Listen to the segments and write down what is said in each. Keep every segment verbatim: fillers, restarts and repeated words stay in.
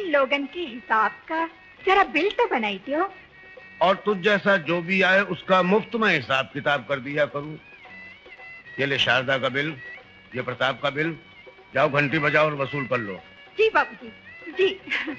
इन लोगन के हिसाब का जरा बिल तो बनाई दो। और तुझ जैसा जो भी आए उसका मुफ्त में हिसाब किताब कर दिया करूं। ये ले शारदा का बिल, ये प्रताप का बिल, जाओ घंटी बजाओ और वसूल कर लो। जी बाबूजी, जी।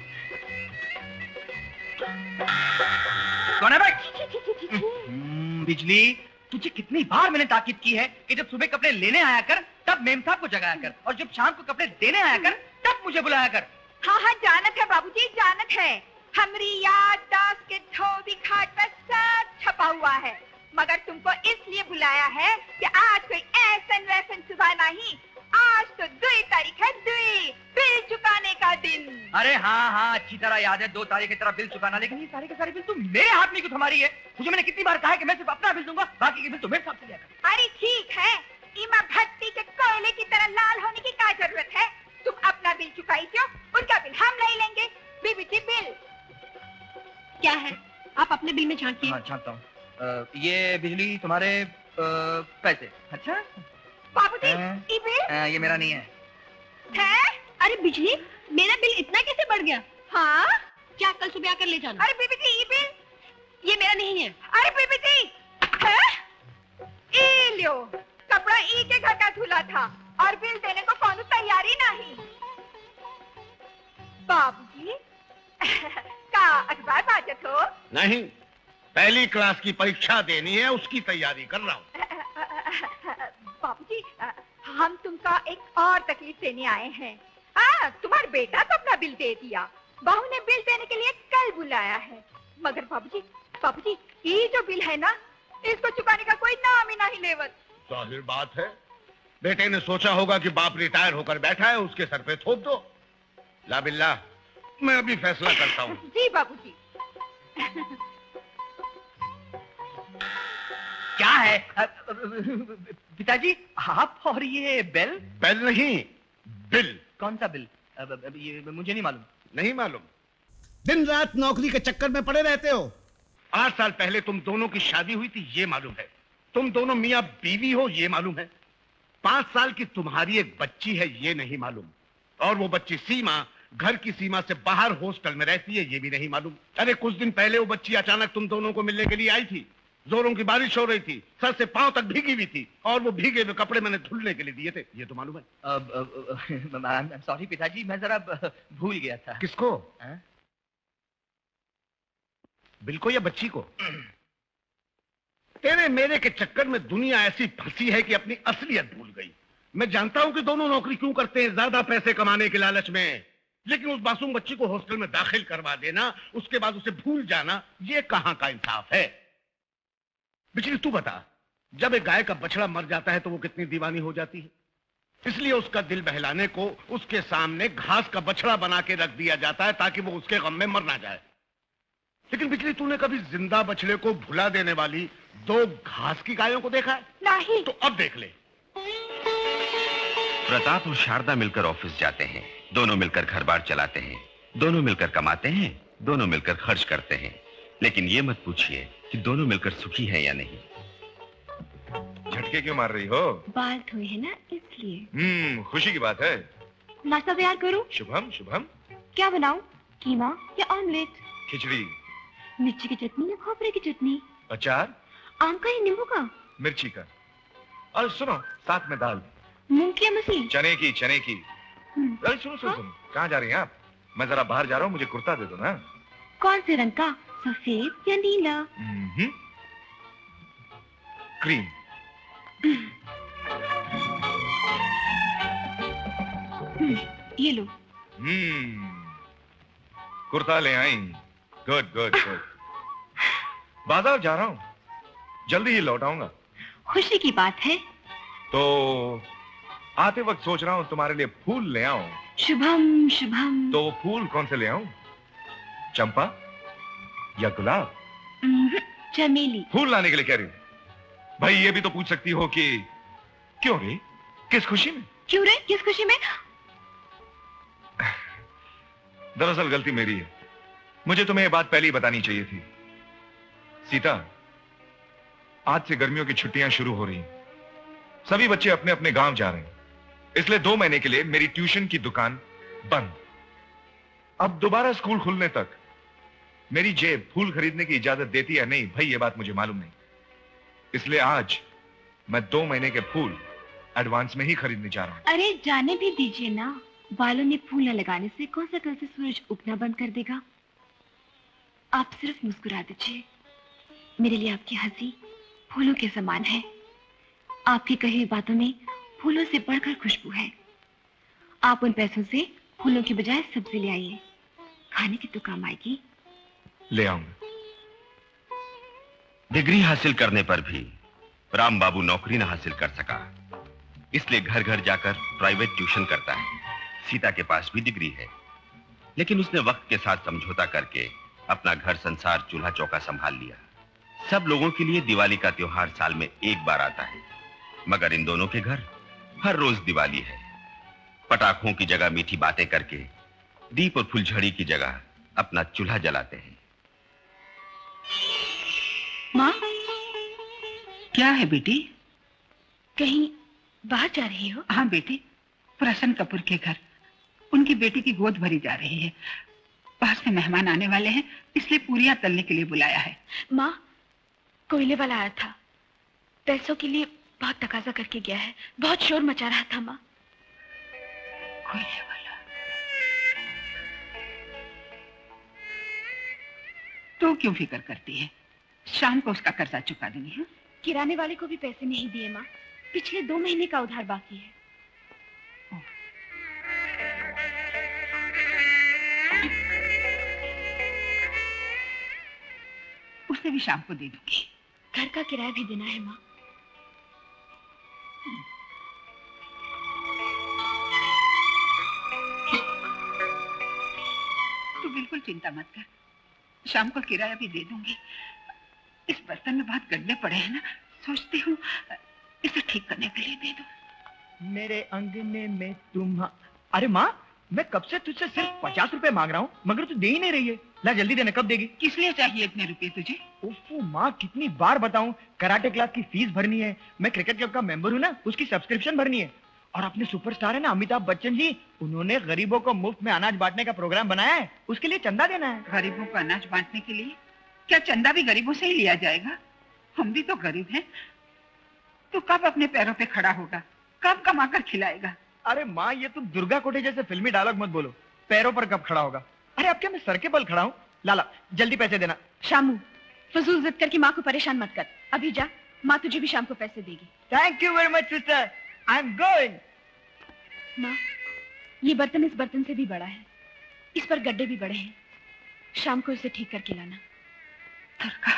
कौन है भाई? बिजली, तुझे कितनी बार मैंने ताकीद की है कि जब सुबह कपड़े लेने आया कर तब मेम साहब को जगाया कर, और जब शाम को कपड़े देने आया कर तब मुझे बुलाया कर। हाँ हाँ जानत है बाबूजी, जानत है। हमारी याद दास के धोबी घाट पर सब छपा हुआ है, मगर तुमको इसलिए बुलाया है कि आज कोई ऐसन वैसन सुबह नहीं, आज तो दुई तारीख है, दुई बिल चुकाने का दिन। अरे हाँ हाँ अच्छी तरह याद है, दो तारीख की तरह बिल चुकाना, लेकिन ये सारे के सारे बिल तुम मेरे हाथ में क्यों थमारी है? मुझे मैंने कितनी बार कहा है कि मैं सिर्फ अपना बिल दूंगा, बाकी के बिल तो मेरे साथ लिया कर। अरे ठीक है, इमा भट्टी के कोयले की तरह लाल होने की क्या जरूरत है? तुम अपना बिल चुकाई क्यों, उनका बिल हम नहीं लेंगे। बीबी जी बिल क्या है? आप अपने बिल में झांकिए। हाँ झांकता हूँ। ये बिजली तुम्हारे आ, पैसे। अच्छा बाबूजी, ये बिल? आ, ये मेरा नहीं है। है? अरे बिजली, मेरा बिल इतना कैसे बढ़ गया? हाँ? क्या कल सुबह आकर ले जाना? अरे बीबी जी, ये बिल? ये मेरा नहीं है। अरे बीबी जी, है? ई लो, कपड़ा ई के घर का धुला था और बिल देने को कौन तैयारी नहीं। बाबूजी, का अखबार बाजत हो? नहीं, पहली क्लास की परीक्षा देनी है, उसकी तैयारी कर रहा हूँ। बाबूजी, हम तुमका एक और तकलीफ देने आए हैं। हाँ, तुम्हारा बेटा तो अपना बिल दे दिया, बहू ने बिल देने के लिए कल बुलाया है, मगर बाबूजी, बाबूजी, ये जो बिल है ना, इसको चुकाने का कोई नाम ही नहीं लेवत। जाहिर बात है, बेटे ने सोचा होगा कि बाप रिटायर होकर बैठा है, उसके सर पे थोप दो। ला बिल्ला, मैं अभी फैसला करता हूँ। जी बाबूजी। क्या है पिताजी, आप और ये बेल? बेल नहीं, बिल। कौन सा बिल? अब, अब, ये मुझे नहीं मालूम। नहीं मालूम? दिन रात नौकरी के चक्कर में पड़े रहते हो। आठ साल पहले तुम दोनों की शादी हुई थी, ये मालूम है। तुम दोनों मियां बीवी हो, ये मालूम है। पांच साल की तुम्हारी एक बच्ची है, ये नहीं मालूम। और वो बच्ची सीमा घर की सीमा से बाहर हॉस्टल में रहती है, ये भी नहीं मालूम। अरे कुछ दिन पहले वो बच्ची अचानक तुम दोनों को मिलने के लिए आई थी। जोरों की बारिश हो रही थी, सर से पांव तक भीगी हुई थी, और वो भीगे हुए कपड़े मैंने धुलने के लिए दिए थे, ये तो मालूम है। सॉरी पिताजी, मैं जरा भूल गया था। किसको? बिल को या बच्ची को? तेरे मेरे के चक्कर में दुनिया ऐसी फंसी है कि अपनी असलियत भूल गई। मैं जानता हूं कि दोनों नौकरी क्यों करते हैं, ज्यादा पैसे कमाने के लालच में, लेकिन उस मासूम बच्ची को हॉस्टल में दाखिल करवा देना, उसके बाद उसे भूल जाना, ये कहां का इंसाफ है? बिजली तू बता, जब एक गाय का बछड़ा मर जाता है तो वो कितनी दीवानी हो जाती है, इसलिए उसका दिल बहलाने को उसके सामने घास का बछड़ा बना के रख दिया जाता है ताकि वो उसके गम में मर ना जाए। लेकिन बिजली, तूने कभी जिंदा बछड़े को भुला देने वाली दो घास की गायों को देखा है? नहीं। तो अब देख ले। प्रताप और शारदा मिलकर ऑफिस जाते हैं, दोनों मिलकर घर बार चलाते हैं, दोनों मिलकर कमाते हैं, दोनों मिलकर खर्च करते हैं, लेकिन ये मत पूछिए कि दोनों मिलकर सुखी हैं या नहीं। झटके क्यों मार रही हो? बाल धोए है ना, इसलिए। हम्म, खुशी की बात है। नाश्ता तैयार करूं? शुभम, शुभम। क्या बनाऊं? कीमा या ऑमलेट? खिचड़ी। मिर्ची की चटनी या खोपरे की चटनी? अचार। आम का या नींबू का? मिर्ची का। और सुनो, साथ में दाल। मूंग की या मसूर? चने की, चने की। अरे सुनो सुनो सुनो, कहाँ जा रही हैं आप? मैं जरा बाहर जा रहा हूँ, मुझे कुर्ता दे दो ना। कौन से रंग का, सफेद या नीला? हम्म, क्रीम। ये लो। हम्म, कुर्ता ले आई। Good good good. बाजार जा रहा हूँ, जल्दी ही लौट आऊंगा। खुशी की बात है। तो आते वक्त सोच रहा हूँ तुम्हारे लिए फूल ले आऊं। शुभम शुभम। तो वो फूल कौन से ले आऊं? चंपा या गुलाब? चमेली। फूल लाने के लिए कह रही हूँ। भाई ये भी तो पूछ सकती हो कि क्यों रे, किस खुशी में? क्यों रे, किस खुशी में? दरअसल गलती मेरी है, मुझे तुम्हें ये बात पहले ही बतानी चाहिए थी। सीता, आज से गर्मियों की छुट्टियां शुरू हो रही हैं। सभी बच्चे अपने अपने गांव जा रहे हैं, इसलिए दो महीने के लिए मेरी ट्यूशन की दुकान बंद। अब दोबारा स्कूल खुलने तक मेरी जेब फूल खरीदने की इजाजत देती है नहीं भाई, ये बात मुझे मालूम नहीं। इसलिए आज मैं दो महीने के फूल एडवांस में ही खरीदने जा रहा हूं। अरे जाने भी दीजिए ना, बालों में फूल न लगाने से कौन सा कल से सूरज उगना बंद कर देगा। आप सिर्फ मुस्कुरा दीजिए, मेरे लिए आपकी हंसी फूलों के समान है। आपकी कही हुई बातों में फूलों से बढ़कर खुशबू है। आप उन पैसों से फूलों की बजाय सब्जी ले आइए, खाने की तो काम आएगी। ले आऊंगा। डिग्री हासिल करने पर भी राम बाबू नौकरी न हासिल कर सका, इसलिए घर घर जाकर प्राइवेट ट्यूशन करता है। सीता के पास भी डिग्री है, लेकिन उसने वक्त के साथ समझौता करके अपना घर संसार चूल्हा चौका संभाल लिया। सब लोगों के लिए दिवाली का त्योहार साल में एक बार आता है, मगर इन दोनों के घर हर रोज दिवाली है। पटाखों की जगह मीठी बातें करके, दीप और फुलझड़ी की जगह अपना चूल्हा जलाते हैं। माँ, क्या है बेटी? कहीं बाहर जा रही हो? हाँ बेटी, प्रसन्न कपूर के घर उनकी बेटी की गोद भरी जा रही है। बाहर से मेहमान आने वाले हैं, इसलिए पूरियां तलने के लिए बुलाया है। माँ, कोयले वाला आया था, पैसों के लिए बहुत तकाजा करके गया है। बहुत शोर मचा रहा था माँ। कोयले वाला? तू क्यों फिक्र करती है? शाम को उसका कर्जा चुका दूंगी। है? किराने वाले को भी पैसे नहीं दिए माँ, पिछले दो महीने का उधार बाकी है। उसे भी शाम को दे दूंगी। घर का किराया भी देना है माँ। तू बिल्कुल चिंता मत कर, शाम को किराया भी दे दूंगी। इस बर्तन में बहुत गड्ढे पड़े हैं ना, सोचती हूँ इसे ठीक करने के लिए दे दूं। मेरे अंगने में तुम। अरे माँ, मैं कब से तुझसे सिर्फ पचास रुपए मांग रहा हूँ, मगर तू दे ही नहीं रही है। ला जल्दी देना, कब देगी? किस लिए चाहिए इतने रुपए तुझे? ओफो माँ, कितनी बार बताऊं, कराटे क्लास की फीस भरनी है, मैं क्रिकेट क्लब का मेंबर हूँ ना, उसकी सब्सक्रिप्शन भरनी है, और अपने सुपरस्टार है ना अमिताभ बच्चन जी, उन्होंने गरीबों को मुफ्त में अनाज बांटने का प्रोग्राम बनाया है, उसके लिए चंदा देना है। गरीबों को अनाज बांटने के लिए? क्या चंदा भी गरीबों से ही लिया जाएगा? हम भी तो गरीब हैं। तू कब अपने पैरों पे खड़ा होगा, कब कमाकर खिलाएगा? अरे माँ, ये तुम दुर्गा कोटे जैसे फिल्मी डायलॉग मत बोलो। पैरों पर कब खड़ा होगा? अरे अब क्या मैं सर के बल खड़ा हूँ? लाला जल्दी पैसे देना। शामू, फजूल जिद करके माँ को परेशान मत कर। अभी जा, माँ तुझे भी शाम को पैसे देगी। Thank you very much sister, I am going. माँ, ये बर्तन इस बर्तन से भी बड़ा है, इस पर गड्ढे भी बड़े हैं, शाम को इसे ठीक करके लाना। दुर्गा,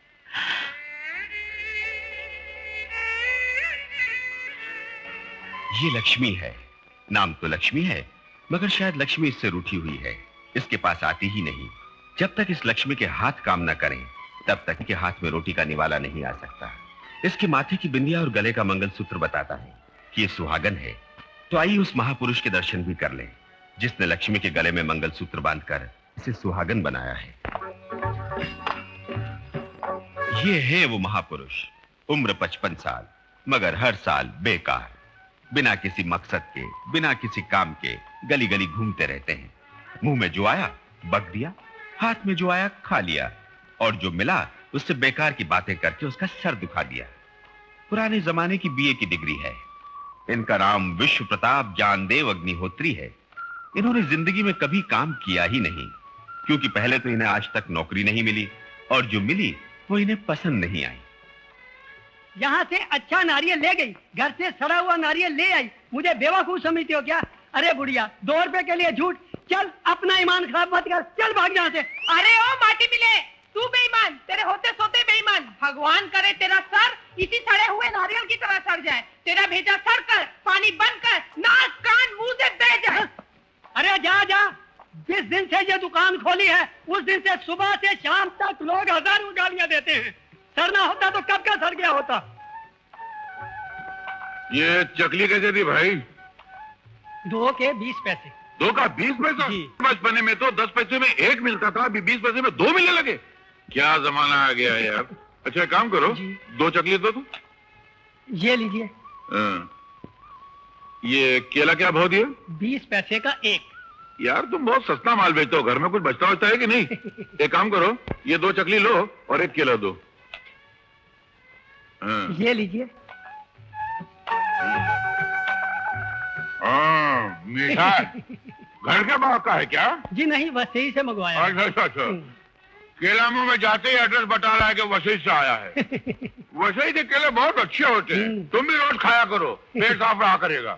ये लक्ष्मी है, नाम तो लक्ष्मी है, मगर शायद लक्ष्मी इससे रूठी हुई है, इसके पास आती ही नहीं। जब तक इस लक्ष्मी के हाथ काम न करें, तब तक के हाथ में रोटी का निवाला नहीं आ सकता। इसके माथे की बिंदिया और गले का मंगलसूत्र बताता है कि ये सुहागन है। तो आइए उस महापुरुष के दर्शन भी कर लें, जिसने लक्ष्मी के गले में मंगलसूत्र बांधकर इसे सुहागन बनाया है। ये है वो महापुरुष, उम्र पचपन साल, मगर हर साल बेकार, बिना किसी मकसद के, बिना किसी काम के गली गली घूमते रहते हैं। मुंह में जो आया बक दिया, हाथ में जो आया खा लिया, और जो मिला उससे बेकार की बातें करके उसका सर दुखा दिया। पुराने जमाने की बीए की डिग्री है। इनका नाम विश्व प्रताप जानदेव अग्निहोत्री है। इन्होंने जिंदगी में कभी काम किया ही नहीं, क्योंकि पहले तो इन्हें आज तक नौकरी नहीं मिली, और जो मिली वो इन्हें पसंद नहीं आई। यहाँ से अच्छा नारियल ले गई, घर से सड़ा हुआ नारियल ले आई, मुझे बेवकूफ समझती हो क्या? अरे बुढ़िया, दो रुपए के लिए झूठ, चल अपना ईमान खराब मत कर, चल भाग यहाँ से। अरे ओ माटी मिले, तू बेईमान, तेरे होते सोते बेईमान। भगवान करे तेरा सर इसी सड़े हुए नारियल की तरह सड़ जाए। तेरा भेजा सर कर, पानी बंद कर, नाक कान मुंह से बह जाए। अरे जा जा, जिस दिन से ये दुकान खोली है उस दिन से सुबह से शाम तक लोग हजारों गालियां देते हैं। सर ना होता तो कब का सर गया होता। ये चकली कैसे दी भाई? दो के बीस पैसे। दो का बीस पैसा? बचपने में तो दस पैसे में एक मिलता था, अभी बीस पैसे में दो मिलने लगे। क्या जमाना आ गया है यार। अच्छा काम करो, दो चकली दो तुम। ये लीजिए। हाँ। ये केला क्या भाव दिया? बीस पैसे का एक। यार तुम बहुत सस्ता माल बेचते हो, घर में कुछ बचता होता है कि नहीं? एक काम करो, ये दो चकली लो और एक केला दो। हाँ। ये लीजिए। हाँ, मीठा है। घर के बाहर का है क्या? जी नहीं, वसई से मंगवाया। अच्छा अच्छा अच्छा। केला मुंह में जाते ही एड्रेस बता रहा है कि वसई से आया है। वसई के केले बहुत अच्छे होते हैं, तुम भी रोज खाया करो, पेट साफ रहा करेगा।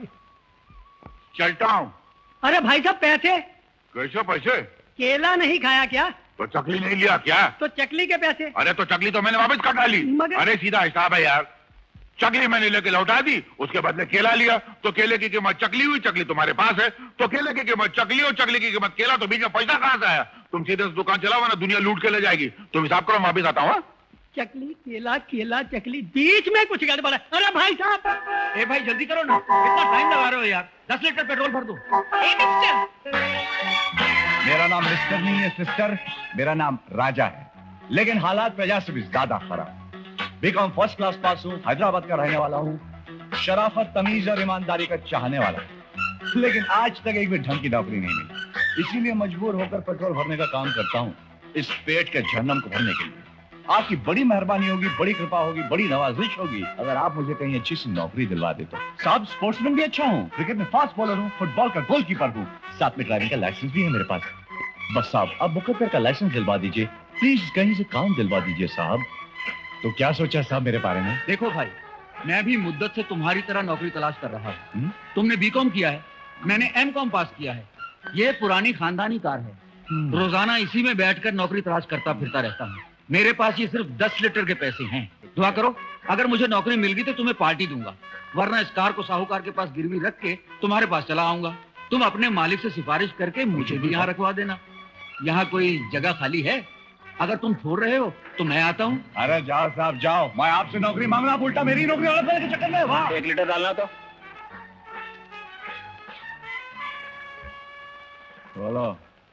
चलता हूँ। अरे भाई साहब पैसे। कैसे पैसे? केला नहीं खाया क्या? तो चकली नहीं लिया क्या? तो चकली के पैसे। अरे तो चकली तो मैंने वापस कर डाली। मगर... अरे सीधा हिसाब है यार, चकली मैंने लेके लौटा दी, उसके बदले केला लिया, तो केले की कीमत चकली हुई, चकली तुम्हारे पास है, तो केले की कीमत चकली और चकली की कीमत केला, तो बीच में पैसा कहां से आया? तुम सीधे दुकान चलाओ ना, दुनिया लूट के ले जाएगी। तुम हिसाब करो, वापिस आता हूँ। चकली केला केला चकली, बीच में कुछ गड़बड़ है। अरे भाई साहब, ए भाई जल्दी करो ना, इतना टाइम लगा रहे हो यार। दस लीटर पेट्रोल भर दो। ए मिस्टर, मेरा नाम मिस्टर नहीं है सिस्टर, मेरा नाम राजा है, लेकिन हालात प्रजा से भी ज्यादा खराब। बीकॉम फर्स्ट क्लास पास हूँ, हैदराबाद का रहने वाला हूँ, शराफत तमीज और ईमानदारी का चाहने वाला हूँ, लेकिन आज तक एक भी ढंग की नौकरी नहीं मिली, इसीलिए मजबूर होकर पेट्रोल भरने का काम करता हूँ, इस पेट के जहन्नम को भरने के लिए। आपकी बड़ी मेहरबानी होगी, बड़ी कृपा होगी, बड़ी नवाजिश होगी अगर आप मुझे कहीं अच्छी सी नौकरी दिलवा दे तो। साहब स्पोर्ट्समैन भी अच्छा हूँ, क्रिकेट में फास्ट बॉलर हूँ, फुटबॉल का गोलकीपर हूँ, साथ में ड्राइविंग का लाइसेंस भी है मेरे पास। बस साहब आप मुकद्दर का लाइसेंस दिलवा दीजिए प्लीज, कहीं से काम दिलवा दीजिए साहब। तो क्या सोचा साहब मेरे बारे में? देखो भाई, मैं भी मुद्दत से तुम्हारी तरह नौकरी तलाश कर रहा हूँ। तुमने बीकॉम किया है, मैंने एम कॉम पास किया है। ये पुरानी खानदानी कार है, रोजाना इसी में बैठकर नौकरी तलाश करता फिरता रहता हूँ। मेरे पास ये सिर्फ दस लीटर के पैसे हैं। दुआ करो, अगर मुझे नौकरी मिल गई तो तुम्हें पार्टी दूंगा, वरना इस कार को साहूकार के पास गिरवी रख के तुम्हारे पास चला आऊंगा। तुम अपने मालिक से सिफारिश करके मुझे भी यहाँ रखवा देना। यहाँ कोई जगह खाली है? अगर तुम छोड़ रहे हो तो मैं आता हूँ। अरे जाओ साहब जाओ, मैं आपसे नौकरी मांगना, उल्टा मेरी नौकरी वाला के चक्कर में। वाह, एक लीटर डालना तो बोलो,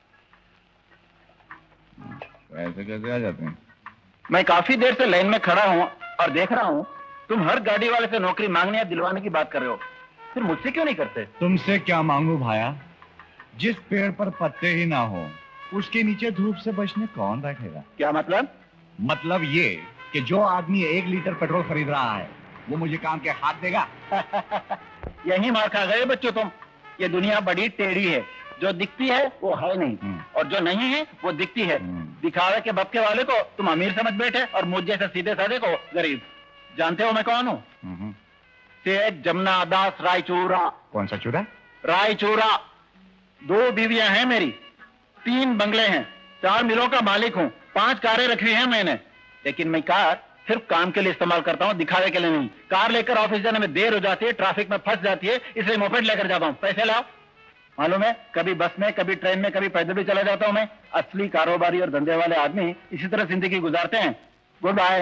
पैसे कैसे आ जाते हैं? मैं काफी देर से लाइन में खड़ा हूँ और देख रहा हूँ तुम हर गाड़ी वाले से नौकरी मांगने या दिलवाने की बात कर रहे हो, फिर मुझसे क्यों नहीं करते? तुमसे क्या मांगू भाया? जिस पेड़ पर पत्ते ही ना हो उसके नीचे धूप से बचने कौन बैठेगा? क्या मतलब? मतलब ये कि जो आदमी एक लीटर पेट्रोल खरीद रहा है वो मुझे काम के हाथ देगा। यही मार खा गए बच्चों तुम। ये दुनिया बड़ी टेढ़ी है, जो दिखती है वो है नहीं और जो नहीं है वो दिखती है। दिखावे के बक्के वाले को तुम अमीर समझ बैठे और मुझ जैसे सीधे साधे को गरीब। जानते हो मैं कौन हूँ? सेठ जमुना दास रायचूरा। कौन सा चूरा? रायचूरा। दो बीवियां हैं मेरी, तीन बंगले हैं, चार मिलों का मालिक हूँ, पांच कारें रखी हैं मैंने, लेकिन मैं कार सिर्फ काम के लिए इस्तेमाल करता हूँ, दिखावे के लिए नहीं। कार लेकर ऑफिस जाने में देर हो जाती है, ट्रैफिक में फंस जाती है, इसलिए मोपेड लेकर जाता हूँ। पैसे लाओ। मालूम है, कभी बस में, कभी ट्रेन में, कभी पैदल भी चला जाता हूँ मैं। असली कारोबारी और धंधे वाले आदमी इसी तरह जिंदगी गुजारते हैं। Good bye.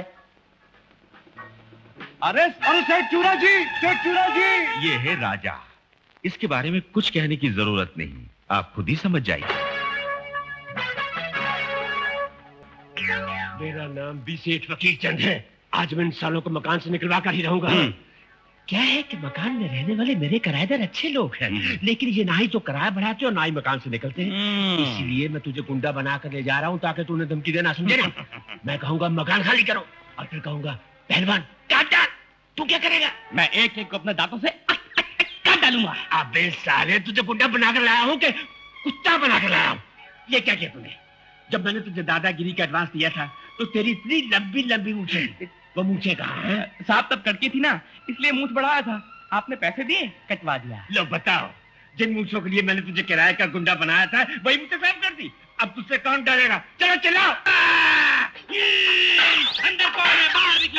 अरे अरे सेठ चूरा जी, सेठ चूरा जी, ये है राजा। इसके बारे में कुछ कहने की जरूरत नहीं, आप खुद ही समझ जाइए। मेरा नाम भी सेठ फकीर चंद है। आज मैं इन सालों को मकान से निकलवा कर ही रहूंगा। क्या है कि मकान में रहने वाले मेरे किराएदार अच्छे लोग हैं, लेकिन ये ना ही तो किराया बढ़ाते और ना ही मकान से निकलते हैं। इसीलिए मैं तुझे गुंडा बना कर ले जा रहा हूँ ताकि तू उन्हें धमकी देना, समझे ना? मैं कहूंगा मकान खाली करो और फिर कहूंगा पहलवान काट डाल। तू क्या करेगा? मैं एक एक को अपने दांतों से काट डालूंगा। अबे साले, तुझे गुंडा बनाकर लाया हूँ कि कुत्ता बनाकर लाया हूँ? ये क्या किया तूने? जब मैंने तुझे दादागिरी का एडवांस दिया था तो तेरी इतनी लंबी लंबी मूछें थी, वो मूछें कहाँ हैं? साहब तब कटकी थी ना, इसलिए मूछ बढ़ाया था। आपने पैसे दिए, कटवा दिया। लो बताओ, जिन मूछों के लिए मैंने तुझे किराए का गुंडा बनाया था वही मुझे साफ कर दी। अब तुझसे कौन डरेगा? चलो चिल्लाओ। अंदर कौन है? बाहर निकलो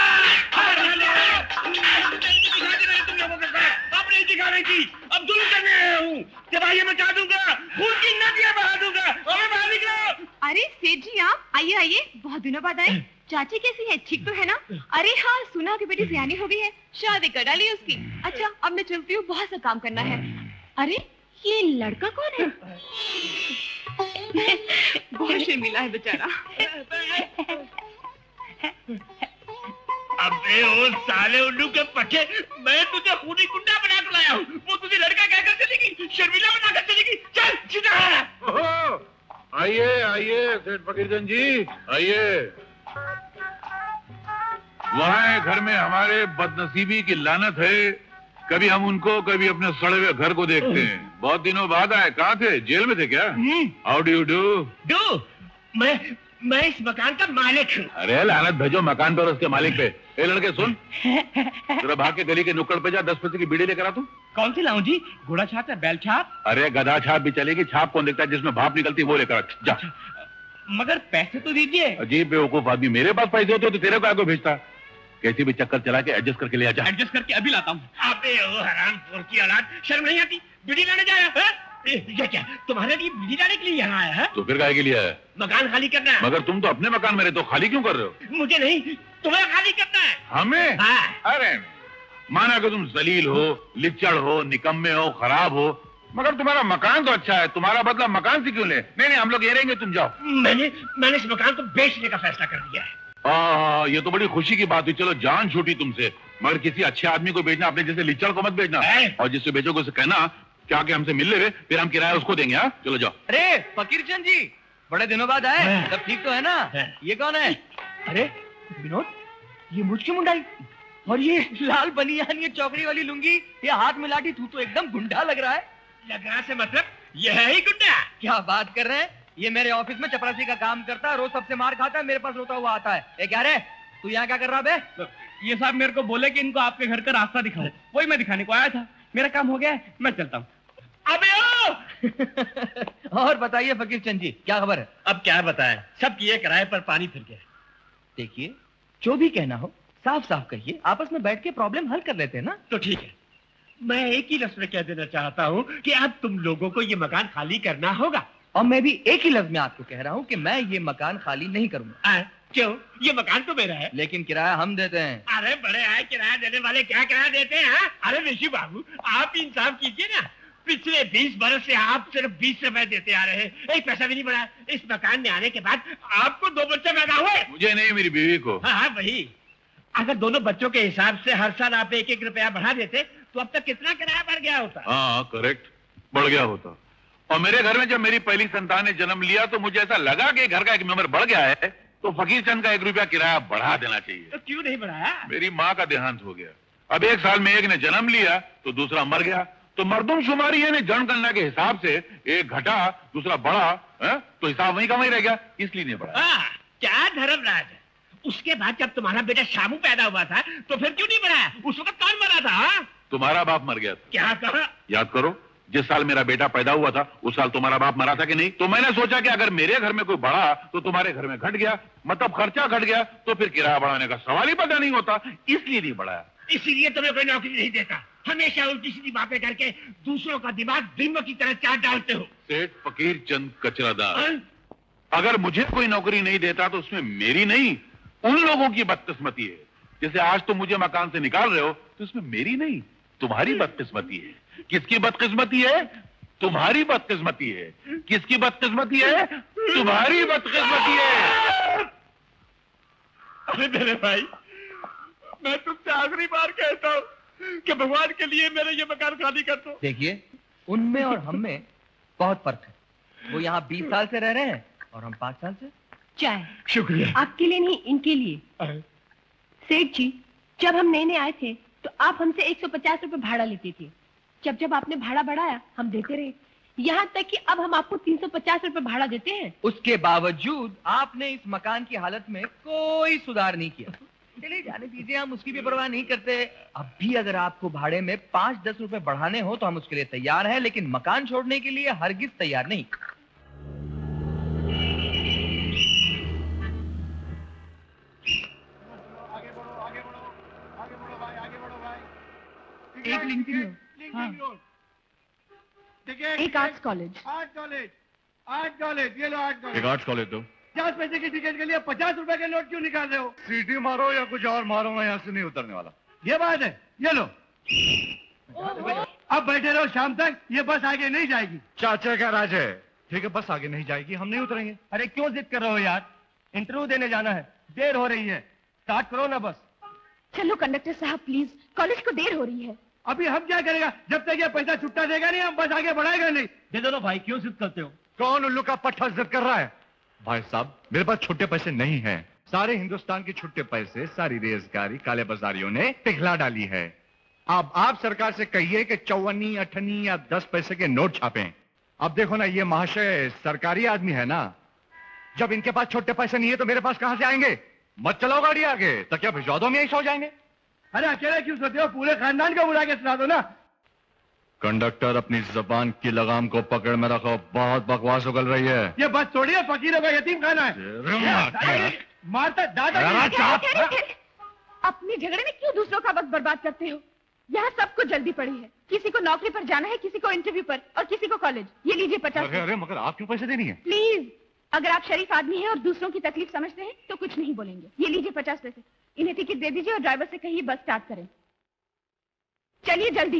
दिखा रही थी, अब दूर करने आया हूँ। तिवाही मचा दूंगा, खून की नदियां बहा दूंगा। और बाहर निकलो। अरे सेठ जी आप आइए आइए, बहुत दिनों बाद आए। चाची कैसी है? ठीक तो है ना? अरे हाँ, सुना कि बेटी सियानी हो गई है, शादी कर डाली उसकी। अच्छा अब मैं चलती हूँ, बहुत सा काम करना है। अरे ये लड़का कौन है? बहुत शर्मिला है बेचारा। अबे ओ साले उल्लू के पट्टे, मैं तुझे खूनी गुंडा बना कर लाया हूँ, वो तुझे लड़का कहकर चलेगी, शर्मिला बना कर चलेगी। चल आइए आइए सेठ फकीरचंद जी, आइए। वहाँ घर में हमारे बदनसीबी की लानत है, कभी हम उनको कभी अपने सड़े हुए घर को देखते हैं। बहुत दिनों बाद आए, कहाँ थे? जेल में थे क्या? How do you do? Do मैं मैं इस मकान का मालिक हूँ। अरे लानत भेजो मकान पे और उसके मालिक पे। ए लड़के सुन, जरा भाग के गली के नुक्कड़ पे जा, दस पैसे की बीड़ी लेकर आ तू। कौन सी लाऊं जी? घोड़ा छाप या बैल छाप? अरे गधा छाप भी चलेगी, छाप कौन देखता है? जिसमें भाप निकलती है वो लेकर आ, जा। मगर पैसे तो दीजिए। अजीब बेवकूफ आदमी, मेरे पास पैसे होते तो तेरे को आगे भेजता। कैसी भी चक्कर चला के एडजस्ट करके ले आ जा। एडजस्ट करके अभी लाता हूँ। अबे ओ हरामखोर की औलाद, शर्म नहीं आती? बीड़ी लाने जाया है? ये क्या तुम्हारे लिए बीड़ी लाने के लिए यहाँ आया है? तो फिर काहे के लिए आया? मकान खाली करना है। मगर तुम तो अपने मकान में रहते हो, खाली क्यों कर रहे हो? मुझे नहीं, तुम्हें खाली करना है। हमें? हाँ। अरे माना कि तुम जलील हो, लिच्चड़ हो, निकम्मे हो, खराब हो, मगर तुम्हारा मकान तो अच्छा है। तुम्हारा बदला मकान से क्यों ले? नहीं नहीं, हम लोग ये रहेंगे, तुम जाओ। मैंने मैंने इस मकान को बेचने का फैसला कर दिया है। आ, ये तो बड़ी खुशी की बात हुई। चलो जान छूटी तुमसे, मगर किसी अच्छे आदमी को बेचना, अपने जैसे लिच्चड़ को मत बेचना। और जिससे बेचोगे उसे कहना क्या कि हमसे मिल ले, फिर हम किराया उसको देंगे। हाँ चलो जाओ। अरे फकीरचंद जी, बड़े दिनों बाद आए, सब ठीक तो है ना? ये कौन है? अरे विनोद, ये मुझ की मुंडाई और ये लाल बनियान, ये चौकड़ी वाली लुंगी, ये हाथ में लाठी, तू तो एकदम गुंडा लग रहा है। लग रहा से मतलब ये है ही गुंडा? क्या बात कर रहे हैं? ये मेरे ऑफिस में चपरासी का काम करता है, रोज सबसे मार खाता है, मेरे पास रोता हुआ आता है। ए क्या रे, तू यहाँ क्या कर रहा बे? ये साहब मेरे को बोले कि इनको आपके घर का रास्ता दिखाओ, वही मैं दिखाने को आया था। मेरा काम हो गया है, मैं चलता हूँ। अबे ओ! और बताइए फकीरचंद जी, क्या खबर है? अब क्या बताएं, सब किए किराए पर पानी फिर गया। देखिए, जो भी कहना हो साफ साफ कहिए, आपस में बैठ के प्रॉब्लम हल कर लेते हैं ना। तो ठीक है, मैं एक ही लफ्ज में कह देना चाहता हूँ कि अब तुम लोगों को ये मकान खाली करना होगा। और मैं भी एक ही लफ्ज में आपको कह रहा हूँ कि मैं ये मकान खाली नहीं करूंगा। क्यों? ये मकान तो मेरा है। लेकिन किराया हम देते हैं। अरे बड़े आए किराया देने वाले, क्या किराया देते हैं? हा? अरे ऋषि बाबू, आप इंसाफ कीजिए ना। पिछले बीस बरस से आप सिर्फ बीस रुपए देते आ रहे हैं, एक पैसा भी नहीं बढ़ा। इस मकान में आने के बाद आपको दो बच्चे पैदा हुए। मुझे नहीं, मेरी बीवी को। हाँ हाँ वही। अगर दोनों बच्चों के हिसाब से हर साल आप एक एक रुपया बढ़ा देते तो अब तक कितना किराया बढ़ गया होता? हाँ करेक्ट, बढ़ गया होता। और मेरे घर में जब मेरी पहली संतान ने जन्म लिया तो मुझे ऐसा लगा कि घर का एक मेंबर बढ़ गया है, तो फकीरचंद का एक रुपया किराया बढ़ा देना चाहिए। तो क्यों नहीं बढ़ाया? मेरी माँ का देहांत हो गया। अब एक साल में एक ने जन्म लिया तो दूसरा मर गया, तो मर्दमशुमारी यानी जनगणना के हिसाब से एक घटा दूसरा बढ़ा, है? तो हिसाब वही का वही रह गया, इसलिए नहीं बढ़ा। हाँ, क्या धर्मराज है। उसके बाद जब तुम्हारा बेटा शामू पैदा हुआ था तो फिर क्यों नहीं बढ़ाया? उस वक्त कौन मरा था? हा? तुम्हारा बाप मर गया था। क्या कहा? याद करो, जिस साल मेरा बेटा पैदा हुआ था उस साल तुम्हारा बाप मरा था कि नहीं? तो मैंने सोचा कि अगर मेरे घर में कोई बढ़ा तो तुम्हारे घर में घट गया, मतलब खर्चा घट गया, तो फिर किराया बढ़ाने का सवाल ही पैदा नहीं होता, इसलिए नहीं बढ़ाया। इसीलिए तुम्हें कोई नौकरी नहीं देता, हमेशा उल्टी सीधी बातें करके दूसरों का दिमाग दीमक की तरह चाट डालते हो। सेठ फकीरचंद कचरादार, अगर मुझे कोई नौकरी नहीं देता तो उसमें मेरी नहीं, उन लोगों की बदकिस्मती है। जैसे आज तुम मुझे मकान से निकाल रहे हो तो इसमें मेरी नहीं, तुम्हारी बदकिस्मती है। किसकी बदकिस्मती है? तुम्हारी बदकिस्मती है। किसकी बदकिस्मती है? तुम्हारी बदकिस्मती है। अरे मेरे भाई, मैं तुमसे आखिरी बार कहता हूँ कि भगवान के लिए मेरे ये मकान खाली कर दो। देखिए, उनमें और हम में बहुत फर्क है। वो यहाँ बीस साल से रह रहे हैं और हम पांच साल से। चाय। शुक्रिया। आपके लिए नहीं, इनके लिए। सेठ जी, जब हम नए नए आए थे तो आप हमसे एक सौ पचास रुपए भाड़ा लेते थे। जब जब आपने भाड़ा बढ़ाया हम देते रहे, यहाँ तक कि अब हम आपको तीन सौ पचास रुपए भाड़ा देते हैं। उसके बावजूद आपने इस मकान की हालत में कोई सुधार नहीं किया। चलिए जाने दीजिए, हम उसकी भी परवाह नहीं करते। अब भी अगर आपको भाड़े में पाँच दस रुपए बढ़ाने हो तो हम उसके लिए तैयार हैं, लेकिन मकान छोड़ने के लिए हरगिज तैयार नहीं। एक लिंकिंग रोड, हाँ। एक arts college. Art college, art college, ये लो आर्ट कॉलेज। एक आर्ट्स कॉलेज दो। पचास पैसे की टिकट के लिए पचास रुपए के नोट क्यों निकाल रहे हो? सीटी मारो या कुछ और मारो, मैं यहाँ से नहीं उतरने वाला। ये बात है, ये लो। अब बैठे रहो शाम तक, ये बस आगे नहीं जाएगी। चाचा का राज है। ठीक है, बस आगे नहीं जाएगी, हम नहीं उतरेंगे। अरे क्यों जिद कर रहे हो यार? इंटरव्यू देने जाना है, देर हो रही है, स्टार्ट करो ना बस। चलो कंडक्टर साहब प्लीज, कॉलेज को देर हो रही है। अभी हम क्या करेगा? जब तक ये पैसा छुट्टा देगा नहीं हम बस आगे बढ़ाएगा नहीं। दे दो भाई, क्यों जिद करते हो? कौन उल्लू का पट्टा जिद कर रहा है? भाई साहब मेरे पास छुट्टे पैसे नहीं हैं। सारे हिंदुस्तान के छुट्टे पैसे सारी रेजगारी काले बाजारियों ने पिघला डाली है। अब आप सरकार से कहिए कि चौवन्नी अठन्नी या दस पैसे के नोट छापें। अब देखो ना, ये महाशय सरकारी आदमी है ना, जब इनके पास छोटे पैसे नहीं है तो मेरे पास कहां से आएंगे? मत चलाओ गाड़ी आगे, तो क्या भिजवा दो, हम यही सो जाएंगे। अरे अकेले क्यों सोते हो? पूरे खानदान को बुला के सुना दो ना। कंडक्टर अपनी जबान की लगाम को पकड़ में रखो, बहुत बकवास उगल रही है। ये बस छोड़िए, फकीरों का यतीम खाना है। मारता दादा। अपने झगड़े में क्यों दूसरों का वक्त बर्बाद करते हो? यहाँ सबको जल्दी पड़ी है, किसी को नौकरी पर जाना है, किसी को इंटरव्यू पर और किसी को कॉलेज। ये लीजिए पचास। अरे अरे मगर आप क्यों पैसे देनी है? प्लीज, अगर आप शरीफ आदमी हैं और दूसरों की तकलीफ समझते हैं तो कुछ नहीं बोलेंगे। ये लीजिए पचास पैसे, इन्हें टिकट दे दीजिए और ड्राइवर से कहिए बस स्टार्ट करें। चलिए जल्दी।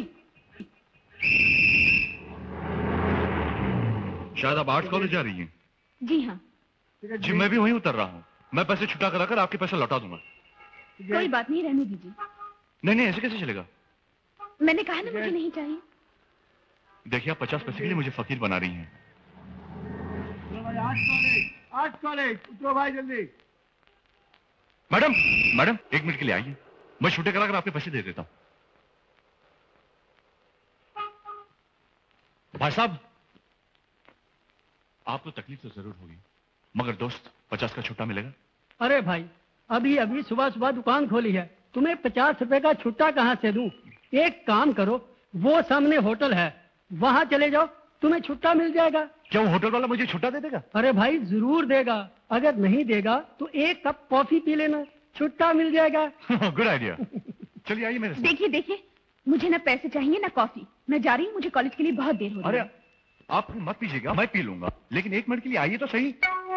शायद आप आर्ट्स कॉलेज जा रही हैं? जी हाँ। जी मैं भी वहीं उतर रहा हूँ। मैं पैसे छुटा करा कर आपके पैसे लौटा दूंगा। कोई बात नहीं, रहने दीजिए। नहीं नहीं, ऐसे कैसे चलेगा? मैंने कहा ना मुझे नहीं चाहिए। देखिए आप पचास पैसे के लिए मुझे फकीर बना रही हैं। आर्ट्स कॉलेज उतरो भाई जल्दी। मैडम मैडम एक मिनट के लिए आइए, मैं छुट्टे करा कर आपके पैसे दे देता हूँ। भाई साहब आपको तकलीफ तो जरूर होगी, मगर दोस्त पचास का छुट्टा मिलेगा? अरे भाई अभी अभी सुबह सुबह दुकान खोली है, तुम्हें पचास रुपए का छुट्टा कहाँ से दूं? एक काम करो, वो सामने होटल है वहां चले जाओ, तुम्हें छुट्टा मिल जाएगा। क्या वो होटल वाला मुझे छुट्टा दे देगा? अरे भाई जरूर देगा, अगर नहीं देगा तो एक कप कॉफी पी लेना, छुट्टा मिल जाएगा। Good idea. चलिए आइए मेरे साथ। देखिए देखिए, मुझे ना पैसे चाहिए ना कॉफी, मैं जा रही हूँ, मुझे कॉलेज के लिए बहुत देर हो रही है। अरे आप मत पीजिएगा, मैं पी लूंगा, लेकिन एक मिनट के लिए आइए तो सही।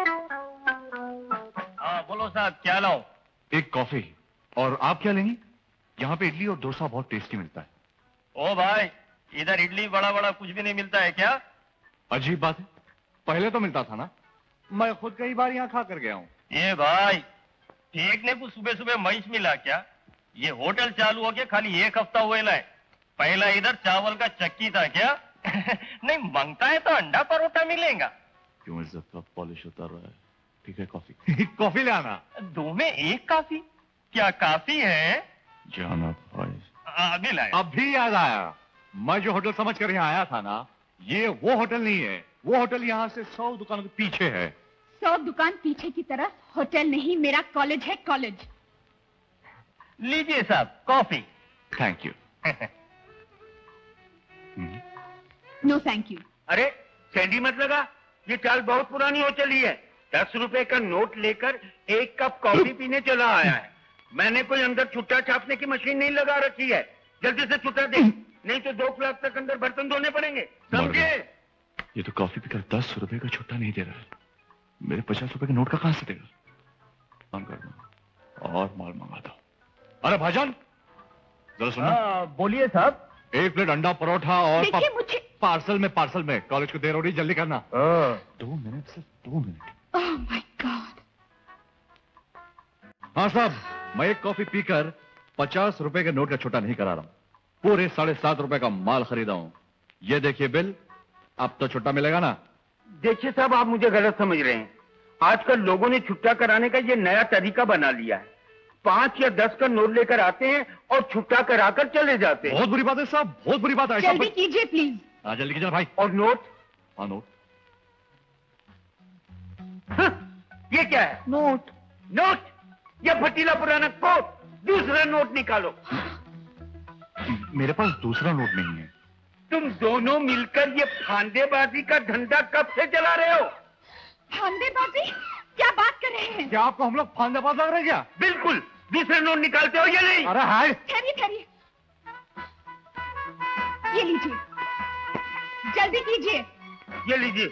हाँ बोलो साहब, क्या लाओ? एक कॉफी। और आप क्या लेंगी? यहाँ पे इडली और डोसा बहुत टेस्टी मिलता है। ओ भाई, इधर इडली बड़ा बड़ा कुछ भी नहीं मिलता है क्या? अजीब बात है, पहले तो मिलता था ना, मैं खुद कई बार यहाँ खा कर गया हूँ। ये भाई देखने को सुबह सुबह मंच मिला क्या? ये होटल चालू हो गया खाली एक हफ्ता हुए लाए, पहला इधर चावल का चक्की था क्या? नहीं मांगता है तो अंडा परोठा मिलेगा। क्यों इज्जत का पॉलिश उतर रहा है? ठीक है कॉफी। कॉफी ले आना। दो में एक काफी? क्या काफी है? जाना भाई। अभी लाए। अभी याद आया, मैं जो होटल समझ कर यहाँ आया था ना, ये वो होटल नहीं है। वो होटल यहाँ से सौ दुकानों के पीछे है। सौ दुकान पीछे की तरफ होटल नहीं, मेरा कॉलेज है, कॉलेज। लीजिए साहब coffee. Thank you. No thank you. अरे सैंडी मत लगा, ये चाल बहुत पुरानी हो चली है। दस रुपए का नोट लेकर एक कप कॉफी पीने चला आया है। मैंने कोई अंदर छुट्टा छापने की मशीन नहीं लगा रखी है। जल्दी से छुट्टा दे, नहीं तो दो लाख तक अंदर बर्तन धोने पड़ेंगे, समझे? ये तो कॉफी पीकर दस रुपए का छुट्टा नहीं दे रहा है, मेरे पचास रुपए के नोट का कहां से देगा? काम कर दो और माल मंगा दो। अरे भाईजान जरा सुनो। बोलिए साहब। एक प्लेट अंडा परोठा और देखिए मुझे पार्सल में पार्सल में कॉलेज को देर हो रही, जल्दी करना। दो मिनट सिर्फ दो मिनट। Oh my God. हाँ साहब, मैं एक कॉफी पीकर पचास रुपए के नोट का छुट्टा नहीं करा रहा हूँ, पूरे साढ़े सात रुपए का माल खरीदा हूँ। ये देखिए बिल, अब तो छुट्टा मिलेगा ना? देखिए साहब, आप मुझे गलत समझ रहे हैं। आजकल लोगों ने छुट्टा कराने का ये नया तरीका बना लिया है। पांच या दस का नोट लेकर आते हैं और छुट्टा कराकर चले जाते हैं। बहुत बुरी बात है साहब, बहुत बुरी बात है। जल्दी कीजिए प्लीज। हाँ जल्दी कीजिए भाई। और नोट? हाँ नोट। हाँ, ये क्या है? नोट। नोट? ये फटीला पुराना कोट। दूसरा नोट निकालो। मेरे पास दूसरा नोट नहीं है। तुम दोनों मिलकर ये फांदेबाजी का धंधा कब से चला रहे हो? फांदेबाजी? क्या बात कर रहे हैं? क्या आपको हम लोग फांदेबाज लग रहे हैं क्या? बिल्कुल। दूसरे नोट निकालते हो या नहीं? अरे हाय। ठहरिए ठहरिए, ये लीजिए, जल्दी कीजिए। ये लीजिए।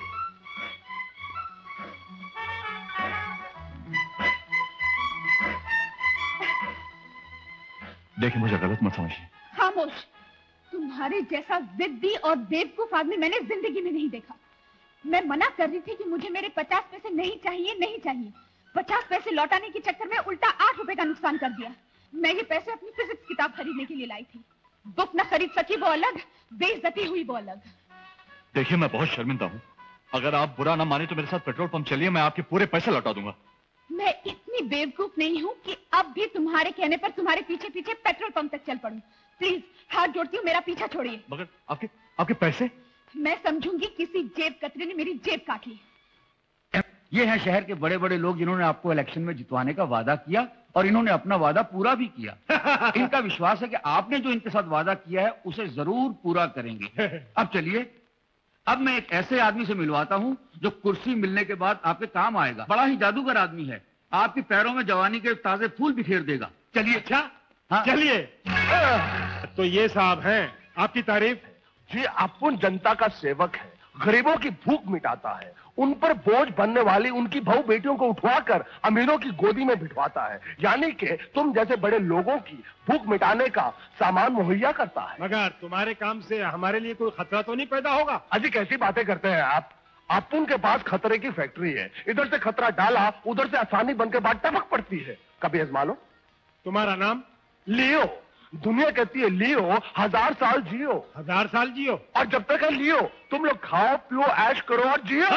देखिए मुझे गलत मत समझिए। खामोश। तुम्हारे जैसा जिद्दी और बेवकूफ आदमी मैंने जिंदगी में नहीं देखा। मैं मना कर रही थी कि मुझे मेरे पचास पैसे नहीं चाहिए, नहीं चाहिए। पचास पैसे लौटाने के चक्कर में उल्टा आठ रुपए का नुकसान कर दिया। मैं ये पैसे अपनी फिजिक्स किताब खरीदने के लिए लाई थी। बुक न खरीद सकी वो अलग, बेइज्जती हुई वो अलग। देखिए मैं बहुत शर्मिंदा हूँ, अगर आप बुरा ना माने तो मेरे साथ पेट्रोल पंप चलिए, मैं आपके पूरे पैसे लौटा दूंगा। मैं इतनी बेवकूफ नहीं हूँ कि अब भी तुम्हारे कहने पर तुम्हारे पीछे पीछे पेट्रोल पंप तक चल पड़ूं। प्लीज हाथ जोड़ती हूँ, मेरा पीछा छोड़िए। मगर आपके आपके पैसे? मैं समझूंगी किसी जेब कतरे ने मेरी जेब काट ली। ये है शहर के बड़े बड़े लोग जिन्होंने आपको इलेक्शन में जितवाने का वादा किया और इन्होंने अपना वादा पूरा भी किया। इनका विश्वास है कि आपने जो इनके साथ वादा किया है उसे जरूर पूरा करेंगे। अब चलिए, अब मैं एक ऐसे आदमी से मिलवाता हूं जो कुर्सी मिलने के बाद आपके काम आएगा। बड़ा ही जादूगर आदमी है, आपके पैरों में जवानी के ताजे फूल बिखेर देगा। चलिए। अच्छा हाँ। चलिए। तो ये साहब हैं आपकी तारीफ। जी अपुन जनता का सेवक है, गरीबों की भूख मिटाता है, उन पर बोझ बनने वाली उनकी बहू बेटियों को उठवाकर अमीरों की गोदी में बिठवाता है, यानी कि तुम जैसे बड़े लोगों की भूख मिटाने का सामान मुहैया करता है। मगर तुम्हारे काम से हमारे लिए कोई खतरा तो नहीं पैदा होगा? अजी कैसी बातें करते हैं आप, अपुन के पास खतरे की फैक्ट्री है, इधर से खतरा डाला उधर से आसानी बन के बाद टपक पड़ती है। कभी आजमा लो। तुम्हारा नाम? लियो। दुनिया कहती है लियो हजार साल जियो। हजार साल जियो? और जब तक है लियो तुम लोग खाओ पियो ऐश करो और जियो।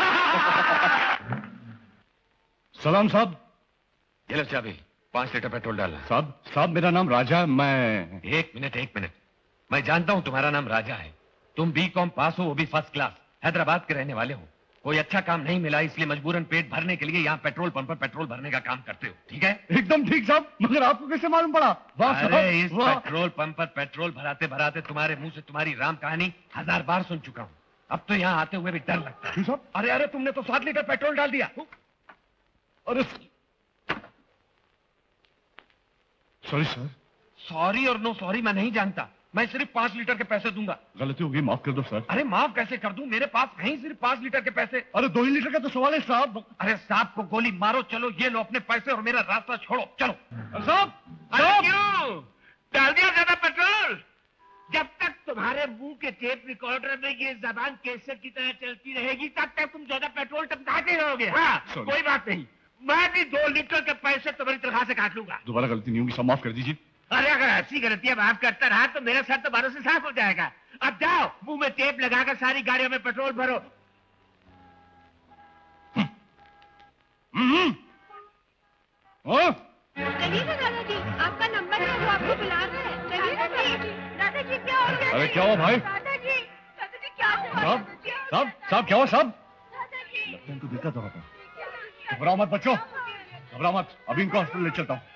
सलाम साहब। ये लो चाबी, पांच लीटर पेट्रोल डालना। साहब साहब मेरा नाम राजा है, मैं। एक मिनट एक मिनट, मैं जानता हूं तुम्हारा नाम राजा है, तुम बी कॉम पास हो, वो भी फर्स्ट क्लास, हैदराबाद के रहने वाले हो। कोई अच्छा काम नहीं मिला इसलिए मजबूरन पेट भरने के लिए यहाँ पेट्रोल पंप पर पेट्रोल भरने का काम करते हो, ठीक है? एकदम ठीक साहब, मगर आपको कैसे मालूम पड़ा? वाह अरे इस पेट्रोल पंप पर पेट्रोल भराते भराते तुम्हारे मुंह से तुम्हारी राम कहानी हजार बार सुन चुका हूँ, अब तो यहाँ आते हुए भी डर लगता है। साहब? अरे अरे तुमने तो सात लीटर पेट्रोल डाल दिया। अरे सॉरी सर। सॉरी और नो सॉरी मैं नहीं जानता, मैं सिर्फ पांच लीटर के पैसे दूंगा। गलती होगी, माफ कर दो सर। अरे माफ कैसे कर दूं, मेरे पास नहीं सिर्फ पांच लीटर के पैसे। अरे दो ही लीटर का तो सवाल है साहब। अरे साहब को गोली मारो, चलो ये लो अपने पैसे और मेरा रास्ता छोड़ो, चलो। साहब क्यों डाल दिया ज्यादा पेट्रोल? जब तक तुम्हारे मुंह के टेप रिकॉर्डर में ये जबान केसर की तरह चलती रहेगी तब तक तुम ज्यादा पेट्रोल टपकाते रहोगे। हाँ कोई बात नहीं, मैं भी दो लीटर के पैसे तुम्हारी तनख्वाह से काट लूंगा। दोबारा गलती नहीं होगी, सब माफ कर दीजिए। अरे अगर ऐसी गलतियां माफ करता रहा तो मेरा सर तो बारों से साफ हो जाएगा। अब जाओ मुंह में टेप लगाकर सारी गाड़ियों में पेट्रोल भरो। चलिए ना दादाजी, आपका नंबर है, वो आपको बुला रहा है। चलिए ना दादाजी। दादाजी क्या हो गया? अरे क्या हुआ भाई? दादाजी दादाजी क्या हुआ? साहब साहब साहब क्या हुआ साहब? लगता है इनको दिक्कत हो रहा था। घबराओ मत बच्चों, घबराओ मत, अभी इनको हॉस्पिटल ले चलता हूँ।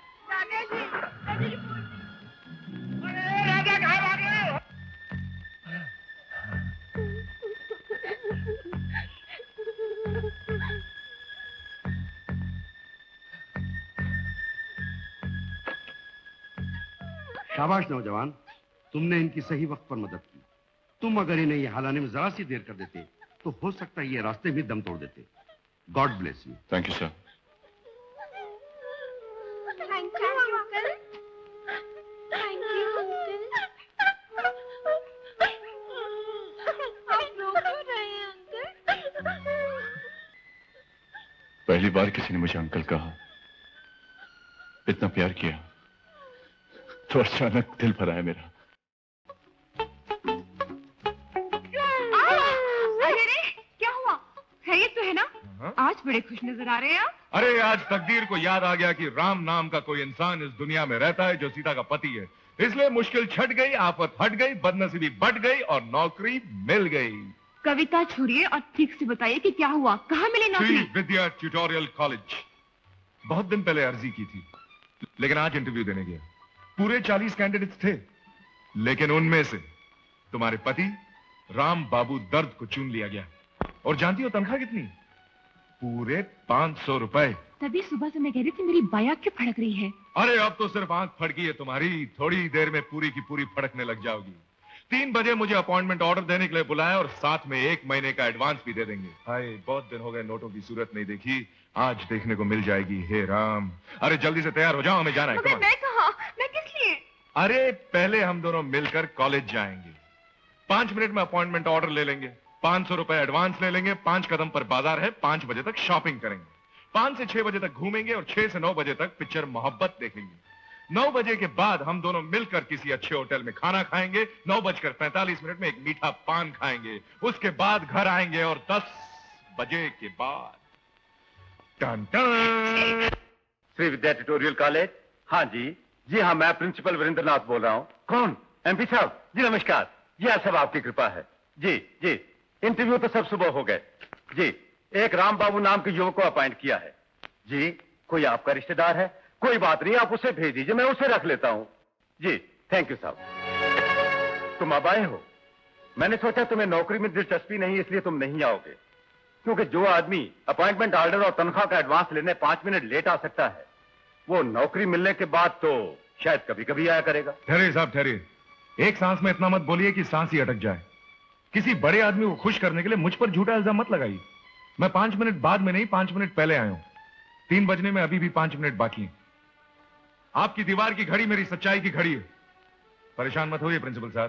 राजा कहाँ भागे? शाबाश नौजवान, तुमने इनकी सही वक्त पर मदद की। तुम अगर इन्हें यहाँ लाने में जरा सी देर कर देते तो हो सकता है ये रास्ते में दम तोड़ देते। God bless you. Thank you sir. Thank you uncle. Thank you uncle. आप रो क्यों रहे हैं अंकल? पहली बार किसी ने मुझे अंकल कहा, इतना प्यार किया तो अचानक दिल भरा है मेरा। अरे क्या हुआ? खैरियत तो है ना? आज बड़े खुश नजर आ रहे हैं आप। अरे आज तकदीर को याद आ गया कि राम नाम का कोई इंसान इस दुनिया में रहता है जो सीता का पति है, इसलिए मुश्किल छट गई, आफत हट गई, बदनसीबी बढ़ गई और नौकरी मिल गई। कविता छोड़िए और ठीक से बताइए कि क्या हुआ, कहाँ मिली श्री नौकरी? Vidya tutorial college. बहुत दिन पहले अर्जी की थी, लेकिन आज इंटरव्यू देने गया। पूरे चालीस कैंडिडेट्स थे, लेकिन उनमें से तुम्हारे पति राम बाबू दर्द को चुन लिया गया। और जानती हो तनख्वाह कितनी? पूरे पांच सौ रुपए। तभी सुबह से मैं कह रही थी मेरी बाया क्यों फड़क रही है। अरे अब तो सिर्फ आंख फड़की है तुम्हारी, थोड़ी देर में पूरी की पूरी फड़कने लग जाओगी। तीन बजे मुझे अपॉइंटमेंट ऑर्डर देने के लिए बुलाया और साथ में एक महीने का एडवांस भी दे देंगे। हाय बहुत दिन हो गए नोटों की सूरत नहीं देखी, आज देखने को मिल जाएगी। हे राम, अरे जल्दी से तैयार हो जाओ, हमें जाना है। मगर मैं कहाँ, मैं किस लिए? अरे पहले हम दोनों मिलकर कॉलेज जाएंगे, पांच मिनट में अपॉइंटमेंट ऑर्डर ले लेंगे, पांच सौ रुपए एडवांस ले लेंगे, पांच कदम पर बाजार है, पांच बजे तक शॉपिंग करेंगे, पांच से छह बजे तक घूमेंगे और छह से नौ बजे तक पिक्चर मोहब्बत देखेंगे। नौ बजे के बाद हम दोनों मिलकर किसी अच्छे होटल में खाना खाएंगे। नौ बजकर पैंतालीस मिनट में एक मीठा पान खाएंगे। उसके बाद घर आएंगे और दस बजे के बाद टन टन। Shri Vidya tutorial college. हाँ जी जी हाँ, मैं प्रिंसिपल वीरेंद्रनाथ बोल रहा हूँ। कौन? एमपी साहब जी नमस्कार। जी हाँ, सब आपकी कृपा है। जी जी, इंटरव्यू तो सब सुबह हो गए। जी, एक राम बाबू नाम के युवक को अपॉइंट किया है। जी, कोई आपका रिश्तेदार है? कोई बात नहीं, आप उसे भेज दीजिए, मैं उसे रख लेता हूँ। जी थैंक यू साहब। तुम अब आए हो? मैंने सोचा तुम्हें नौकरी में दिलचस्पी नहीं, इसलिए तुम नहीं आओगे। क्योंकि जो आदमी अपॉइंटमेंट ऑर्डर और तनख्वाह का एडवांस लेने पांच मिनट लेट आ सकता है, वो नौकरी मिलने के बाद तो शायद कभी कभी आया करेगा। ठहरिए साहब ठहरिए, एक सांस में इतना मत बोलिए कि सांस ही अटक जाए। किसी बड़े आदमी को खुश करने के लिए मुझ पर झूठा इल्जाम मत लगाइए। मैं पांच मिनट बाद में नहीं, पांच मिनट पहले आया हूं। तीन बजने में अभी भी पांच मिनट बाकी है। आपकी दीवार की घड़ी मेरी सच्चाई की घड़ी है। परेशान मत होइए प्रिंसिपल साहब।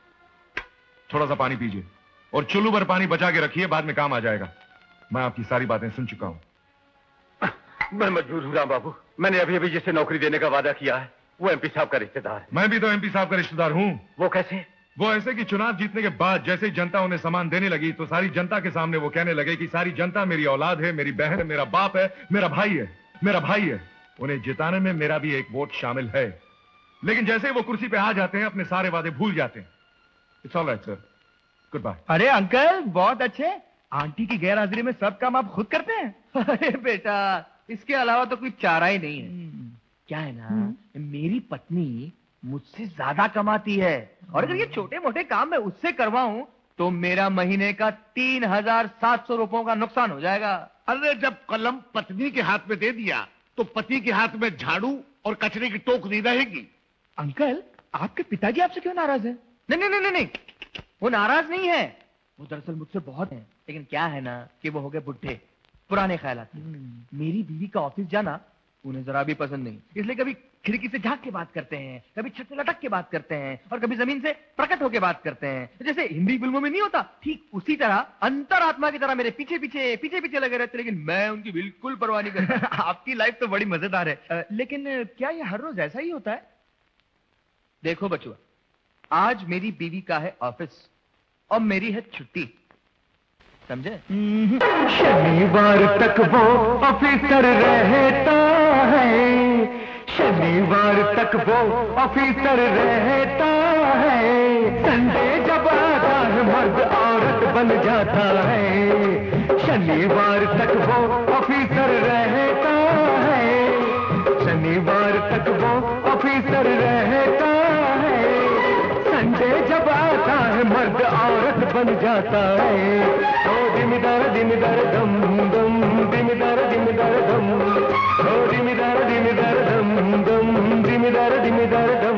थोड़ा सा पानी पीजिए और चुल्लू भर पानी बचा के रखिए, बाद में काम आ जाएगा। मैं आपकी सारी बातें सुन चुका हूं। मैं मजबूर हूं राम बाबू। मैंने अभी अभी जिसे नौकरी देने का वादा किया है वो एमपी साहब का रिश्तेदार है। मैं भी तो एमपी साहब का रिश्तेदार हूं। वो कैसे? वो ऐसे कि चुनाव जीतने के बाद जैसे ही जनता उन्हें सामान देने लगी तो सारी जनता के सामने वो कहने लगे कि सारी जनता मेरी औलाद है, मेरी बहन है, मेरा बाप है, मेरा भाई है, मेरा भाई है। उन्हें जिताने में मेरा भी एक वोट शामिल है। लेकिन जैसे ही वो कुर्सी पे आ जाते हैं अपने सारे वादे भूल जाते हैं। It's all right sir, good bye. अरे अंकल बहुत अच्छे। आंटी की गैर हाजिरी में सब काम आप खुद करते हैं? अरे बेटा, इसके अलावा तो कोई चारा ही नहीं है। क्या है ना, मेरी पत्नी मुझसे ज्यादा कमाती है और अगर ये छोटे मोटे काम मैं उससे करवाऊं तो मेरा महीने का तीन हजार सात सौ रुपयों का नुकसान हो जाएगा। अरे जब कलम पत्नी के हाथ में दे दिया तो पति के हाथ में झाड़ू और कचरे की टोकरी रहेगी। अंकल, आपके पिताजी आपसे क्यों नाराज है? नहीं नहीं नहीं नहीं, वो नाराज नहीं है। वो दरअसल मुझसे बहुत है, लेकिन क्या है ना कि वो हो गए बुढ़े, पुराने ख्यालात। मेरी बीवी का ऑफिस जाना उन्हें जरा भी पसंद नहीं, इसलिए कभी खिड़की से झांक के बात करते हैं, कभी छत से लटक के बात करते हैं और कभी जमीन से प्रकट होकर बात करते हैं। जैसे हिंदी फिल्मों में नहीं होता, ठीक उसी तरह अंतरात्मा की तरह मेरे पीछे पीछे पीछे पीछे लगे रहते, लेकिन मैं उनकी बिल्कुल परवाह नहीं करता। आपकी लाइफ तो बड़ी मजेदार है। आ, लेकिन क्या ये हर रोज ऐसा ही होता है? देखो बचुआ, आज मेरी बीवी का है ऑफिस और मेरी है छुट्टी, समझे? शनिवार तक वो ऑफिसर रहता है, शनिवार तक वो ऑफिसर रहता है। संडे जब आता है मर्द औरत बन जाता है। शनिवार तक वो ऑफिसर रहता है, शनिवार तक वो ऑफिसर रहता है। संडे जब आता है मर्द औरत बन जाता है। ओ दिमिदार दिमिदार दम दम, दिमिदार दिमिदार दम, ओ दिमिदार दिमिदार दम दम, दिमिदार दिमिदार दम।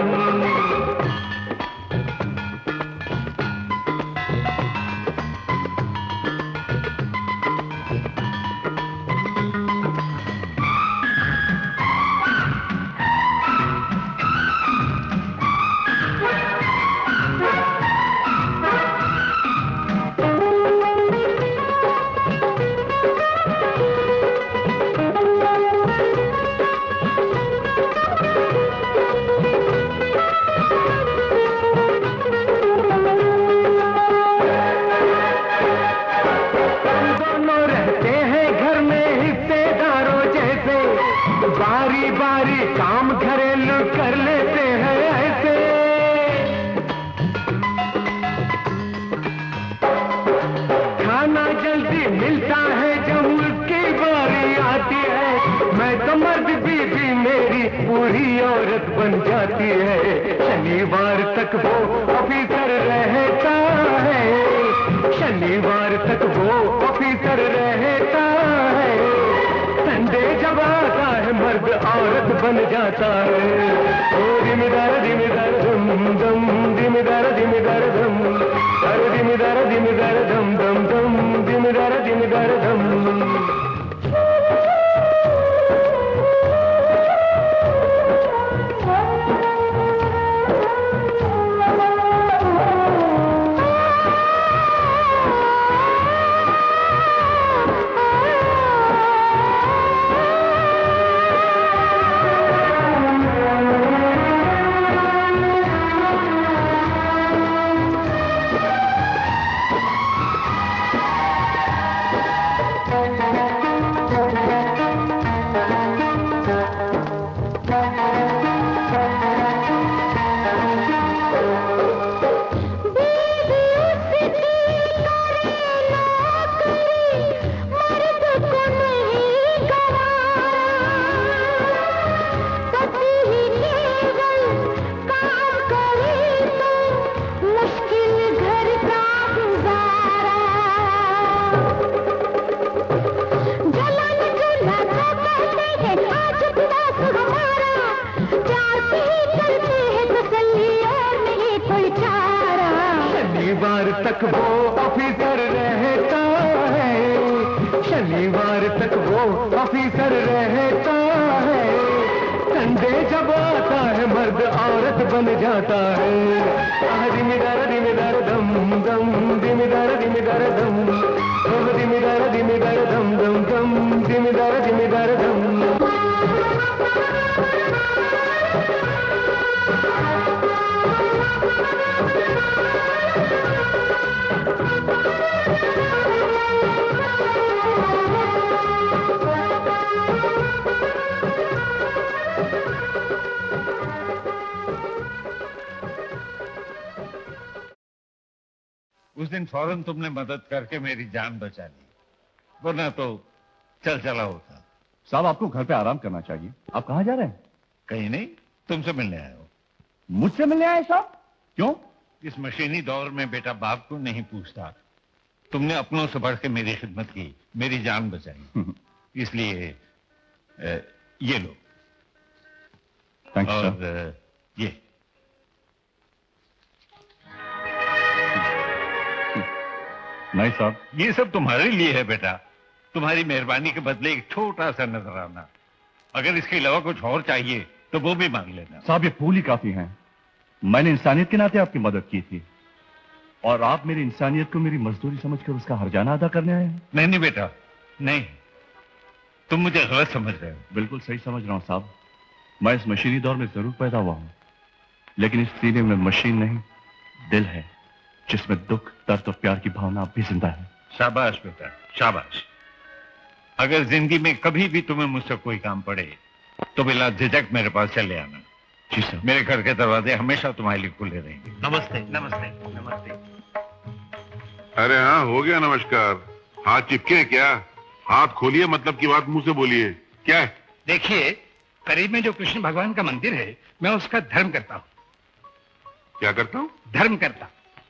बारी बारी काम घरेलू कर लेते हैं ऐसे। खाना जल्दी मिलता है जब उनकी बारी आती है। मैं तो मर्द बीवी मेरी पूरी औरत बन जाती है। शनिवार तक वो ऑफिसर रहता है, शनिवार तक वो ऑफिसर रहता है। संडे जब आता है मर्द औरत बन जाता है। ओ दिमिदार दिमिदार दम दम, दिमिदार दिमिदार दम, अरे दिमिदार दिमिदार दम दम दम, दिमिदार दिमिदार दम। शनिवार तक वो ऑफिसर रहता है, संडे जब आता है मर्द औरत बन जाता है। दिमिदार दिमिदार दम दम दिमिदार दिमिदार दम दिमिदार दिमिदार दम दम दम दिमिदार दिमिदार दम। उस दिन फौरन तुमने मदद करके मेरी जान बचा ली, वरना तो चल चला होता। साहब आपको घर पे आराम करना चाहिए। आप कहाँ जा रहे हैं? कहीं नहीं, तुमसे मिलने आए हो। मुझसे मिलने आए साहब? क्यों? इस मशीनी दौर में बेटा बाप को नहीं पूछता। तुमने अपनों से बढ़ के मेरी खिदमत की, मेरी जान बचाई, इसलिए ए, ये लो। और ए, ये नहीं साहब, ये सब तुम्हारे लिए है बेटा, तुम्हारी मेहरबानी के बदले एक छोटा सा नजराना। अगर इसके अलावा कुछ और चाहिए तो वो भी मांग लेना। साहब ये फूल ही काफी हैं। मैंने इंसानियत के नाते आपकी मदद की थी और आप मेरी इंसानियत को मेरी मजदूरी समझकर उसका हर्जाना अदा करने आए हैं। नहीं नहीं बेटा, नहीं, तुम मुझे गलत समझ रहे हो। बिल्कुल सही समझ रहा हूँ साहब। मैं इस मशीनी दौर में जरूर पैदा हुआ हूँ, लेकिन इस सीने में मशीन नहीं, दिल है, जिसमें दुख, दर्द और प्यार की भावना अब भी जिंदा है। शाबाश बेटा, शाबाश। अगर जिंदगी में कभी भी तुम्हें मुझसे कोई काम पड़े तो बिला झिझक मेरे पास चले आना। जी सर। मेरे घर के दरवाजे हमेशा तुम्हारे लिए खुले रहेंगे। नमस्ते नमस्ते नमस्ते। अरे हाँ, हो गया नमस्कार। हाथ चिपके हैं क्या? हाथ खोलिए, मतलब की बात मुंह से बोलिए। क्या है? देखिए, करीब में जो कृष्ण भगवान का मंदिर है, मैं उसका धर्म करता हूँ। क्या करता हूँ? धर्म करता।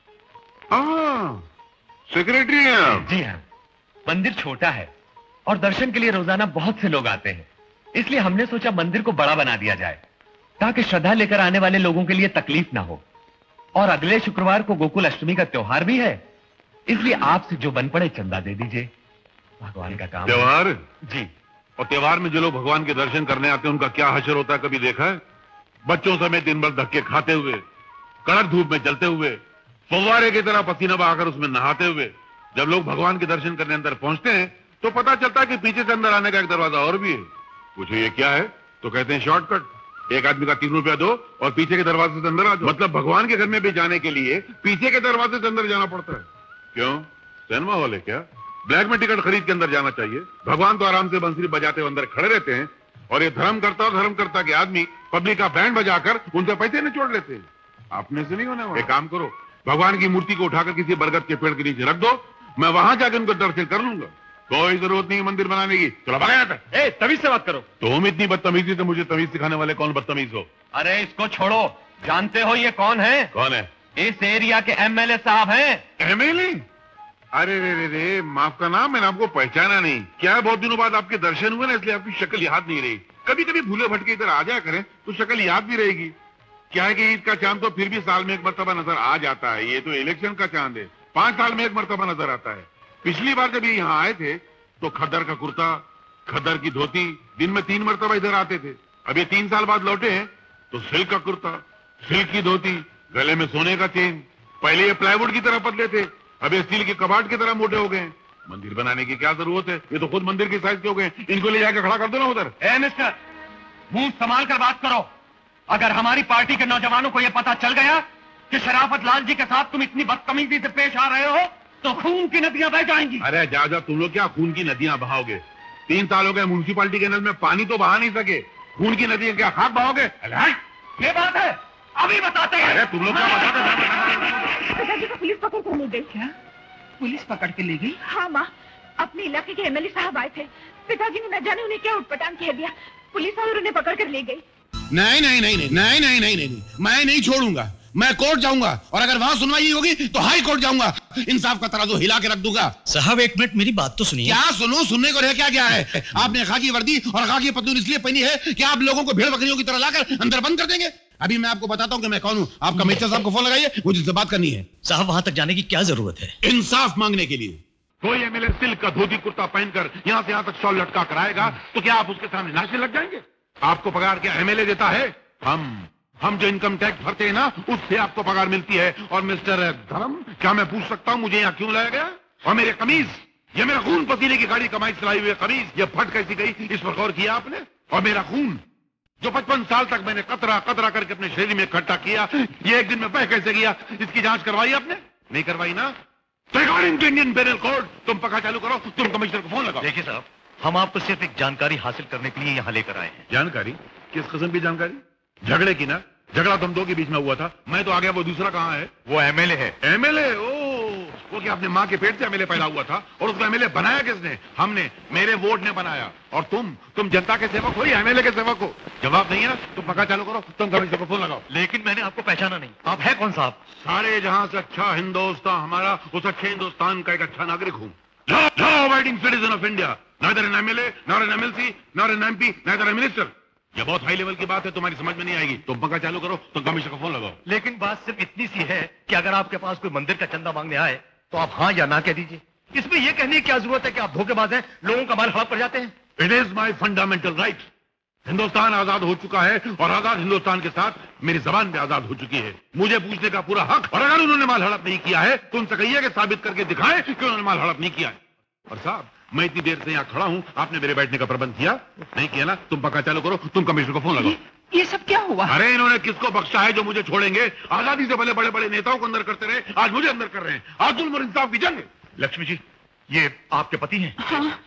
हाँ, सेक्रेटरी हैं आप? जी हाँ। मंदिर छोटा है और दर्शन के लिए रोजाना बहुत से लोग आते हैं, इसलिए हमने सोचा मंदिर को बड़ा बना दिया जाए ताकि श्रद्धा लेकर आने वाले लोगों के लिए तकलीफ ना हो। और अगले शुक्रवार को गोकुल अष्टमी का त्योहार भी है, इसलिए आपसे जो बन पड़े चंदा दे दीजिए। भगवान का काम। त्योहार? जी। और त्योहार में जो लोग भगवान के दर्शन करने आते हैं उनका क्या हशर होता है, कभी देखा है? बच्चों समेत दिन भर धक्के खाते हुए, कड़क धूप में जलते हुए, फव्वारे की तरह पसीना बहाकर उसमें नहाते हुए जब लोग भगवान के दर्शन करने अंदर पहुंचते हैं तो पता चलता है कि पीछे से अंदर आने का एक दरवाजा और भी है। पूछो ये क्या है, तो कहते हैं शॉर्टकट। एक आदमी का तीन रुपया दो और पीछे के दरवाजे से अंदर आ जाओ। मतलब भगवान के घर में भी जाने के लिए पीछे के दरवाजे से अंदर जाना पड़ता है। क्यों, सिनेमा हॉल है क्या? ब्लैक में टिकट खरीद के अंदर जाना चाहिए। भगवान तो आराम से बंसरी बजाते हुए अंदर खड़े रहते हैं और ये धर्म करता धर्म करता के आदमी पब्लिक का बैंड बजाकर उनसे पैसे निचोड़ लेते हैं। अपने से नहीं होने वाला। एक काम करो, भगवान की मूर्ति को उठाकर किसी बरगद के पेड़ के नीचे रख दो, मैं वहां जाकर उनको दर्शन कर लूंगा। कोई जरूरत नहीं मंदिर बनाने की। चलो भाग यहाँ से। ए, तमीज से बात करो। तुम इतनी बदतमीजी से मुझे तमीज सिखाने वाले कौन बदतमीज हो? अरे इसको छोड़ो, जानते हो ये कौन है? कौन है? इस एरिया के एमएलए साहब हैं। एमएलए? अरे रे रे रे, माफ का नाम, मैंने आपको पहचाना नहीं। क्या है, बहुत दिनों बाद आपके दर्शन हुए ना, इसलिए आपकी शक्ल याद नहीं रही। कभी कभी भूले भटके इधर आ जाया करें तो शक्ल याद भी रहेगी। क्या है कि ईद का चांद तो फिर भी साल में एक मरतबा नजर आ जाता है, ये तो इलेक्शन का चांद है, पांच साल में एक मरतबा नजर आता है। पिछली बार जब ये यहाँ आए थे तो खद्दर का कुर्ता, खद्दर की धोती, दिन में तीन मरतबा इधर आते थे। अब ये तीन साल बाद लौटे हैं तो सिल्क का कुर्ता, सिल्क की धोती, गले में सोने का चेन। पहले ये प्लाईवुड की तरह पतले थे, अब ये स्टील के कबाड़ की तरह मोटे हो गए। मंदिर बनाने की क्या जरूरत है, ये तो खुद मंदिर की साइज के हो गए। इनको ले जाकर खड़ा कर दो ना उधर। ए मिस्टर, मुंह संभाल कर बात करो। अगर हमारी पार्टी के नौजवानों को यह पता चल गया कि शराफत लाल जी के साथ तुम इतनी बदतमीजी से पेश आ रहे हो तो खून की नदियां बह जाएंगी। अरे जा जा, तुम लोग क्या खून की नदियां बहाओगे? तीन साल हो गए म्यूनसिपालिटी के नल में पानी तो बहा नहीं सके, खून की नदियां क्या खाक बहाओगे? ये बात है, अभी बताते हैं। अरे तुम लोग क्या बताते? पिताजी को पुलिस पकड़ कर ले गई। क्या पुलिस पकड़ के ले गई? हाँ माँ, अपने इलाके के एमएलए साहब आए थे, पिताजी ने न जाने उन्हें क्या उटपटांग कह दिया, पुलिस और उन्हें पकड़ कर ले गई। नहीं नहीं नहीं नहीं नहीं नहीं नहीं नहीं मैं नहीं छोड़ूंगा, मैं कोर्ट जाऊंगा और अगर वहां सुनवाई होगी तो हाई कोर्ट जाऊंगा, इंसाफ का तराजू हिला के रख दूंगा। साहब एक मिनट मेरी बात तो सुनिए। क्या सुनो, सुनने को रह क्या क्या है? आपने खाकी वर्दी और खाकी पतलून इसलिए पहनी है कि आप लोगों को भेड़ बकरियों की तरह लाकर अंदर बंद कर देंगे। अभी मैं आपको बताता हूँ कि मैं कौन हूँ। आप कमिश्नर साहब को फोन लगाइए, मुझे इससे बात करनी है। साहब वहां तक जाने की क्या जरूरत है? इंसाफ मांगने के लिए। कोई एमएलए सिल्क का धोती कुर्ता पहनकर यहां से यहां तक शॉल लटका कर आएगा तो क्या आप उसके सामने नाचने लग जाएंगे? आपको पगार क्या एमएलए देता है? हम हम जो इनकम टैक्स भरते हैं ना, उससे आपको पगार मिलती है। और मिस्टर धर्म, क्या मैं पूछ सकता हूं मुझे यहाँ क्यों लाया गया? और मेरे कमीज, ये मेरा खून पसीने की गाड़ी कमाई चलाई हुई कमीज, ये फट कैसी गई, इस पर गौर किया आपने? और मेरा खून जो पचपन साल तक मैंने कतरा कतरा करके अपने शरीर में इकट्ठा किया, ये एक दिन में बह कैसे गया, इसकी जांच करवाई आपने? नहीं करवाई ना? तो according to Indian penal code तुम पक्का चालू करो, तुम कमिश्नर को फोन लगाओ। देखिए साहब, हम आपको सिर्फ एक जानकारी हासिल करने के लिए यहाँ लेकर आए हैं। जानकारी? किस किस्म की जानकारी? झगड़े की ना? झगड़ा तुम दो के बीच में हुआ था, मैं तो आ गया, वो दूसरा कहाँ है? वो एमएलए है। एमएलए? ओ, वो क्या अपने माँ के पेट से एमएलए पैदा हुआ था? और उसको एमएलए बनाया किसने? हमने, मेरे वोट ने बनाया। और तुम तुम जनता के सेवक हो या एमएलए के सेवक हो? जवाब नहीं है ना? तुम पक्का चालू करो, तुम कमिश्नर को फोन लगाओ। लेकिन मैंने आपको पहचाना नहीं, आप है कौन साहब? सारे जहां से अच्छा हिंदुस्तान हमारा, उस अच्छे हिंदुस्तान का एक अच्छा नागरिक हूँ। Law abiding citizen of India, neither an MLA, nor an MLC, nor an MP, neither an minister. ये बहुत हाई लेवल की बात है, तुम्हारी समझ में नहीं आएगी। तुम पंखा चालू करो, तुम कमिश्नर को फोन लगाओ। लेकिन बात सिर्फ इतनी सी है कि अगर आपके पास कोई मंदिर का चंदा मांगने आए तो आप हाँ या ना कह दीजिए। इसमें यह कहने की क्या जरूरत है कि आप धोखेबाज हैं, लोगों का माल हड़प कर जाते हैं? It is my fundamental right. Hindustan आजाद हो चुका है और आजाद हिंदुस्तान के साथ मेरी जबान भी आजाद हो चुकी है। मुझे पूछने का पूरा हक। और अगर उन्होंने माल हड़प नहीं किया है तो उनसे कहिए कि साबित करके दिखाएं कि उन्होंने माल हड़प नहीं किया है। और साहब, मैं इतनी देर से यहाँ खड़ा हूँ, आपने मेरे बैठने का प्रबंध किया नहीं किया ना? तुम पक्का चालू करो, तुम कमिश्नर को फोन लगाओ। ये सब क्या हुआ? अरे इन्होंने किसको बख्शा है जो मुझे छोड़ेंगे? आजादी से पहले बड़े बड़े नेताओं को अंदर करते रहे, आज मुझे अंदर कर रहे हैं। आज जुल्म और इंसाफ की जंग। लक्ष्मी जी, ये आपके पति हैं? हाँ।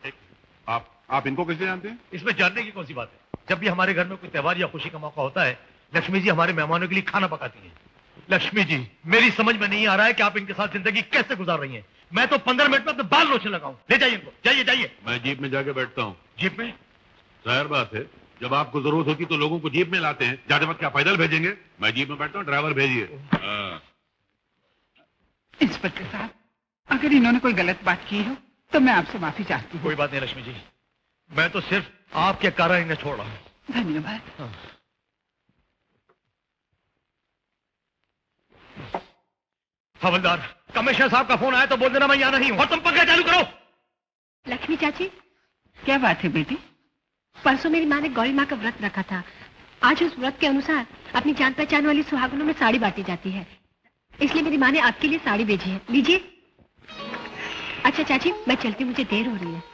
आप आप इनको कैसे जानते हैं? इसमें जानने की कौन सी बात है? जब भी हमारे घर में कोई त्योहार या खुशी का मौका होता है, लक्ष्मी जी हमारे मेहमानों के लिए खाना पकाती हैं। लक्ष्मी जी, मेरी समझ में नहीं आ रहा है कि आप इनके साथ जिंदगी कैसे गुजार रही हैं। मैं तो पंद्रह मिनट में अपने बाल नोचने लगाऊं। ले जाइए इनको, जाइए जाइए। मैं जीप में जाके बैठता हूँ। जीप में? जाहिर बात है, जब आपको जरूरत होती तो लोगों को जीप में लाते हैं। जाते वक्त क्या पैदल भेजेंगे? मैं जीप में बैठता हूँ, ड्राइवर भेजिए। इंस्पेक्टर साहब, अगर इन्होंने कोई गलत बात की हो तो मैं आपसे माफी चाहती हूँ। कोई बात नहीं लक्ष्मी जी, मैं तो सिर्फ आपके कारण इन्हें छोड़ रहा हूँ। धन्यवाद। हाँ। हवलदार, कमिश्नर साहब का फोन आया तो बोल देना मैं यहाँ नहीं हूँ। और तुम पंखा चालू करो। लक्ष्मी चाची, क्या बात है बेटी? परसों मेरी माँ ने गौरी माँ का व्रत रखा था। आज उस व्रत के अनुसार अपनी जान पहचान वाली सुहागनों में साड़ी बांटी जाती है, इसलिए मेरी माँ ने आपके लिए साड़ी भेजी है। लीजिए। अच्छा चाची, मैं चलती, मुझे देर हो रही है।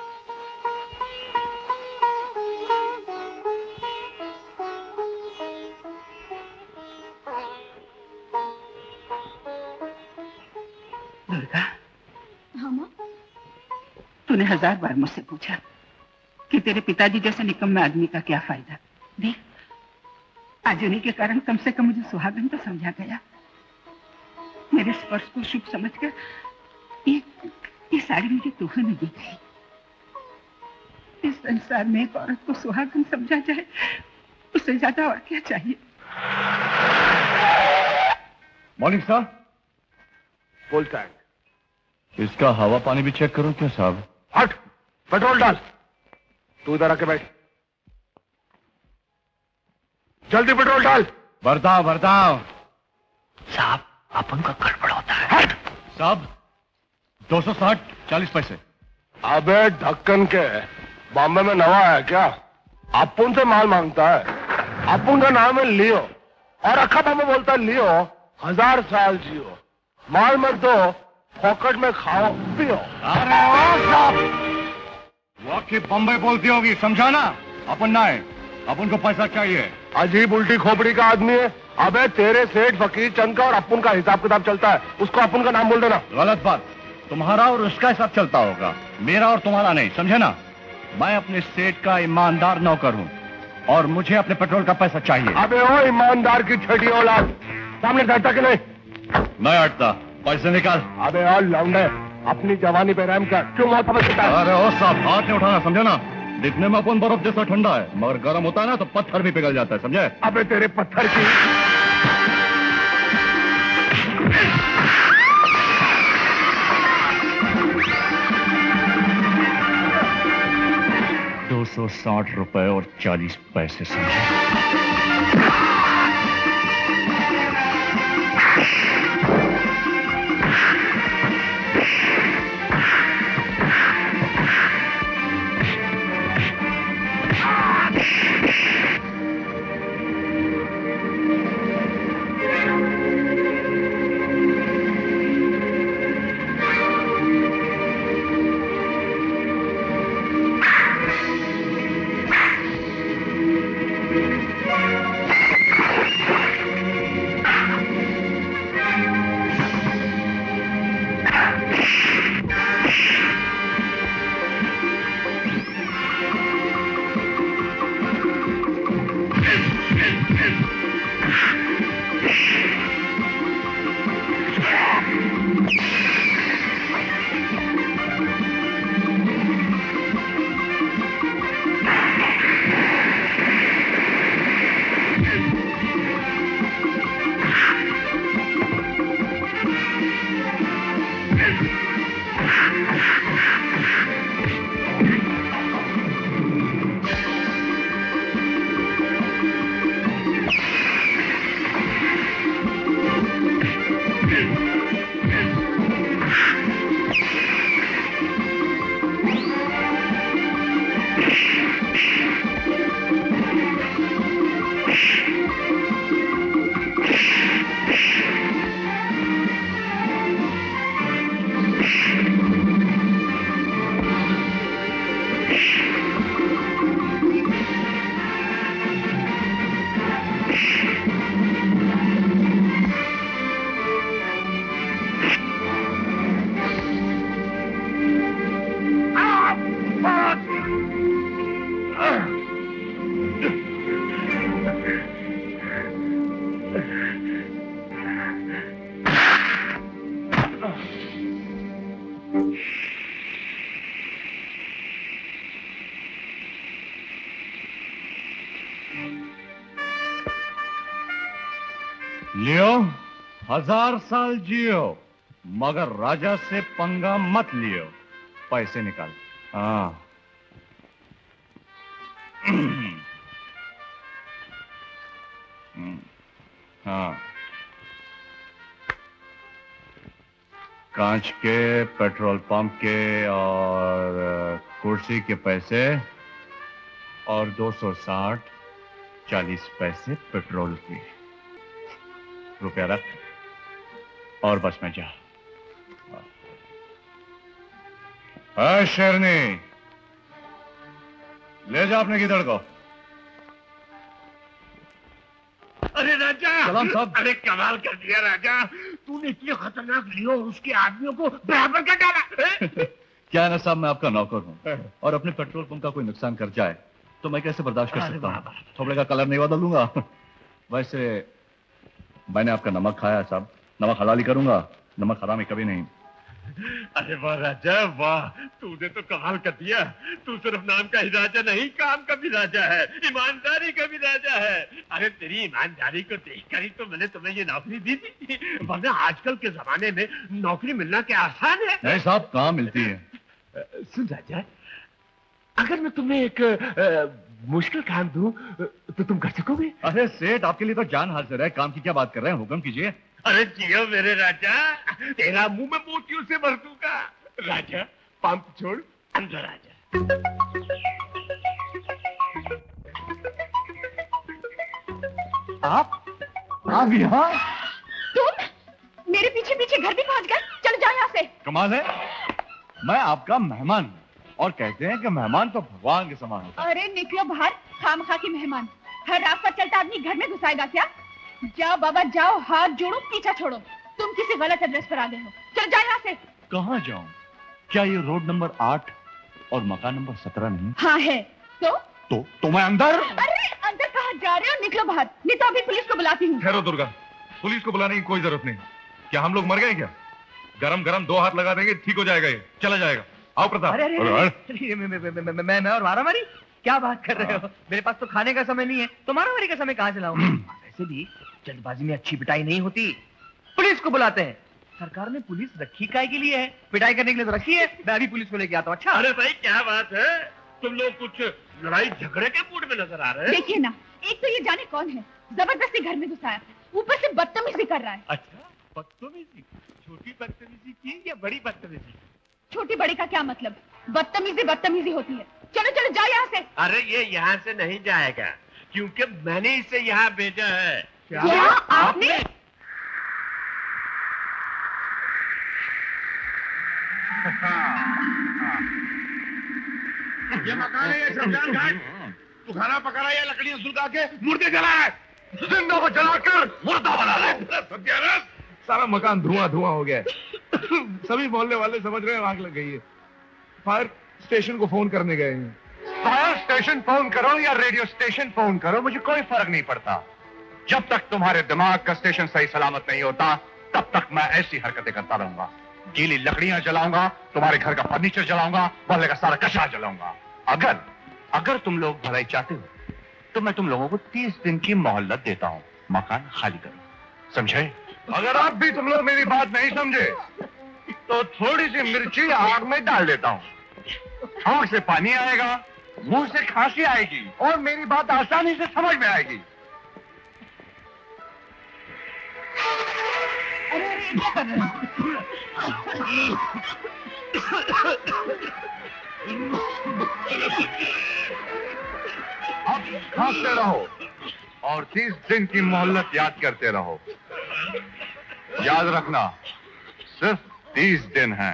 दुर्गा, हाँ माँ? तूने हजार बार मुझसे पूछा कि तेरे पिताजी जैसे निकम्मे आदमी का क्या फायदा। देख, आज उन्हीं के कारण कम से कम मुझे सुहागन तो समझा गया। मेरे स्पर्श को शुभ समझकर ये ये साड़ी मुझे तोहफे में दी गई। इस संसार में एक औरत को सुहागन समझा जाए, उससे ज्यादा और क्या चाहिए? मॉर्निंग साहब। Full tank. इसका हवा पानी भी चेक करो क्या साहब? हट, पेट्रोल डाल। तू इधर आके बैठ। जल्दी पेट्रोल डाल। बरताओ बरताओ। साहब, अपन का गड़बड़ होता है। हट। साहब, दो सौ साठ चालीस पैसे। अबे ढक्कन के, बॉम्बे में नवा है क्या? अपुन से माल मांगता है। अपुन का नाम है लियो और अखा बॉम्बे बोलता है लियो हजार साल जियो, माल मत दो, पॉकेट में खाओ पियो। अरे ओ साहब, वाकई बॉम्बे बोलती होगी, समझा ना? अपन ना है, अपन को पैसा चाहिए। अजीब उल्टी खोपड़ी का आदमी है। अबे तेरे सेठ फकीर चंद का और अपुन का हिसाब किताब चलता है, उसको अपुन का नाम बोल देना। गलत बात, तुम्हारा और उसका हिसाब चलता होगा, मेरा और तुम्हारा नहीं, समझे ना? मैं अपने सेठ का ईमानदार नौकर हूँ और मुझे अपने पेट्रोल का पैसा चाहिए। अबे ओ ईमानदार की छठी औलाद, सामने हटता कि नहीं? मैं हटता, पैसे निकाल। अबे और लौंडे, अपनी जवानी पे रहम कर, क्यों मौत समझ सकता है? अरे ओ साहब, हाथ नहीं उठाना, समझे ना? दिखने में अपन बर्फ जैसा ठंडा है, मगर गर्म होता है ना तो पत्थर भी पिघल जाता है, समझे? अबे तेरे पत्थर की दो सौ साठ रुपए और चालीस पैसे समझे? लियो, हजार साल जियो, मगर राजा से पंगा मत लियो। पैसे निकाल। हाँ। हाँ, कांच के, पेट्रोल पंप के और कुर्सी के पैसे और दो सौ साठ चालीस पैसे पेट्रोल के। रुपया रख और बस में जा। हाँ शेरनी, ले जा अपने गिदड़ को। अरे राजा, सलाम साहब। अरे कमाल कर दिया राजा, तूने इतने खतरनाक लियो और उसके आदमियों को बराबर कर डाला। क्या है ना साहब, मैं आपका नौकर हूँ और अपने पेट्रोल पंप का कोई नुकसान कर जाए तो मैं कैसे बर्दाश्त कर सकता हूँ? थोड़े का कलर नहीं बदलूंगा। वैसे मैंने आपका नमक खाया साहब, नमक हलाली करूंगा, नमक हरामी कभी नहीं। अरे वाह राजा वाह, तूने तो कमाल कर दिया। तू सिर्फ नाम का ही राजा नहीं, काम का भी राजा है, ईमानदारी का भी राजा है। अरे तेरी ईमानदारी को देखकर ही तो मैंने तुम्हें ये नौकरी दी थी, वरना आजकल के जमाने में नौकरी मिलना क्या आसान है? नहीं साहब, कहाँ मिलती है। सुन राजा, अगर मैं तुम्हें एक आ, मुश्किल काम दूं तो तुम कर सकोगे? अरे सेठ, आपके लिए तो जान हाजिर है, काम की क्या बात कर रहे हैं, हुक्म कीजिए। अरे जियो मेरे राजा, तेरा मुंह में मोतियों से भर दूंगा। राजा, पंप छोड़, अंदर आ जा। आप आप यहाँ? तुम मेरे पीछे पीछे घर भी पहुंच गए? चलो जाओ यहाँ से। कमाल है, मैं आपका मेहमान हूँ और कहते हैं कि मेहमान तो भगवान के समान होता है। अरे निकलो बाहर, खामखा के मेहमान। हर रास्ता चलता आदमी घर में घुसाएगा क्या? जाओ बाबा जाओ, हाथ जोड़ो, पीछा छोड़ो। तुम किसी गलत एड्रेस पर आ गए हो, चलो जाओ यहाँ से। कहाँ जाऊँ? क्या ये रोड नंबर आठ और मकान नंबर सत्रह नहीं? हाँ है। तो तो तो मैं अंदर। अरे अंदर कहाँ जा रहे हो? निकलो बाहर, नहीं तो अभी पुलिस को बुलाती हूँ। ठहरो दुर्गा, पुलिस को बुलाने की कोई जरूरत नहीं। क्या हम लोग मर गए क्या? गरम गरम दो हाथ लगा देंगे, ठीक हो जाएगा, ये चला जाएगा। आओ प्रताप। अरे, अरे, अरे, अरे, मैं, मैं, मैं, मैं, मैं, मैं और मारामारी? क्या बात कर रहे हो? मेरे पास तो खाने का समय नहीं है, तो मारामारी का समय कहाँ चलाऊं? वैसे भी जल्दबाजी में अच्छी पिटाई नहीं होती, पुलिस को बुलाते हैं। सरकार ने पुलिस रखी काय के लिए है? पिटाई करने के लिए तो रखी है। मैं अभी पुलिस को लेके आता हूँ। अच्छा। अरे भाई क्या बात है, तुम लोग कुछ लड़ाई झगड़े के मूड में नजर आ रहे हैं। देखिए ना, एक तो ये जाने कौन है, जबरदस्ती घर में घुसाया, ऊपर से बदतमीजी कर रहा है। अच्छा, बदतमीजी? छोटी बदतमीजी की या बड़ी बदतमीजी? छोटी बड़ी का क्या मतलब? बदतमीजी बदतमीजी होती है। चलो चलो जाओ यहाँ से। अरे ये यहाँ से नहीं जाएगा, क्योंकि मैंने इसे यहाँ भेजा है। क्या, क्या आपने? ये मकान है, ये शमशान घाट। तू खाना पका रहा है, लकड़ियां सुलगा के मुर्दे जला है, जिंदों को जलाकर मुर्दा बना रहा है। सत्यानाश, सारा मकान धुआं धुआं हो गया है। सभी मोहल्ले वाले समझ रहे हैं आग लग गई है। फायर स्टेशन को फोन करने गए हैं। फायर स्टेशन फोन करो या रेडियो स्टेशन फोन करो, मुझे कोई फर्क नहीं पड़ता। जब तक तुम्हारे दिमाग का स्टेशन सही सलामत नहीं होता, तब तक मैं ऐसी हरकतें करता रहूंगा। गीली लकड़ियां जलाऊंगा, तुम्हारे घर का फर्नीचर जलाऊंगा, मोहल्ले का सारा कचरा जलाऊंगा। अगर अगर तुम लोग भलाई चाहते हो तो मैं तुम लोगों को तीस दिन की मोहल्लत देता हूँ, मकान खाली करो, समझे? अगर आप भी तुम लोग मेरी बात नहीं समझे तो थोड़ी सी मिर्ची आग में डाल देता हूँ, आंख से पानी आएगा, मुंह से खांसी आएगी और मेरी बात आसानी से समझ में आएगी। अरे अरे क्या कर रहे अब खांसते रहो और तीस दिन की मोहल्लत याद करते रहो। याद रखना, सिर्फ तीस दिन है।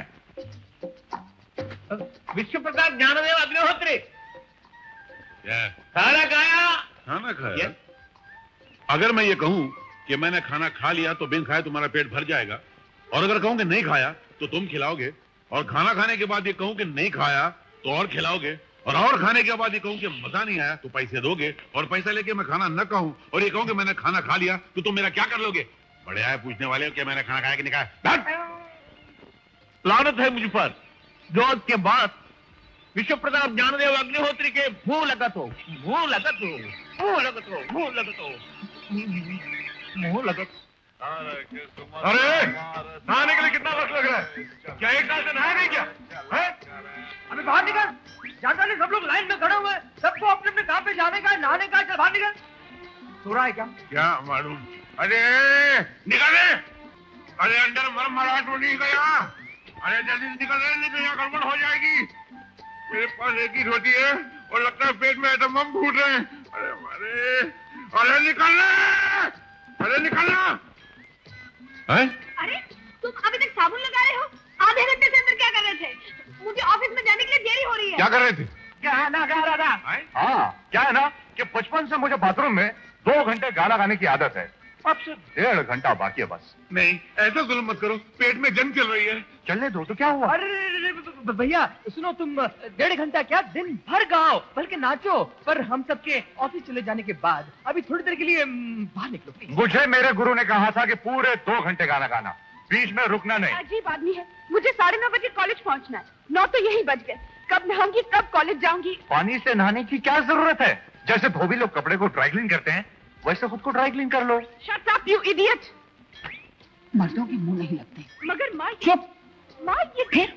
विश्व प्रसाद ज्ञानदेव अग्निहोत्री, क्या खाना खाया? खाना खाया? अगर मैं ये कहूं कि मैंने खाना खा लिया तो बिन खाए तुम्हारा पेट भर जाएगा, और अगर कहूं कि नहीं खाया तो तुम खिलाओगे, और खाना खाने के बाद ये कहूं कि नहीं खाया तो और खिलाओगे, और और खाने के बाद ये कहूं कि मजा नहीं आया तो पैसे दोगे, और पैसा लेके मैं खाना न कहूं और ये कहूं कि मैंने खाना खा लिया तो तुम मेरा क्या कर लोगे? बड़े आए पूछने वाले हो कि मैंने खाना खाया कि नहीं खाया। लानत है मुझ पर जो आज के बाद विश्व प्रताप ज्ञानदेव अग्निहोत्री के मुंह लगत हो, मुंह लगत हो, मुंह लगत हो, मुंह लगत हो, मुंह लगत। अरे नहाने के लिए कितना वक्त लग रहा है? क्या एक साल से नहाया नहीं क्या? है? अबे बाहर निकल। जानता नहीं सब लोग लाइन में खड़े हुए हैं, सबको अपने अपने काम पे जाने का है, नहाने का है, चल बाहर निकल। सो रहा है क्या? क्या मालूम। अरे निकले। अरे अंदर मर मरा तो नहीं गया। अरे जल्दी से निकल रहे, नहीं तो यहाँ गड़बड़ हो जाएगी। मेरे पास एक ही रोटी है और लगता है पेट में तो मम फूट रहे हैं। अरे अरे अरे निकलना, अरे निकलना। अरे तुम अभी तक साबुन लगा रहे हो? आधे घंटे से अंदर क्या कर रहे थे? मुझे ऑफिस में जाने के लिए देरी हो रही है। क्या कर रहे थे? क्या है ना गा रहा था? हाँ, क्या है ना कि बचपन से मुझे बाथरूम में दो घंटे गाना गाने की आदत है। अब सिर्फ डेढ़ घंटा बाकी है बस। नहीं, ऐसा जुल्म मत करो, पेट में जंग चल रही है। चलने दो तो क्या हुआ? अरे भैया सुनो, तुम डेढ़ घंटा क्या दिन भर गाओ, बल्कि नाचो, पर हम सबके ऑफिस चले जाने के बाद अभी थोड़ी देर के लिए बाहर निकलो प्लीज। मुझे मेरे गुरु ने कहा था कि पूरे दो घंटे गाना गाना, बीच में रुकना नहीं। अजीब आदमी है। मुझे साढ़े नौ बजे कॉलेज पहुंचना है, नौ तो यही बज गए। कब नहाऊंगी, कब कॉलेज जाऊंगी? पानी से नहाने की क्या जरूरत है? जैसे धोबी लोग कपड़े को ड्राई क्लीन करते हैं, वैसे खुद को ड्राई क्लीन कर लो। Shut up you idiot. मर्दों के मुंह नहीं लगते। मगर माँ चुप। माँ ये फिर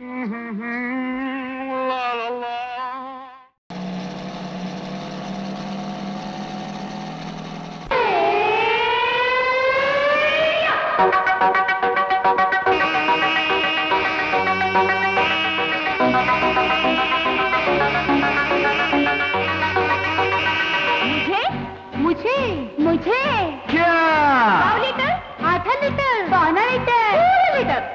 ला ला ला। मुझे मुझे क्या? पाव लीटर, आधा लीटर, पौना लीटर, पूरा लीटर।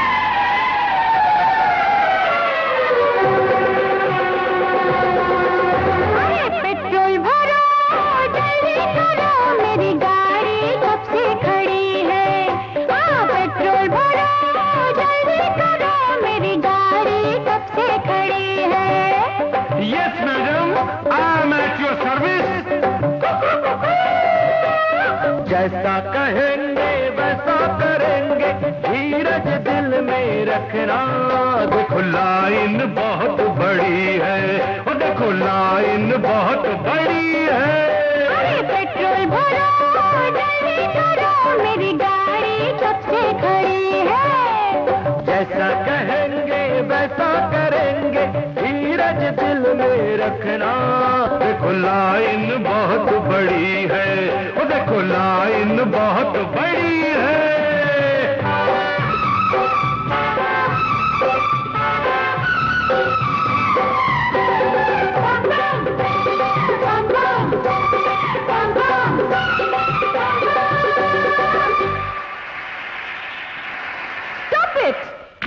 अरे पेट्रोल भरो, जल्दी करो, मेरी गाड़ी कब से खड़ी है। हाँ पेट्रोल भरो, जल्दी करो, मेरी गाड़ी कब से खड़ी है। Yes madam, I am at your service. जैसा कहेंगे वैसा करेंगे, धीरज दिल में रखना। देखो लाइन बहुत बड़ी है, ओ देखो लाइन बहुत बड़ी है। अरे पेट्रोल भरो, जल्दी करो, मेरी गाड़ी कब से खड़ी है। जैसा कहेंगे वैसा करेंगे, धीरज दिल में रखना। देखो लाइन बहुत बड़ी है, ओ देखो लाइन बहुत बड़ी है। Stop it!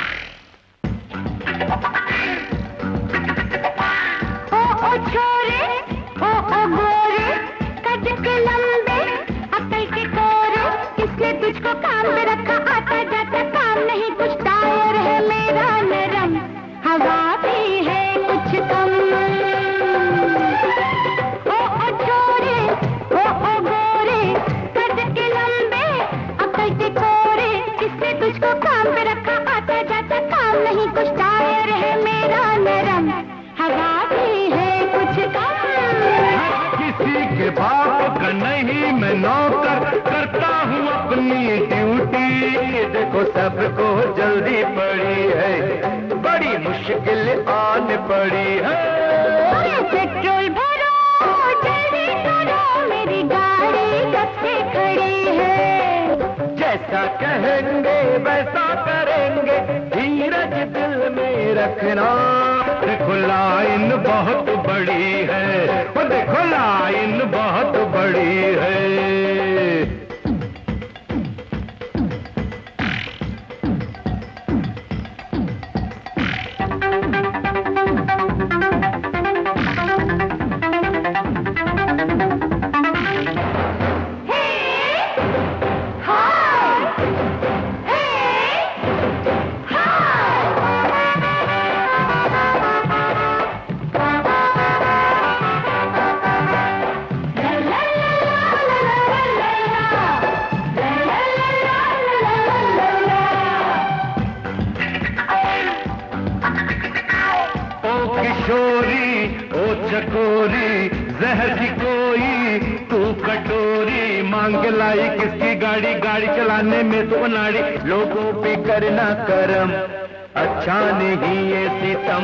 ओ ओ छोरे, ओ ओ गोरे, कद के लंबे, अकल के कोरे, किसने तुझको काम में रखा? आता जाता काम नहीं, कुछ टायर है मेरा नरम, हवा भी है कुछ कम। ओ ओ छोरे, ओ ओ गोरे, कद के लंबे, अकल के कोरे, किसने तुझको काम पे रखा? आता जाता काम नहीं, कुछ टायर है मेरा नरम, हवा भी है कुछ कम। किसी के बाप का नहीं मैं नौकर, करता हूँ अपनी ड्यूटी। देखो सबको जल्दी पड़ी है, बड़ी मुश्किल आने पड़ी है। अरे पेट्रोल भरो, जल्दी करो, मेरी गाड़ी कब से खड़ी है। जैसा कहेंगे वैसा करेंगे, धीरज दिल में रखना। देखो लाइन बहुत बड़ी है, ओ देखो लाइन बहुत बड़ी है। ला ला ला किशोरी ओ चकोरी जहर की कोई तू कटोरी मांग लाई किसकी गाड़ी गाड़ी चलाने में तो नाड़ी लोगों पे करना करम अच्छा नहीं ये सितम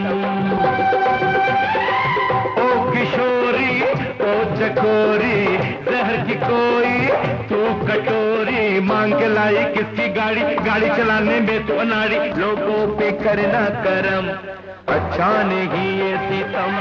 ओ किशोरी ओ चकोरी जहर की कोई तू कटोरी मांग लाई किसकी गाड़ी गाड़ी चलाने में तो नाड़ी लोगों पे करना करम अच्छा नहीं ये सितम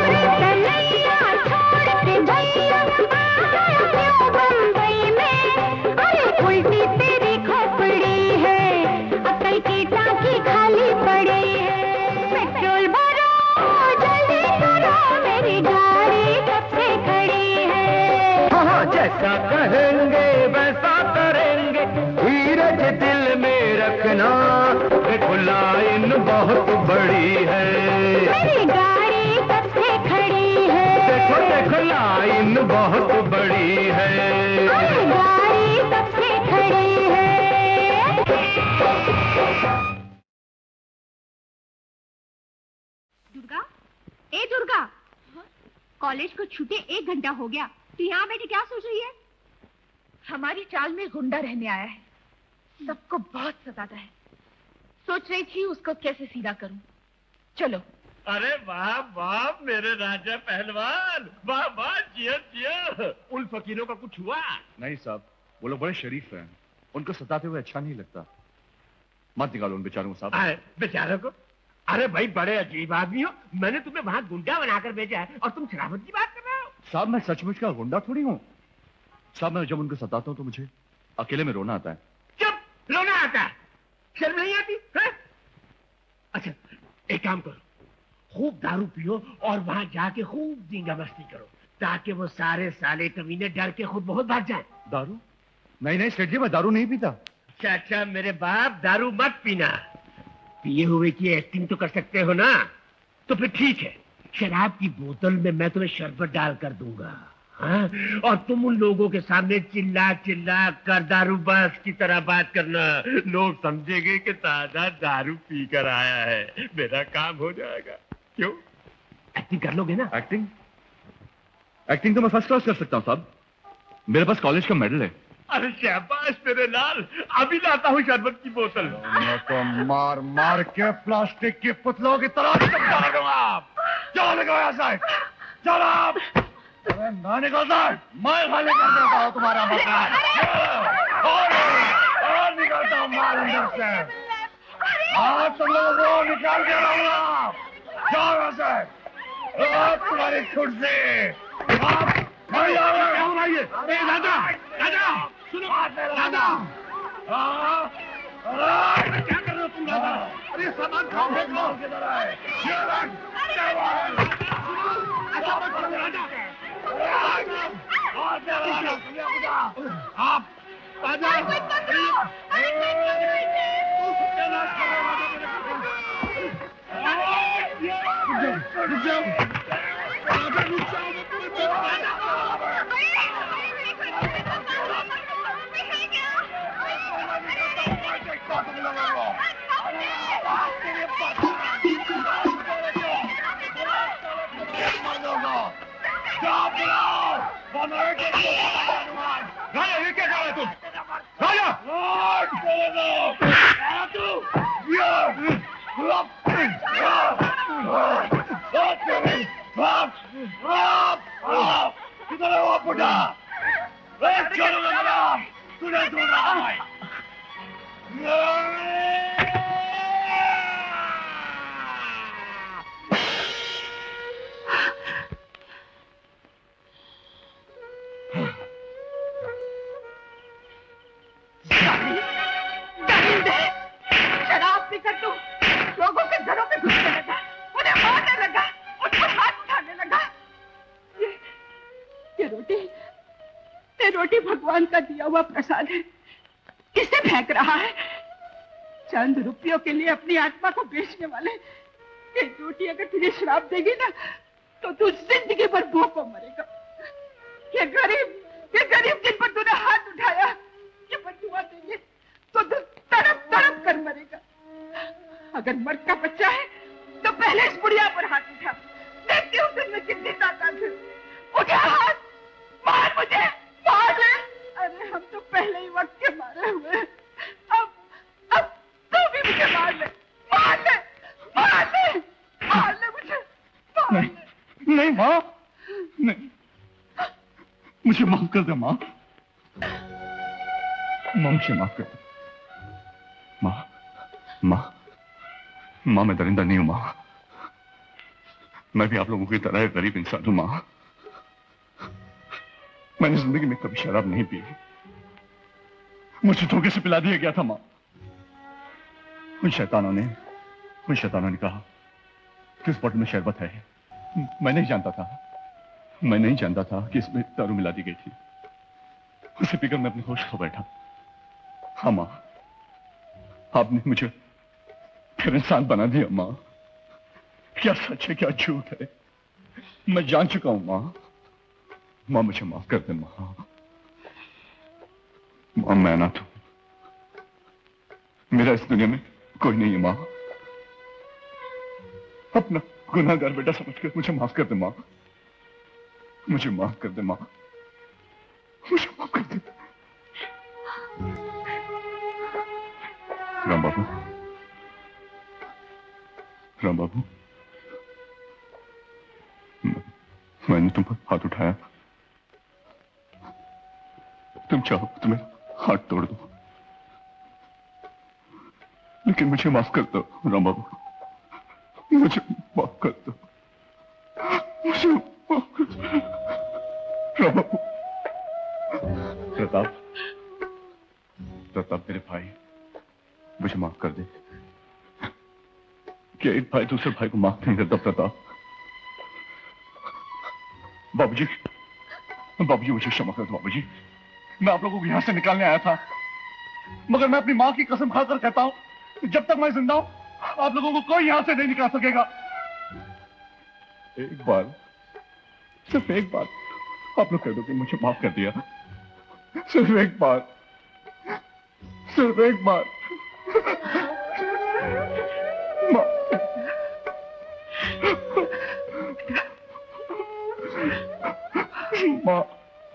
उल्टी तेरी खोपड़ी है अकल की टांकी खाली पड़ी है पेट्रोल भरो जल्दी करो मेरी गाड़ी कब से खड़ी है हाँ जैसा कहेंगे वैसा करेंगे धीरज दिल में रखना देखो लाइन बहुत बड़ी है मेरी गाड़ी कब से खड़ी है देखो देखो लाइन बहुत बड़ी है गाड़ी कब से खड़ी है दुर्गा ए दुर्गा कॉलेज को छूटे एक घंटा हो गया तो यहाँ बैठे क्या सोच रही है? हमारी चाल में गुंडा रहने आया है, सबको बहुत सताता है। सोच रही थी उसको कैसे सीधा करूं। चलो। अरे वाह वाह मेरे राजा पहलवान, वाह वाह जिया जिया। उन फकीरों का कुछ हुआ? नहीं साहब, वो लोग बड़े शरीफ हैं, उनको सताते हुए अच्छा नहीं लगता। मत निकालो उन बेचारों को साहब। बेचारों को? अरे भाई बड़े अजीब आदमी हो, मैंने तुम्हें वहां गुंडा बनाकर भेजा है और तुम शराबत की बात कर रहे हो। साहब मैं सचमुच का गुंडा थोड़ी हूँ साहब, मैं जब उनको सताता हूँ तो मुझे अकेले में रोना आता है। चुप, रोना आता है? शर्म नहीं आती है? अच्छा एक काम करो, खूब दारू पियो और वहां जाके खूब दींगा मस्ती करो ताकि वो सारे साले कमीने डर के खुद बहुत भाग जाए। दारू? नहीं नहीं सेठ जी, मैं दारू नहीं पीता। अच्छा अच्छा मेरे बाप, दारू मत पीना। पिए हुए की एक्टिंग तो कर सकते हो ना, तो फिर ठीक है, शराब की बोतल में मैं तुम्हें शरबत डाल कर दूंगा। हाँ? और तुम उन लोगों के सामने चिल्ला चिल्ला कर दारू बस की तरह बात करना, लोग समझेंगे कि ताजा दारू पी कर आया है, मेरा काम हो जाएगा। क्यों? एक्टिंग कर लोगे ना? एक्टिंग एक्टिंग तो मैं फर्स्ट क्लास कर सकता हूँ साहब, मेरे पास कॉलेज का मेडल है। अरे शाबाश मेरे लाल, अभी लाता हूँ शरबत की बोतल। मैं तो मार मार के प्लास्टिक की पुतलों की तरह चमका दूंगा। चलो निकलो यहाँ से, चलो आप। अरे ना निकलता, मैं खाली कर देता हूँ तुम्हारा मकान। और, और निकलता हूँ माल अंदर से। हाँ तुम लोगों को निकाल के लाऊंगा। जाओ यहाँ से, तुम्हारी कुर्सी। दादा दादा सुनो दादा, क्या कर रहे हो तुम दादा? अरे सामान खाओ फेंक लो। आप राजा ये क्या कर रहे तुम? राजा किधर है वो बुढ़ा? तूने ढूंढ रहा है। शराब पीकर तू लोगों के घरों पे घुसने लगा, उन्हें मारने लगा, उन पर हाथ उठाने लगा। ये, ये रोटी ये रोटी भगवान का दिया हुआ प्रसाद है, किसे फेंक रहा है? चंद रुपयों के लिए अपनी आत्मा को बेचने वाले, ये रोटी अगर तुझे श्राप देगी ना तो तू जिंदगी भर भूखों मरेगा। ये गरीब ये गरीब जिन पर तूने हाथ उठाया, ये बदुआ देंगे तो तू तड़प तड़प कर मरेगा। अगर मर्द का बच्चा है तो पहले इस बुढ़िया पर हाथ उठा। देखती हूँ तुझमें कितनी ताकत है। उठा हाथ, मार मुझे, मार ले। अरे हम तो पहले ही वक्त के मारे हुए। अब अब तू भी मुझे मार ले, मार ले, मार ले, मार ले मुझे, मार नहीं, ले। नहीं माँ, नहीं, मुझे माफ कर दे माँ, माँ मुझे माफ कर दे। माँ, माँ, माँ मैं दरिंदा नहीं हूं माँ, मैं भी आप लोगों की तरह एक गरीब इंसान हूं माँ। मैंने जिंदगी में कभी शराब नहीं पी, मुझे धोखे से पिला दिया गया था माँ। उन शैतानों ने उन शैतानों ने कहा कि इस बोतल में शरबत है। मैं नहीं जानता था मैं नहीं जानता था कि इसमें दारू मिला दी गई थी। उसे पीकर मैं अपने होश खो बैठा। हाँ माँ, आपने मुझे फिर इंसान बना दिया माँ। क्या सच है क्या झूठ है मैं जान चुका हूं माँ। माँ मुझे माफ कर दे माँ। माँ मैं अनाथ हूं, मेरा इस दुनिया में कोई नहीं है माँ। अपना गुनाहगार बेटा समझकर मुझे माफ कर दे माँ। मुझे माफ कर दे माँ, मुझे माफ कर दे। राम बाबू, राम बाबू, मैंने तुम पर हाथ उठाया, तुम चाहो तो मैं हाथ तोड़ दो, लेकिन मुझे माफ कर दो राम बाबू, मुझे माफ कर दो, मुझे माफ कर दो राम बाबू। प्रताप, प्रताप मेरे भाई, मुझे माफ कर दे। क्या एक भाई दूसरे भाई को माफ नहीं करता प्रताप? बाबूजी, बाबूजी मुझे क्षमा कर दो बाबूजी। मैं आप लोगों को यहां से निकालने आया था, मगर मैं अपनी मां की कसम खाकर कहता हूं जब तक मैं जिंदा हूं आप लोगों को कोई यहां से नहीं निकाल सकेगा। एक बार, सिर्फ एक बार आप लोग कह दो कि मुझे माफ कर दिया। सिर्फ एक बार, सिर्फ एक बार। मां, मां,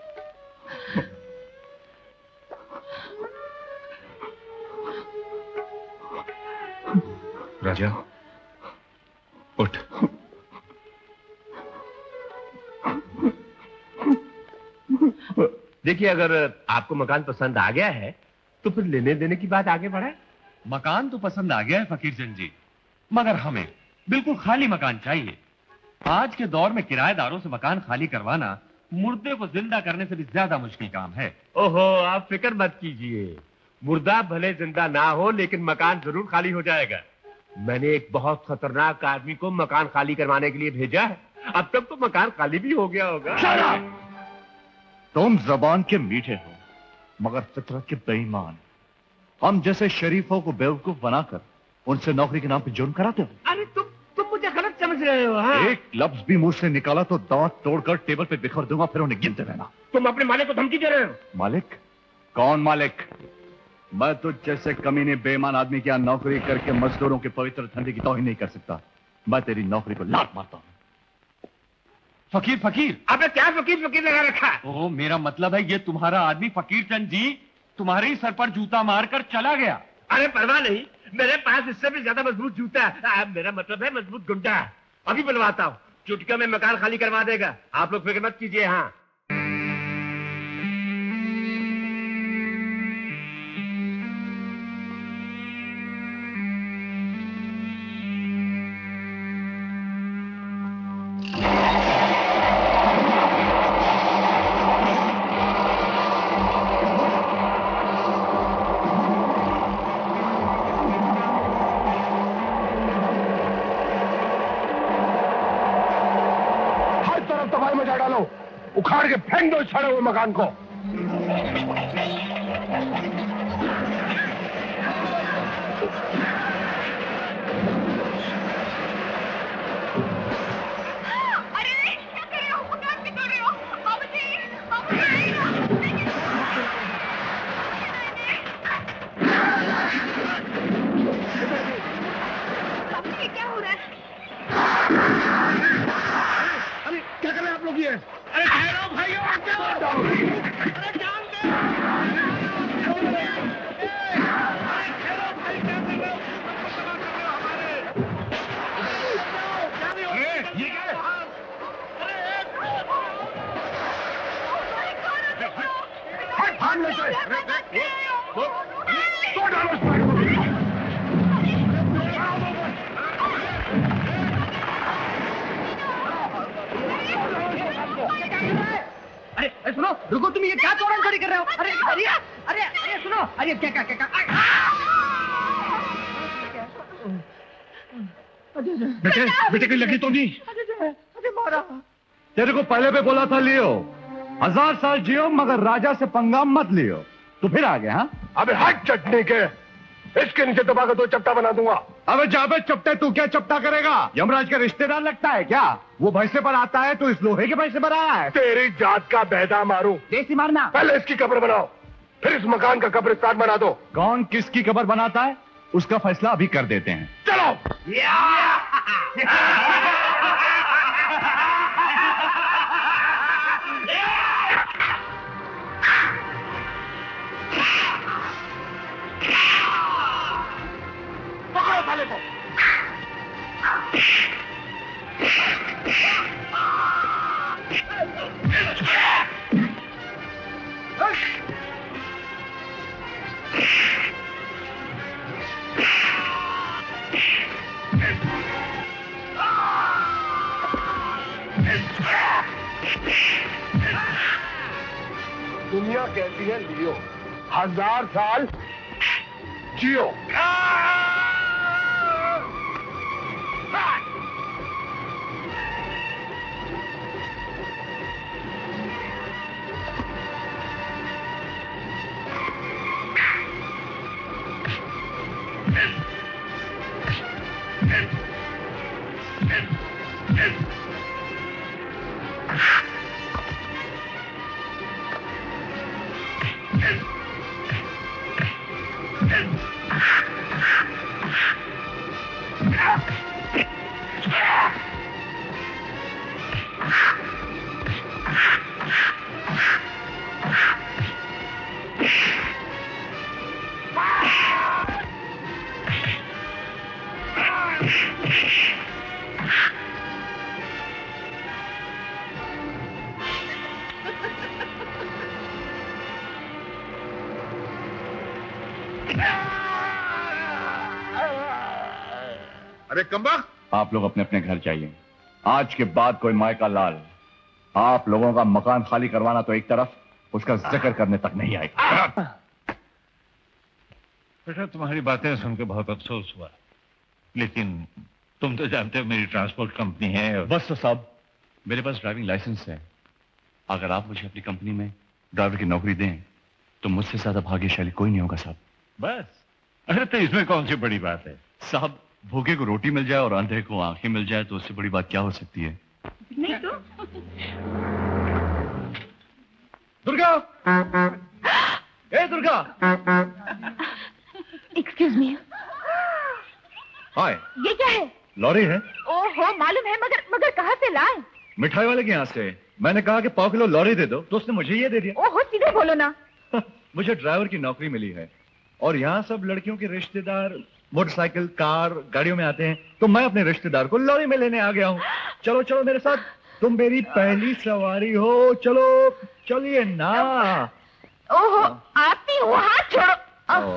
राजा उठ। देखिए, अगर आपको मकान पसंद आ गया है तो फिर लेने देने की बात आगे बढ़ाए। मकान तो पसंद आ गया है फकीर चंद जी, मगर हमें बिल्कुल खाली मकान चाहिए। आज के दौर में किराएदारों से मकान खाली करवाना मुर्दे को जिंदा करने से भी ज्यादा मुश्किल काम है। ओहो, आप फिक्र मत कीजिए, मुर्दा भले जिंदा ना हो लेकिन मकान जरूर खाली हो जाएगा। मैंने एक बहुत खतरनाक आदमी को मकान खाली करवाने के लिए भेजा है, अब तक तो मकान खाली भी हो गया होगा। तुम जबान के मीठे हो मगर फितरत के बेईमान। हम जैसे शरीफों को बेवकूफ बनाकर उनसे नौकरी के नाम पे जुर्म कराते हो। अरे तुम तुम मुझे गलत समझ रहे हो। हाँ? एक लफ्ज भी मुंह से निकाला तो दांत तोड़कर टेबल पे बिखर दूंगा, फिर उन्हें गिनते रहना। तुम अपने मालिक को धमकी दे रहे हो। मालिक? कौन मालिक? मैं तो जैसे कमीने बेईमान आदमी की यहाँ नौकरी करके मजदूरों के पवित्र धंधे की तौहीन नहीं कर सकता। मैं तेरी नौकरी को लात मारता हूँ। फकीर फकीर, अबे क्या फकीर फकीर लगा रखा है? ओह, मेरा मतलब है ये तुम्हारा आदमी फकीर चंद जी तुम्हारे ही सर पर जूता मारकर चला गया। अरे परवाह नहीं, मेरे पास इससे भी ज्यादा मजबूत जूता है। आ, मेरा मतलब है मजबूत गुंडा। अभी बुलवाता हूँ, चुटकियों में मकान खाली करवा देगा। आप लोग फिक्र मत कीजिए। हाँ, उखाड़ के फेंक दो छड़े हुए मकान को। अरे क्या कर रहे हो? मकान भी तोड़ रहे हो? बाबूजी, बाबूजी, बाबूजी क्या हो रहा है? भाग लेते हैं। तो डालो इस बैग को। अरे अरे सुनो, रुको, तुम ये क्या तोड़न चोरी कर रहे हो? अरे अरे अरे अरे सुनो, अरे क्या क्या क्या क्या बेटे बेटे कहीं लगी तो नहीं? अरे मारा। तेरे को पहले भी बोला था लियो, हजार साल जियो मगर राजा से पंगा मत लियो। तू फिर आ गया? हाँ, अबे हट चटनी के, इसके नीचे दबा कर दो चपटा बना दूंगा। अबे जाबे चपटे तू क्या चपटा करेगा? यमराज का रिश्तेदार लगता है क्या? वो भैंसे पर आता है तो इस लोहे के भैंसे पर आया है। तेरी जात का बेदा मारूं। देसी मारना। पहले इसकी कब्र बनाओ, फिर इस मकान का कब्रिस्तान बना दो। कौन किसकी कब्र बनाता है उसका फैसला अभी कर देते हैं। चलो। पकड़ो साले को। दुनिया कहती है लियो, हजार साल जियो। अरे कम्बख्त, आप लोग अपने अपने घर जाइए। आज के बाद कोई मायका लाल आप लोगों का मकान खाली करवाना तो एक तरफ, उसका जिक्र करने तक नहीं आएगा। बेटा तुम्हारी बातें सुन के बहुत अफसोस हुआ, लेकिन तुम तो जानते हो मेरी ट्रांसपोर्ट कंपनी है और... बस तो साहब, मेरे पास ड्राइविंग लाइसेंस है। अगर आप मुझे अपनी कंपनी में ड्राइवर की नौकरी दें तो मुझसे ज्यादा भाग्यशाली कोई नहीं होगा साहब। बस, अरे तो इसमें कौन सी बड़ी बात है साहब? भूखे को रोटी मिल जाए और अंधे को आंखें मिल जाए तो उससे बड़ी बात क्या हो सकती है? नहीं तो। दुर्गा, ए दुर्गा। Excuse me. हाय। ये क्या है? लॉरी है। ओहो, मालूम है, मगर मगर कहाँ से लाए? मिठाई वाले के यहाँ से। मैंने कहा कि पाव किलो लॉरी दे दो तो उसने मुझे ये दे दिया। ओहो, सीधे बोलो ना। मुझे ड्राइवर की नौकरी मिली है और यहाँ सब लड़कियों के रिश्तेदार मोटरसाइकिल, कार, गाड़ियों में आते हैं, तो मैं अपने रिश्तेदार को लॉरी में लेने आ गया हूँ। चलो चलो मेरे साथ, तुम मेरी पहली सवारी हो। चलो चलिए ना। ओहो, आती हूँ, हाथ छोड़ो।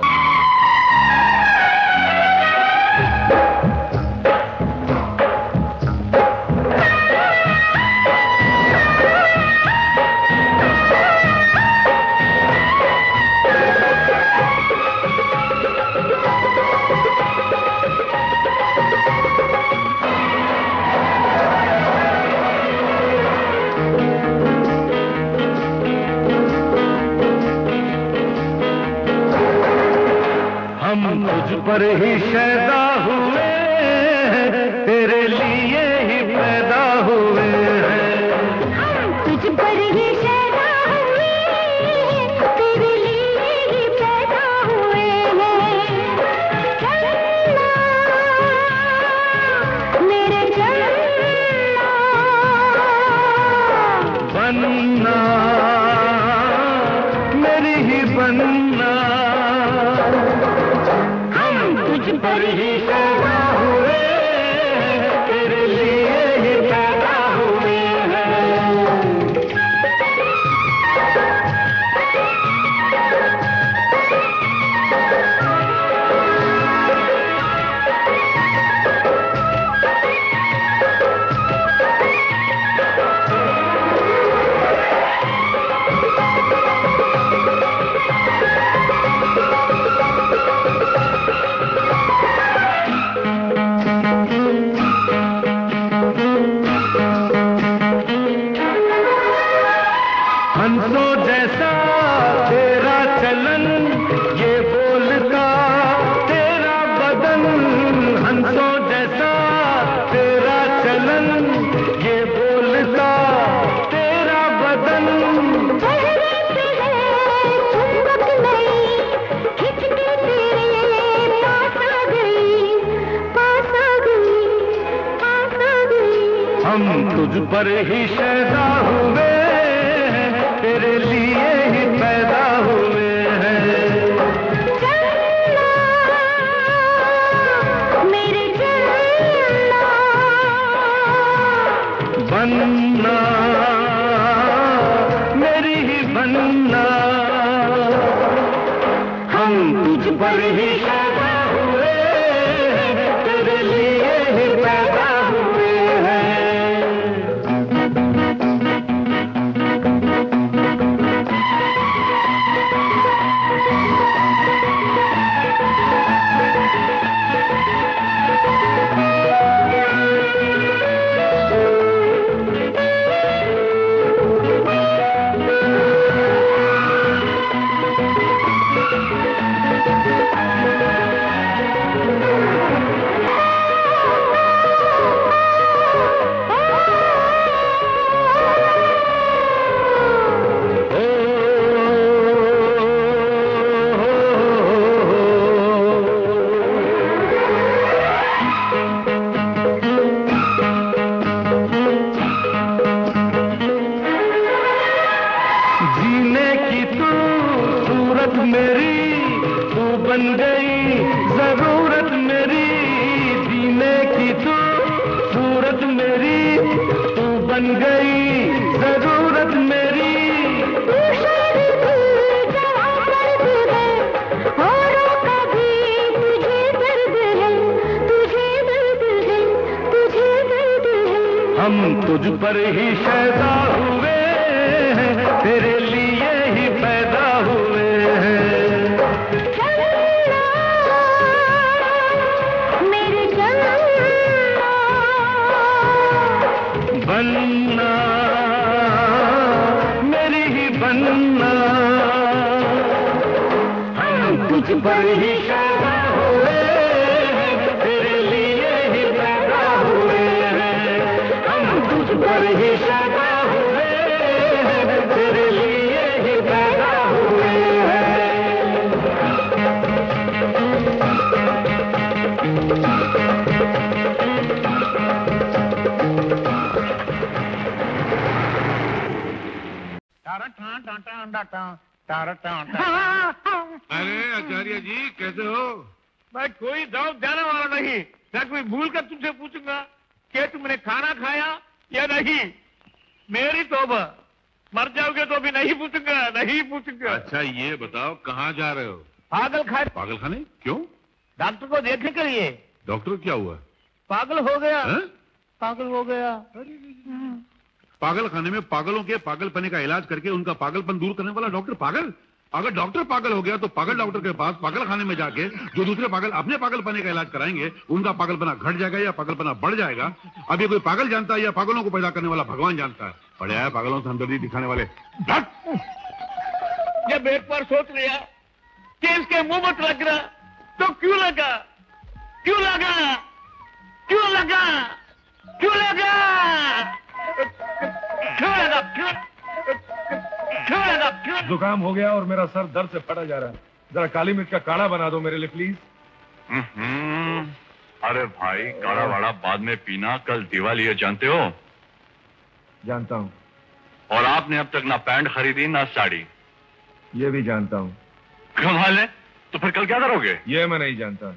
हम तुझ पर ही पैदा हुए, तेरे लिए ही पैदा हुए हैं। हम तुझ पर ही पैदा हुए, तेरे लिए ही पैदा हुए हैं। चलना मेरे चलना, बनना मेरी ही बनना। तुझ पर ही पैदा हुए, तेरे लिए ही पैदा हुए हैं। हम तुझ पर ही शैदा हुए हैं, तेरे लिए ही पैदा हुए हैं। मेरे चन्ना बनना मेरी ही बनना, हम तुझ पर ही शैदा हुए हैं, तेरे लिए ही पैदा हुए हैं। जीने की तू सूरत मेरी, तू बन गई जरूरत मेरी। जीने की तू सूरत मेरी, तू बन गई जरूरत मेरी। औरों का भी तुझे दर्द है, तुझे दर्द है, तुझे दर्द है। हम तुझ पर ही शैदा हुए हैं, तेरे लिए ही पैदा हुए हैं। मेरे चन्ना बनना मेरी ही बनना, हम तुझ पर ही शैदा हुए हैं, तेरे लिए ही पैदा हुए हैं। हम तुझ पर ही शैदा हुए हैं, तेरे लिए ही पैदा हुए हैं। अरे आचार्य जी कैसे हो? मैं कोई दाव देने वाला नहीं। मैं कोई भूल कर तुमसे पूछूंगा कि तुमने खाना खाया या नहीं। मेरी तौबा, मर जाओगे तो भी नहीं पूछूंगा, नहीं पूछूंगा। अच्छा ये बताओ कहाँ जा रहे हो? पागल खाए पागल खाने? क्यों? डॉक्टर को देखने के लिए। डॉक्टर क्या हुआ? पागल हो गया। है? पागल हो गया। पागल खाने में पागलों के पागलपने का इलाज करके उनका पागलपन दूर करने वाला डॉक्टर पागल? अगर डॉक्टर पागल हो गया तो पागल डॉक्टर के पास पागल खाने में जाके जो दूसरे पागल अपने पागलपने का इलाज कराएंगे, उनका पागलपना घट जाएगा या पागलपना बढ़ जाएगा। अब ये कोई पागल जानता है या पागलों को पैदा करने वाला भगवान जानता है? पड़े है पागलों से हमदर्दी दिखाने वाले। जब एक बार सोच लिया कि इसके मुंह मत लग रहा तो क्यों लगा? क्यों लगा? क्यों लगा? क्यों लगा? क्यों लगा? क्यों क्यों लगा? क्यों? जुकाम हो गया और मेरा सर दर्द से फटा जा रहा है। जरा काली मिर्च का काढ़ा बना दो मेरे लिए प्लीज। हम्म, अरे भाई काढ़ा वाड़ा बाद में पीना, कल दिवाली है जानते हो? जानता हूँ। और आपने अब तक ना पैंट खरीदी ना साड़ी। ये भी जानता हूँ। कमाल है। तो फिर कल क्या करोगे? ये मैं नहीं जानता।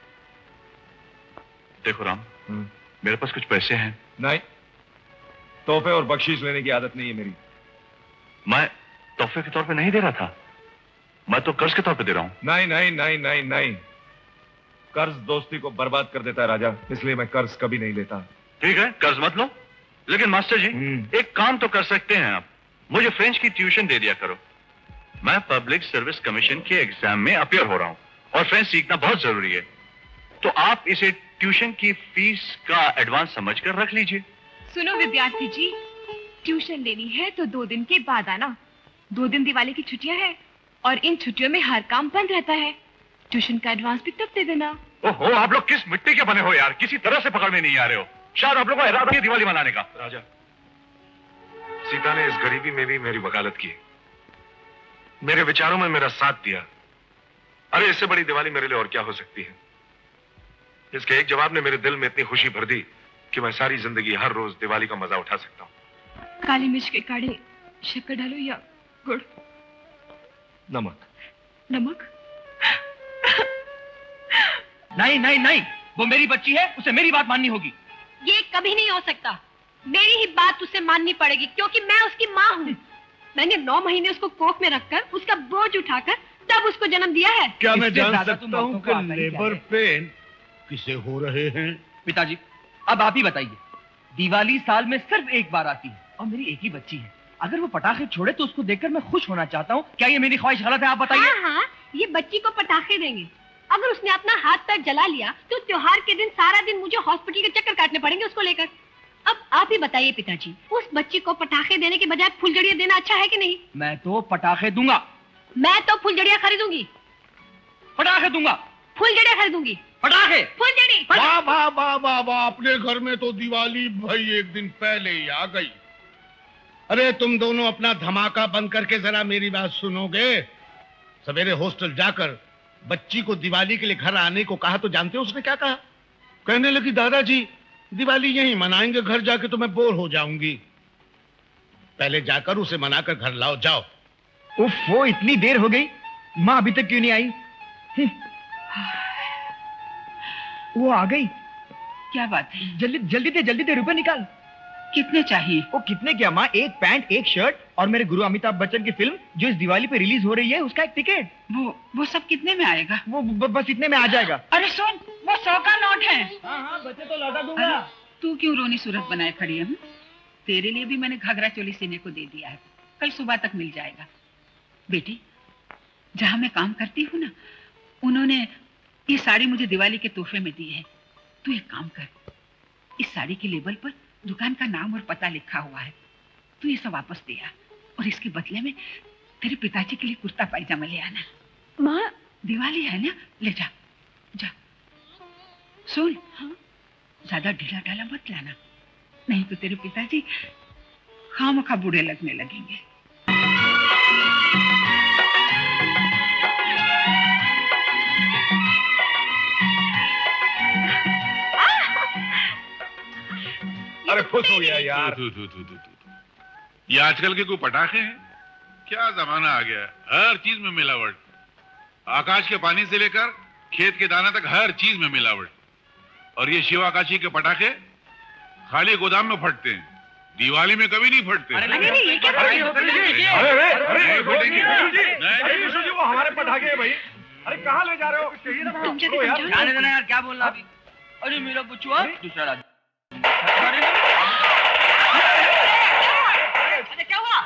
देखो राम, मेरे पास कुछ पैसे हैं। नहीं, तोहफे और बख्शीश लेने की आदत नहीं है मेरी। मैं तोहफे के तौर पे नहीं दे रहा था, मैं तो कर्ज के तौर पे दे रहा हूँ। नहीं नहीं नहीं नहीं नहीं, कर्ज दोस्ती को बर्बाद कर देता है राजा, इसलिए मैं कर्ज कभी नहीं लेता। ठीक है, कर्ज मत लो, लेकिन मास्टर जी एक काम तो कर सकते हैं आप, मुझे फ्रेंच की ट्यूशन दे दिया करो। मैं पब्लिक सर्विस कमीशन के एग्जाम में अपियर हो रहा हूँ और फ्रेंच सीखना बहुत जरूरी है, तो आप इसे ट्यूशन की फीस का एडवांस समझकर रख लीजिए। सुनो विद्यार्थी जी, ट्यूशन लेनी है तो दो दिन के बाद आना। दो दिन दिवाली की छुट्टियां हैं और इन छुट्टियों में हर काम बंद रहता है। ट्यूशन का एडवांस भी तब दे देना। ओहो, आप लोग किस मिट्टी के बने हो यार, किसी तरह से पकड़ में नहीं आ रहे हो। शायद आप लोगों को इरादा है दिवाली मनाने का। राजा, सीता ने इस गरीबी में भी मेरी वकालत की, मेरे विचारों में मेरा साथ दिया। अरे इससे बड़ी दिवाली मेरे लिए और क्या हो सकती है। इसके एक जवाब ने मेरे दिल में इतनी खुशी भर दी कि मैं सारी जिंदगी हर रोज दिवाली का मजा उठा सकता हूँ। काली मिर्च के काढ़े शक्कर डालो या गुड़? नमक। नमक? नहीं नहीं नहीं, वो मेरी बच्ची है, उसे मेरी बात माननी होगी। ये कभी नहीं हो सकता। मेरी ही बात उसे माननी पड़ेगी, क्योंकि मैं उसकी माँ हूँ। मैंने नौ महीने उसको कोख में रखकर उसका बोझ उठाकर तब उसको जन्म दिया है। क्या मैं जान सकता हूँ कि लेबर पेन किसे हो रहे हैं? पिताजी, अब आप ही बताइए। दिवाली साल में सिर्फ एक बार आती है और मेरी एक ही बच्ची है। अगर वो पटाखे छोड़े तो उसको देखकर मैं खुश होना चाहता हूँ। क्या ये मेरी ख्वाहिश गलत है? आप बताइए। हाँ हाँ, ये बच्ची को पटाखे देंगे। अगर उसने अपना हाथ पैर जला लिया तो त्योहार के दिन सारा दिन मुझे हॉस्पिटल के चक्कर काटने पड़ेंगे उसको लेकर। अब आप ही बताइए पिताजी, उस बच्ची को पटाखे देने के बजाय फुलझड़ियाँ देना अच्छा है कि नहीं? मैं तो पटाखे दूंगा। मैं तो फुलझड़ियाँ खरीदूंगी। पटाखे दूंगा। फुलझड़ियाँ खरीदूंगी। पटाखे? फुलझड़ी। वाह वाह वाह वाह वाह, अपने घर में तो दिवाली भाई एक दिन पहले ही आ गई। अरे तुम दोनों अपना धमाका बंद करके जरा मेरी बात सुनोगे? सवेरे हॉस्टल जाकर बच्ची को दिवाली के लिए घर आने को कहा तो जानते हो उसने क्या कहा? कहने लगी दादाजी दिवाली यहीं मनाएंगे, घर जाके तो मैं बोर हो जाऊंगी। पहले जाकर उसे मनाकर घर लाओ, जाओ। उफ, वो इतनी देर हो गई, माँ अभी तक क्यों नहीं आई? वो आ गई। क्या बात है? जल्दी जल्दी दे जल्दी दे, रुपए निकाल। कितने चाहिए? वो कितने क्या माँ? एक पैंट, एक शर्ट और मेरे गुरु अमिताभ बच्चन की फिल्म जो इस दिवाली पे रिलीज हो रही है उसका एक टिकट। वो वो सब कितने में आएगा? वो ब, बस इतने में आ जाएगा। अरे सुन, वो सौ का नोट है। हाँ हाँ, बच्चे तो लौटा दूंगा। तू क्यों रोनी सूरत बनाए खड़ी है? हुँ? तेरे लिए भी मैंने घाघरा चोली सीने को दे दिया है, कल सुबह तक मिल जाएगा। बेटी, जहाँ मैं काम करती हूँ ना, उन्होंने ये साड़ी मुझे दिवाली के तोहफे में दी है। तू एक काम कर, इस साड़ी के लेबल पर दुकान का नाम और पता लिखा हुआ है, तू ये सब वापस दे आ और इसके बदले में तेरे पिताजी के लिए कुर्ता पायजामा ले आना। माँ, दिवाली है ना, ले जा जा। सुन, हाँ? ज्यादा ढीला ढाला मत लाना, नहीं तो तेरे पिताजी खामखा बूढ़े लगने लगेंगे। अरे खुश हो गया यार। तू, तू, तू, तू, तू। ये आजकल के कोई पटाखे हैं? क्या जमाना आ गया है, हर चीज में मिलावट। आकाश के पानी से लेकर खेत के दाना तक हर चीज में मिलावट। और ये शिव आकाशी के पटाखे खाली गोदाम में फटते हैं, दिवाली में कभी नहीं फटते। अरे नहीं, ये क्या कर रहे हो? अरे अरे अरे फटेंगे। वो हमारे पटाखे हैं भाई। अरे कहाँ ले जा रहे हो? तुम जाने देना यार, क्या बोलना अभी? अरे मेरा बच्चुआ दूसरा राज। अरे क्या हुआ?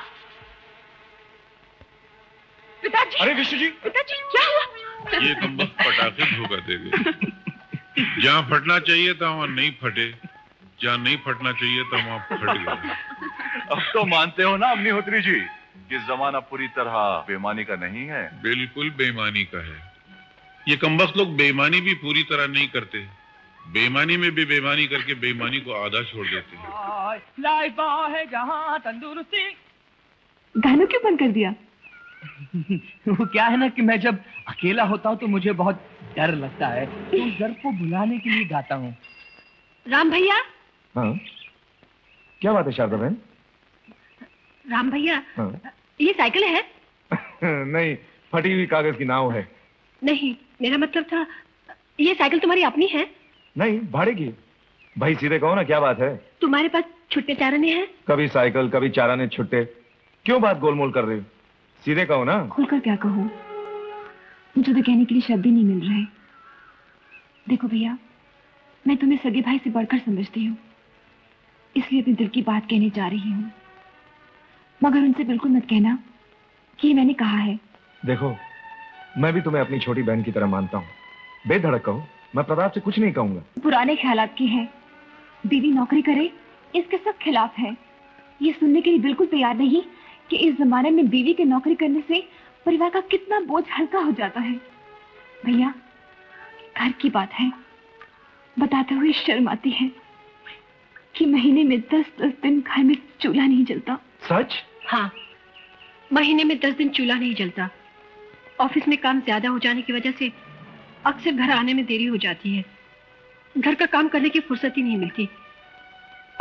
पिताजी। अरे विष्णु जी, पिताजी क्या हुआ? ये कमबख्त पटाखे धोखा देंगे। जहाँ फटना चाहिए था वहाँ नहीं फटे, जहाँ नहीं फटना चाहिए था वहाँ फट गए। अब तो मानते हो ना अग्निहोत्री जी कि जमाना पूरी तरह बेईमानी का नहीं है? बिल्कुल बेईमानी का है। ये कमबख्त लोग बेईमानी भी पूरी तरह नहीं करते, बेईमानी में भी बेईमानी करके बेईमानी को आधा छोड़ देते हैं। लाइफा है जहाँ तंदुरुस्ती। गाना क्यों बंद कर दिया? वो क्या है ना कि मैं जब अकेला होता हूँ तो मुझे बहुत डर लगता है, तो डर को भुलाने के लिए गाता हूँ। राम भैया। हाँ क्या बात है शारदा बहन? राम भैया, हाँ? ये साइकिल है? नहीं, फटी हुई कागज की नाव है। नहीं, मेरा मतलब था ये साइकिल तुम्हारी अपनी है? नहीं, भाड़े की। भाई सीधे कहो ना, क्या बात है? तुम्हारे पास छुट्टे चाराने हैं? कभी साइकिल कभी चाराने छुट्टे, क्यों बात गोलमोल कर रही हो? सीधे कहो ना। खुलकर क्या कहूँ, मुझे तो कहने के लिए शब्द ही नहीं मिल रहे। देखो भैया, मैं तुम्हें सगे भाई से बढ़कर समझती हूँ, इसलिए अपने दिल की बात कहने जा रही हूँ। मगर उनसे बिल्कुल मत कहना कि ये मैंने कहा है। देखो, मैं भी तुम्हें अपनी छोटी बहन की तरह मानता हूँ, बेधड़क कहो, मैं प्रताप से कुछ नहीं कहूंगा। पुराने ख्यालात की है, बीवी नौकरी करे इसके सब खिलाफ है। ये सुनने के लिए बिल्कुल तैयार नहीं कि इस जमाने में बीवी के नौकरी करने से परिवार का कितना बोझ हल्का हो जाता है। भैया, घर की बात है, बताते हुए शर्म आती है कि महीने में दस दस दिन घर में चूल्हा नहीं जलता। सच? हाँ, महीने में दस दिन चूल्हा नहीं जलता। ऑफिस में काम ज्यादा हो जाने की वजह से अक्सर घर आने में देरी हो जाती है। घर का काम करने की फुर्सत ही नहीं मिलती।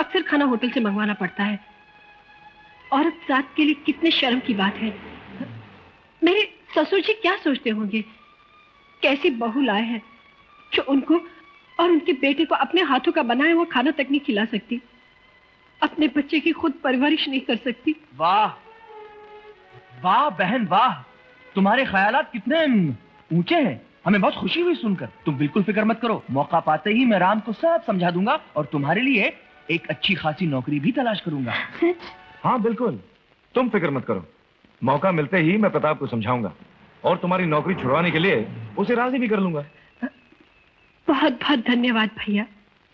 अक्सर खाना होटल से मंगवाना पड़ता है। औरत जात के लिए कितने शर्म की बात है। मेरे ससुर जी क्या सोचते होंगे, कैसी बहू लाए हैं जो उनको और उनके बेटे को अपने हाथों का बनाया हुआ खाना तक नहीं खिला सकती, अपने बच्चे की खुद परवरिश नहीं कर सकती। वाह वाह बहन वाह, तुम्हारे ख्यालात कितने ऊंचे हैं। हमें बहुत खुशी हुई सुनकर। तुम बिल्कुल फिक्र मत करो, मौका पाते ही मैं राम को सब समझा दूंगा और तुम्हारे लिए एक अच्छी खासी नौकरी भी तलाश करूंगा। हाँ बिल्कुल, तुम फिक्र मत करो। मौका मिलते ही मैं प्रताप को समझाऊंगा और तुम्हारी नौकरी छुड़वाने के लिए उसे राजी भी कर लूंगा। बहुत बहुत धन्यवाद भैया।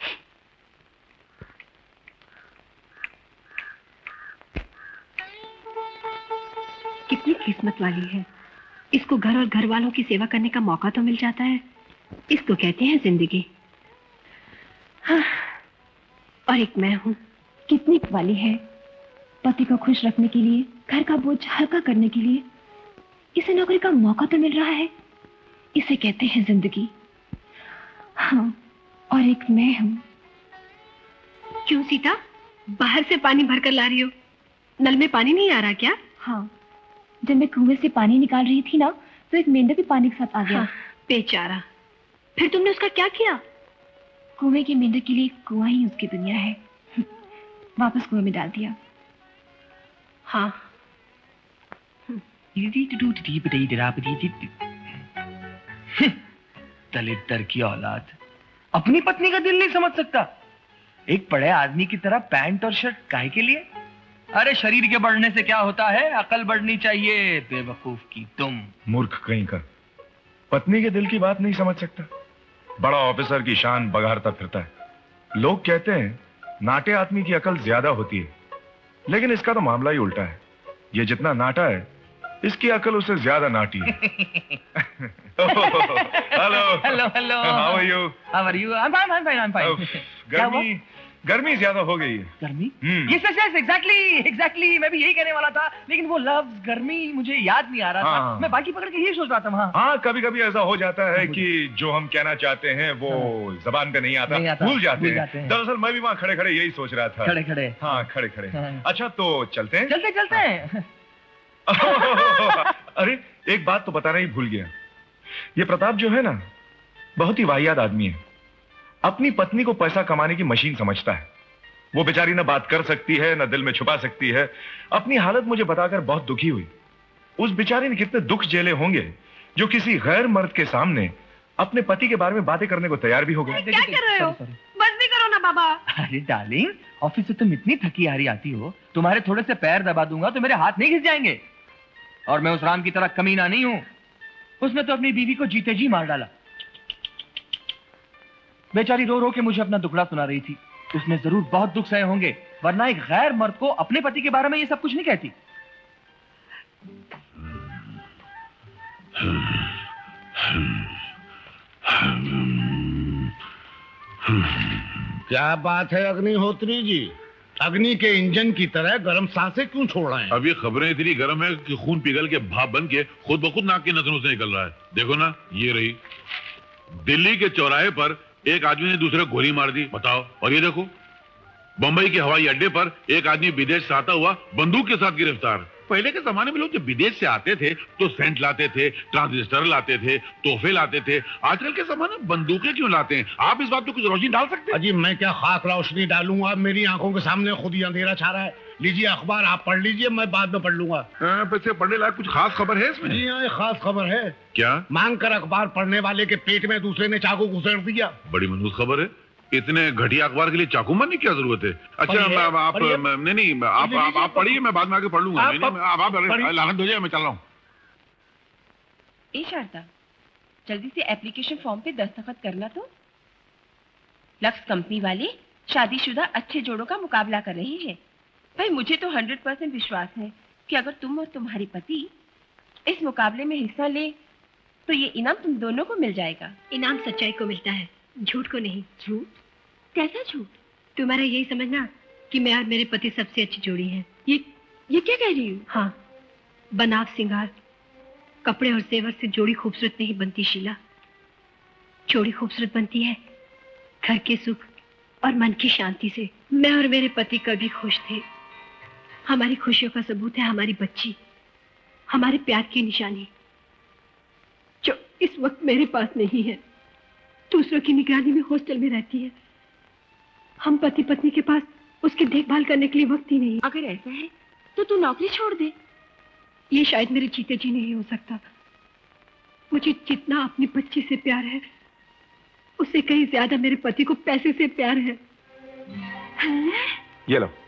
कितनी किस्मत वाली है, इसको घर और घर वालों की सेवा करने का मौका तो मिल जाता है। इसको कहते हैं जिंदगी। हाँ, और एक मैं हूँ। कितनी वाली है, पति को खुश रखने के लिए, घर का बोझ हल्का करने के लिए इसे नौकरी का मौका तो मिल रहा है। इसे कहते हैं जिंदगी। हाँ, और एक मैं हूँ। क्यों सीता, बाहर से पानी भरकर ला रही हो? नल में पानी नहीं आ रहा क्या? हाँ, जब मैं कुएं से पानी निकाल रही थी ना, तो एक मेंढक भी पानी के साथ आ गया। हाँ, बेचारा। फिर तुमने उसका क्या किया? कुएं के मेंढक के लिए कुआं ही उसकी दुनिया है। वापस कुएं में डाल दिया। हाँ। दलिद्दर की औलाद अपनी पत्नी का दिल नहीं समझ सकता। एक बड़े आदमी की तरह पैंट और शर्ट काहे के लिए? अरे शरीर के बढ़ने से क्या होता है, अकल बढ़नी चाहिए। बेवकूफ की तुम। मूर्ख कहीं का, पत्नी के दिल की बात नहीं समझ सकता। बड़ा ऑफिसर की शान बघारता फिरता है। लोग कहते हैं नाटे आदमी की अकल ज्यादा होती है, लेकिन इसका तो मामला ही उल्टा है। ये जितना नाटा है, इसकी अकल उससे ज्यादा नाटी है। Hello hello hello, how are you? How are you? I am fine, I am fine, I am fine. गर्मी गर्मी ज्यादा हो गई है। गर्मी? Yes yes yes, exactly exactly, मैं भी यही कहने वाला था, लेकिन वो लफ्ज गर्मी मुझे याद नहीं आ रहा हाँ। था। मैं बाकी पकड़ के यही सोच रहा था वहाँ। हाँ, कभी कभी ऐसा हो जाता है कि जो हम कहना चाहते हैं वो हाँ। जबान पे नहीं आता, नहीं आता, भूल जाते हैं। दरअसल मैं भी वहाँ खड़े खड़े यही सोच रहा था। खड़े खड़े? हाँ, खड़े खड़े। हाँ। अच्छा, तो चलते हैं? चलते चलते हैं। अरे एक बात तो बताना ही भूल गया। ये प्रताप जो है ना, बहुत ही वाहियात आदमी है। अपनी पत्नी को पैसा कमाने की मशीन समझता है। वो बेचारी ना बात कर सकती है, ना दिल में छुपा सकती है। अपनी हालत मुझे बताकर बहुत दुखी हुई। उस बेचारी ने कितने दुख झेले होंगे जो किसी गैर मर्द के सामने अपने पति के बारे में बातें करने को तैयार भी हो गए। क्या कर रहे हो? बस भी करो ना बाबा। अरे डार्लिंग, ऑफिस से तुम इतनी थकी हारी आती हो, तुम्हारे थोड़े से पैर दबा दूंगा तो मेरे हाथ नहीं घिस जाएंगे। और मैं उस राम की तरह कमीना नहीं हूं। उसने तो अपनी बीवी को जीते जी मार डाला। बेचारी रो रो के मुझे अपना दुखड़ा सुना रही थी। उसने जरूर बहुत दुख सहे होंगे, वरना एक गैर मर्द को अपने पति के बारे में ये सब कुछ नहीं कहती। क्या बात है अग्निहोत्री जी, अग्नि के इंजन की तरह गर्म सांसें क्यों छोड़ रहे हैं? अब ये खबरें इतनी गर्म है कि खून पिघल के भाप बन के खुद ब खुद नाक की नसों से निकल रहा है। देखो ना, ये रही। दिल्ली के चौराहे पर एक आदमी ने दूसरे को गोली मार दी, बताओ। और ये देखो, बंबई के हवाई अड्डे पर एक आदमी विदेश से आता हुआ बंदूक के साथ गिरफ्तार। पहले के जमाने में लोग जब विदेश से आते थे तो सेंट लाते थे, ट्रांजिस्टर लाते थे, तोहफे लाते थे। आजकल के जमाने में बंदूकें क्यों लाते हैं? आप इस बात पे कुछ रोशनी डाल सकते हैं? अजी मैं क्या खास रोशनी डालूंगा, मेरी आंखों के सामने खुद ही अंधेरा छा रहा है। लीजिए अखबार, आप पढ़ लीजिए, मैं बाद में पढ़ लूंगा। वैसे पढ़ने लायक कुछ खास खबर है इसमें? जी हाँ, एक खास खबर है। क्या? मांग कर अखबार पढ़ने वाले के पेट में दूसरे ने चाकू घुसेड़ दिया। बड़ी मनहूस खबर है। इतने घटिया अखबार के लिए चाकू मारने की क्या जरूरत है? अच्छा, आप नहीं नहीं आप आप आप पढ़िए, मैं बाद में आके पढ़ लूंगा। आप आप लानत हो जाए, मैं चल रहा हूँ। ए शारदा, जल्दी से एप्लीकेशन फॉर्म पे दस्तखत करना। तो लक्स कंपनी वाले शादीशुदा अच्छे जोड़ों का मुकाबला कर रहे हैं। भाई मुझे तो हंड्रेड परसेंट विश्वास है कि अगर तुम और तुम्हारी पति इस मुकाबले में हिस्सा ले तो ये इनाम तुम दोनों को मिल जाएगा। इनाम सच्चाई को मिलता है, झूठ को नहीं। झूठ? कैसा झूठ? तुम्हारा यही समझना कि मैं और मेरे पति सबसे अच्छी जोड़ी है। ये ये क्या कह रही हूँ? हाँ, बनाव सिंगार, कपड़े और जेवर से जोड़ी खूबसूरत नहीं बनती शीला। जोड़ी खूबसूरत बनती है घर के सुख, और मन की शांति से मैं और मेरे पति कभी खुश थे। हमारी खुशियों का सबूत है हमारी बच्ची, हमारे प्यार की निशानी, जो इस वक्त मेरे पास नहीं है, दूसरों की निगरानी में हॉस्टल में रहती है। हम पति पत्नी के पास उसकी देखभाल करने के लिए वक्त ही नहीं। अगर ऐसा है तो तू नौकरी छोड़ दे। ये शायद मेरे जीते जी नहीं हो सकता। मुझे जितना अपनी बच्ची से प्यार है, उससे कहीं ज्यादा मेरे पति को पैसे से प्यार है। ये लो।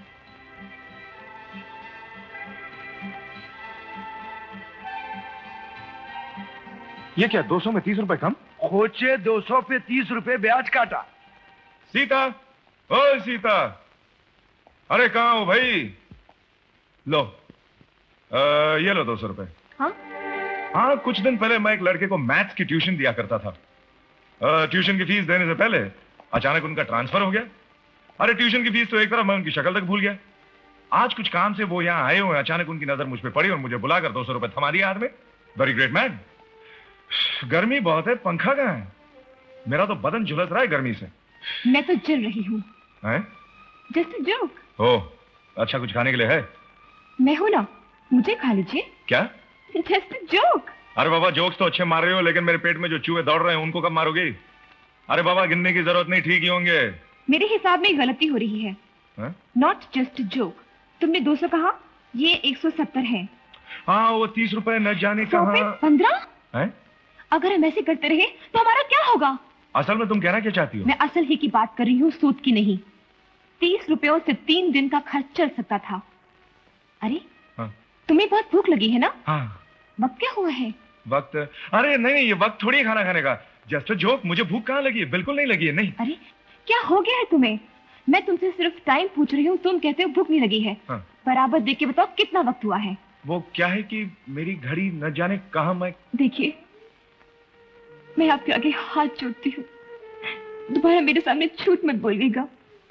ये क्या, दो सौ में तीस रुपए कम? खोचे दो सौ पे तीस रुपए ब्याज काटा। सीता, ओ सीता, अरे कहाँ हो भाई? लो, आ, ये लो दो सौ रुपए। हाँ? हाँ, कुछ दिन पहले मैं एक लड़के को मैथ्स की ट्यूशन दिया करता था। आ, ट्यूशन की फीस देने से पहले अचानक उनका ट्रांसफर हो गया। अरे ट्यूशन की फीस तो एक तरफ, मैं उनकी शक्ल तक भूल गया। आज कुछ काम से वो यहाँ आए हुए, अचानक उनकी नजर मुझ पे पड़ी और मुझे बुलाकर दो सौ रुपए थमा दिया हाथ में। Very great man. गर्मी बहुत है, पंखा कहाँ है? मेरा तो बदन झुलस रहा है गर्मी से। मैं तो जल रही हूँ। Just joke. ओह, अच्छा कुछ खाने के लिए है? मैं हूँ ना, मुझे खा लीजिए। क्या? Just joke. अरे बाबा, जोक्स तो अच्छे मार रहे हो, लेकिन मेरे पेट में जो चूहे दौड़ रहे हैं उनको कब मारोगे? अरे बाबा, गिनने की जरूरत नहीं, ठीक ही होंगे। मेरे हिसाब में गलती हो रही है। Not just joke. तुमने दो सौ कहा, ये एक सौ सत्तर है। हाँ, वो तीस रुपए न जाने कहाँ। पंद्रह? है? अगर हम ऐसे करते रहे तो हमारा क्या होगा? असल में तुम कहना क्या चाहती हो? मैं असल ही की बात कर रही हूँ, सूद की नहीं। तीस रुपयों से तीन दिन का खर्च चल सकता था। अरे हाँ। तुम्हें बहुत भूख लगी है ना? हाँ। वक्त क्या हुआ है? वक्त? अरे नहीं नहीं, ये वक्त थोड़ी है खाना खाने का। Just joke. मुझे भूख कहाँ लगी है? बिल्कुल नहीं लगी है। नहीं। अरे क्या हो गया है तुम्हें? मैं तुमसे सिर्फ टाइम पूछ रही हूँ, तुम कहते हो भूख नहीं लगी है। हाँ। बराबर देख के बताओ कितना वक्त हुआ है। वो क्या है कि मेरी घड़ी न जाने कहाँ। मैं देखिए, मैं आपके आगे हाथ जोड़ती हूँ, दोबारा मेरे सामने झूठ मत बोलिएगा।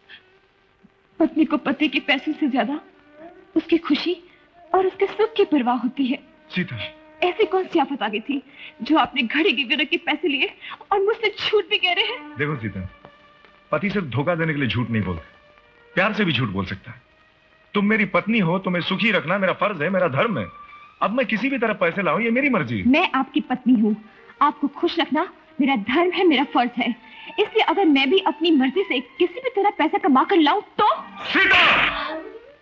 पत्नी को पति के पैसे से ज्यादा उसकी खुशी और उसके सुख की परवाह होती है। सीता, ऐसी कौन सी आफत आ गई थी जो आपने घड़ी गिरवी रख के पैसे लिए और मुझसे झूठ भी कह रहे हैं? देखो सीता, पति सिर्फ धोखा देने के लिए झूठ नहीं बोलते, प्यार से भी झूठ बोल सकता है। तुम मेरी पत्नी हो, तुम्हें सुखी रखना मेरा फर्ज है, मेरा धर्म है। अब मैं किसी भी तरह पैसे लाऊं, ये मेरी मर्जी है। मैं आपकी पत्नी हूँ, आपको खुश रखना मेरा धर्म है, मेरा फर्ज है। इसलिए अगर मैं भी अपनी मर्जी से किसी भी तरह पैसा कमा कर लाऊं तो Sita!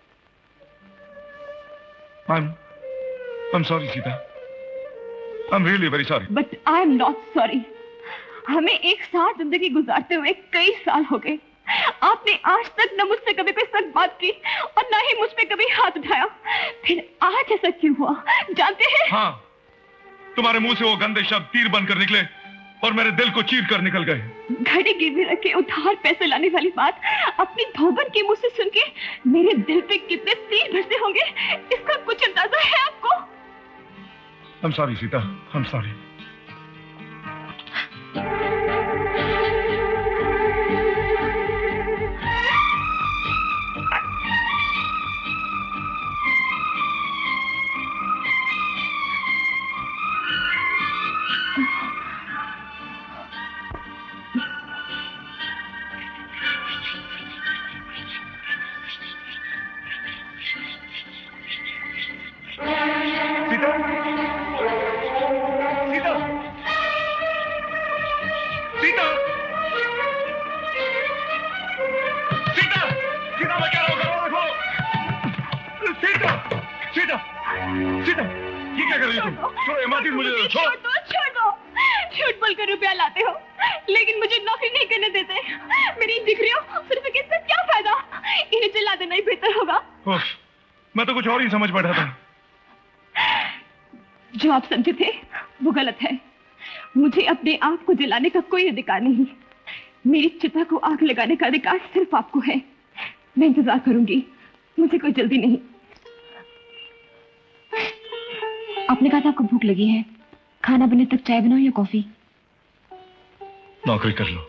I'm, I'm sorry, Sita. I'm really very sorry. But I'm not sorry. हमें एक साथ जिंदगी गुजारते हुए कई साल हो गए। आपने आज तक न मुझसे कभी कोई सख्त बात की और न ही मुझ पे कभी हाथ उठाया। फिर आज ऐसा क्यों हुआ जानते हैं? हाँ, तुम्हारे मुंह से वो गंदे शब्द तीर बनकर निकले और मेरे दिल को चीर कर निकल गए। घड़ी गिरवी रख के उधार पैसे लाने वाली बात अपनी धोबन के मुंह से सुन के मेरे दिल पे कितने तीर भरते होंगे, इसका कुछ अंदाजा है आपको? I'm sorry, Sita. I'm sorry. झूठ बोलकर रुपया लाते हो, लेकिन मुझे नौकरी नहीं करने देते। मेरी डिग्रियों सर्टिफिकेट से क्या फायदा? इन्हें जला देना ही बेहतर होगा। मैं तो कुछ और ही समझ बैठा था। जो आप समझे थे वो गलत है। मुझे अपने आप को जलाने का कोई अधिकार नहीं। मेरी चिता को आग लगाने का अधिकार सिर्फ आपको है। मैं इंतजार करूंगी, मुझे कोई जल्दी नहीं। आपने कहा था आपको भूख लगी है, खाना बने तक चाय बनाओ या कॉफी? नौकरी कर लो।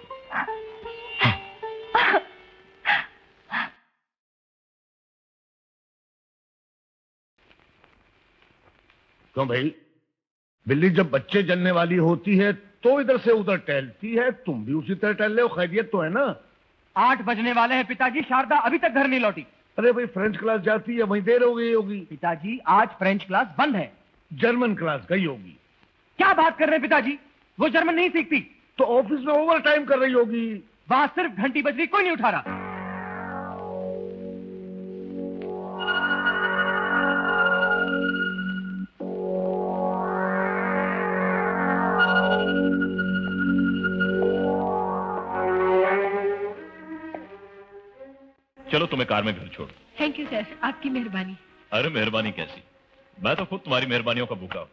क्यों भाई, बिल्ली जब बच्चे जलने वाली होती है तो इधर से उधर टहलती है, तुम भी उसी तरह टहल रहे हो, खैरियत तो है ना? आठ बजने वाले हैं पिताजी, शारदा अभी तक घर नहीं लौटी। अरे भाई फ्रेंच क्लास जाती है, वहीं देर हो गई होगी। पिताजी आज फ्रेंच क्लास बंद है। जर्मन क्लास गई होगी। क्या बात कर रहे हैं पिताजी, वो जर्मन नहीं सीखती। तो ऑफिस में ओवर टाइम कर रही होगी। वहां सिर्फ घंटी बज रही, कोई नहीं उठा रहा। चलो तुम्हें कार में घर छोड़। थैंक यू सर, आपकी मेहरबानी। अरे मेहरबानी कैसी, मैं तो खुद तुम्हारी मेहरबानियों का भूखा हूं।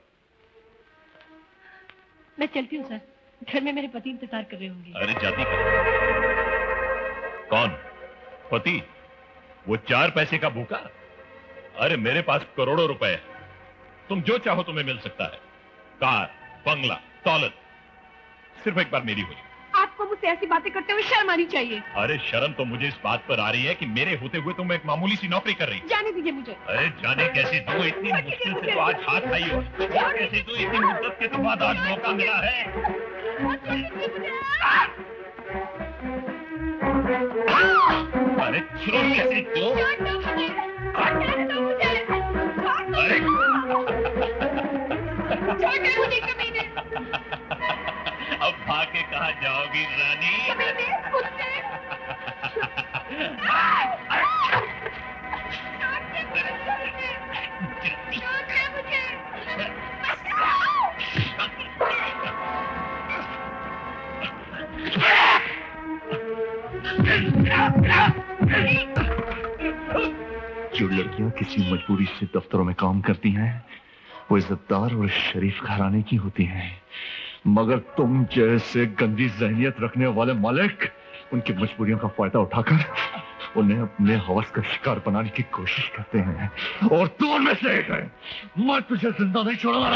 मैं चलती हूँ सर, घर में मेरे पति इंतजार कर रहे होंगे। अरे जाती कर। कौन पति? वो चार पैसे का भूखा? अरे मेरे पास करोड़ों रुपए है, तुम जो चाहो तुम्हें मिल सकता है। कार, बंगला, दौलत, सिर्फ एक बार मेरी हो जाए। आपको मुझसे ऐसी बातें करते हुए शर्म आनी चाहिए। अरे शर्म तो मुझे इस बात पर आ रही है कि मेरे होते हुए तुम एक मामूली सी नौकरी कर रही हो। जाने दीजिए मुझे। अरे जाने कैसे दो, इतनी मुश्किल से तो आज हाथ आई हो, कैसे दो, इतनी मुद्दत के तो बाद आज मौका मिला है। अरे छोड़ कैसे दो। अरे अब भागे कहाँ जाओगी रानी? जो लड़कियां किसी मजबूरी से दफ्तरों में काम करती हैं वो इज्जतदार और शरीफ घराने की होती हैं, मगर तुम जैसे गंदी जहनियत रखने वाले मालिक उनकी मजबूरियों का फायदा उठाकर उन्हें अपने हवस का शिकार बनाने की कोशिश करते हैं, और तू उनमें से एक है। मैं तुझे जिंदा नहीं छोड़ूंगा।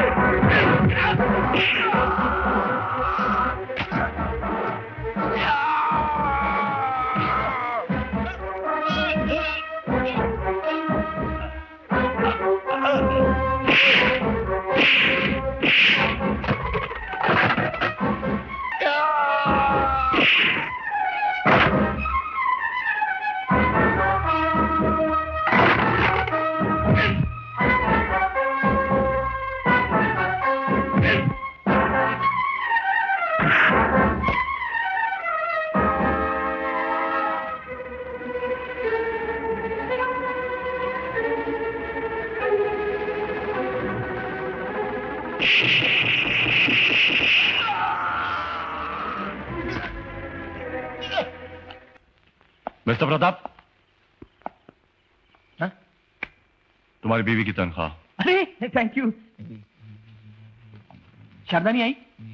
मिस्टर प्रताप, तुम्हारी बीवी की तनख्वाह। अरे थैंक यू। शारदा नहीं आई?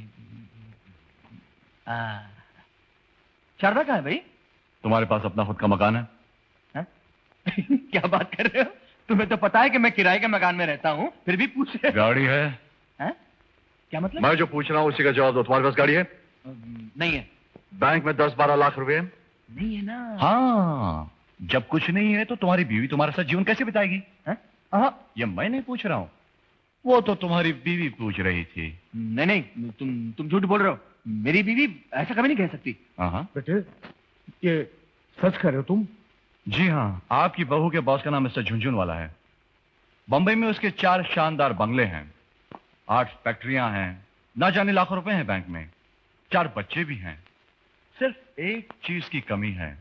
आ, शारदा कहाँ है भाई? तुम्हारे पास अपना खुद का मकान है? हा? क्या बात कर रहे हो? तुम्हें तो पता है कि मैं किराए के मकान में रहता हूँ, फिर भी पूछ रहे हो। गाड़ी है? हा? क्या मतलब? मैं जो पूछ रहा हूँ उसी का जवाब दो। तुम्हारे पास गाड़ी है? नहीं है। बैंक में दस बारह लाख रुपए? नहीं है ना। हाँ, जब कुछ नहीं है तो तुम्हारी बीवी तुम्हारे साथ जीवन कैसे बिताएगी? ये मैं नहीं पूछ रहा हूँ, वो तो तुम्हारी बीवी पूछ रही थी। नहीं नहीं, तुम तुम झूठ बोल रहे हो। मेरी बीवी ऐसा कभी नहीं कह सकती। हाँ बेटे, ये सच कह रहे हो तुम? जी हाँ, आपकी बहू के बॉस का नाम मिस्टर झुनझुनवाला है। बंबई में उसके चार शानदार बंगले हैं, आठ फैक्ट्रियां हैं, ना जाने लाखों रुपए हैं बैंक में, चार बच्चे भी हैं। सिर्फ एक चीज की कमी है,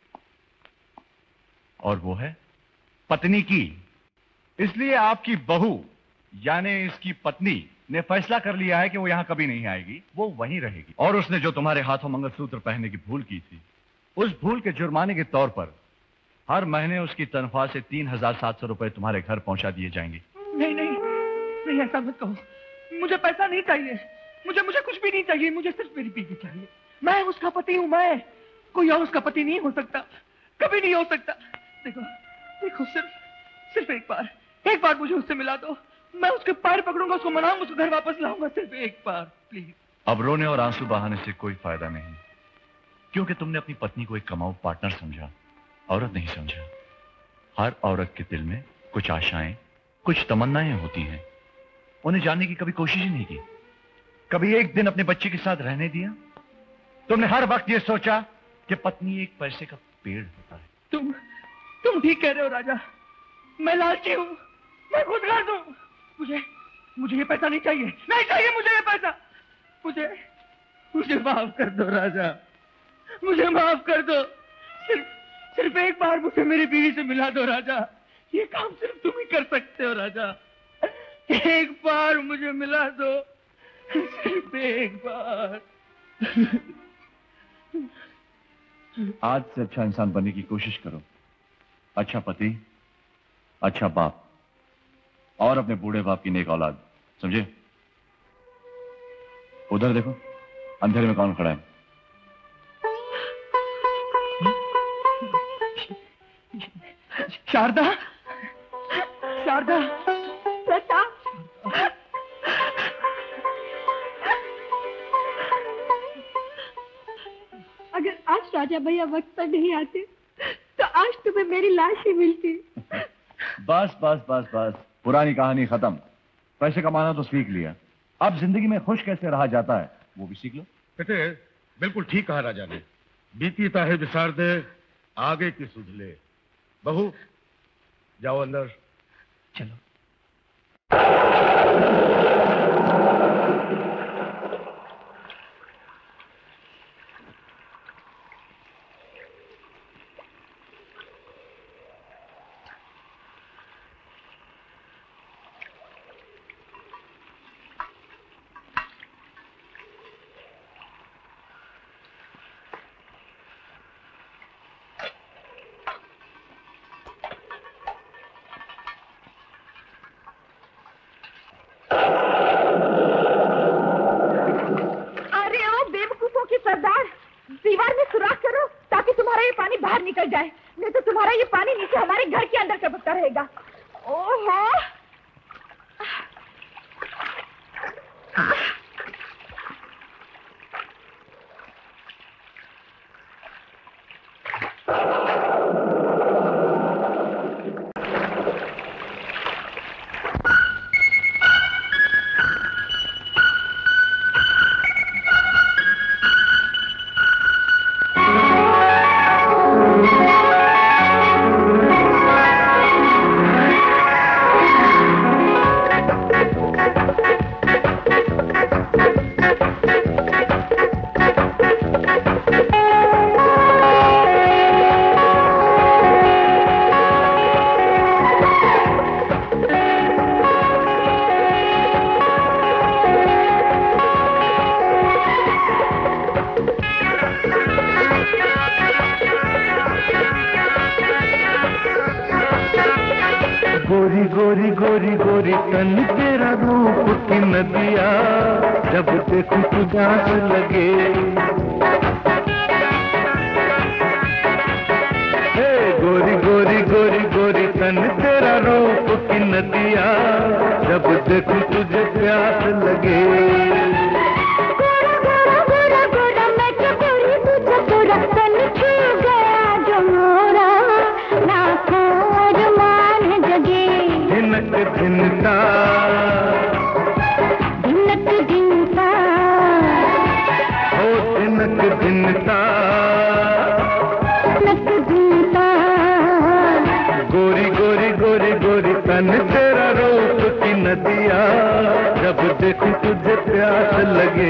और वो है पत्नी की। इसलिए आपकी बहू यानी इसकी पत्नी ने फैसला कर लिया है कि वो यहां कभी नहीं आएगी, वो वहीं रहेगी। और उसने जो तुम्हारे हाथों मंगलसूत्र पहनने की भूल की थी, उस भूल के जुर्माने के तौर पर हर महीने उसकी तनख्वाह से तीन हजार सात सौ रुपए तुम्हारे घर पहुंचा दिए जाएंगे। नहीं नहीं नहीं, ऐसा मत कहो। मुझे पैसा नहीं चाहिए, मुझे मुझे कुछ भी नहीं चाहिए, मुझे सिर्फ मेरी बीवी चाहिए। मैं उसका पति हूँ, मैं, कोई और उसका पति नहीं हो सकता, कभी नहीं हो सकता। देखो देखो, सिर्फ सिर्फ एक बार एक बार मुझे उससे मिला दो, मैं उसके पैर पकड़ूंगा, उसको मनाऊंगा, उसको घर वापस लाऊंगा, सिर्फ एक बार प्लीज। अब रोने और आंसू बहाने से कोई फायदा नहीं, क्योंकि तुमने अपनी पत्नी को एक कमाऊ पार्टनर समझा, औरत नहीं समझा। हर औरत के दिल में कुछ आशाएं, कुछ तमन्नाएं होती हैं, उन्हें जानने की कभी कोशिश ही नहीं की। कभी एक दिन अपने बच्चे के साथ रहने दिया? तुमने हर वक्त ये सोचा कि पत्नी एक पैसे का पेड़ होता है। तुम तुम ठीक कह रहे हो राजा, मैं लालची हूँ, मैं खुद लालच हूँ। मुझे मुझे ये पैसा नहीं चाहिए, नहीं चाहिए मुझे ये पैसा। मुझे मुझे माफ कर दो राजा, मुझे माफ कर दो। सिर्फ सिर्फ एक बार मुझे मेरी बीवी से मिला दो राजा, ये काम सिर्फ तुम ही कर सकते हो राजा। एक बार मुझे मिला दो, सिर्फ एक बार। आज से अच्छा इंसान बनने की कोशिश करो, अच्छा पति, अच्छा बाप और अपने बूढ़े बाप की नेक औलाद, समझे? उधर देखो, अंधेरे में कौन खड़ा है? शारदा, शारदा, प्रताप, अगर आज राजा भैया वक्त पर नहीं आते तो आज तुम्हें मेरी लाश ही मिलती। बस बस बस बस, पुरानी कहानी खत्म। पैसे कमाना तो सीख लिया, अब जिंदगी में खुश कैसे रहा जाता है वो भी सीख लो। बेटे बिल्कुल ठीक कहा राजा ने, बीती ताहे विसार दे, आगे की सुध ले। बहू जाओ अंदर। चलो। दीवार में सुराख करो ताकि तुम्हारा ये पानी बाहर निकल जाए, नहीं तो तुम्हारा ये पानी नीचे हमारे घर के अंदर टपकता रहेगा। ओहो, गोरी गोरी गोरी गोरी तन तेरा रूप की नदिया, जब देखूं तो प्यास लगे। हे गोरी गोरी गोरी गोरी तन तेरा रूप की नदिया, जब देखूं तुझे प्यास लगे। धिनक धिनता धिनक धिनता हो धिनक धिनता धिनक धिनता, गोरी गोरी गोरी गोरी तन तेरा रूप की नदिया, जब देखूं तुझे प्यास लगे।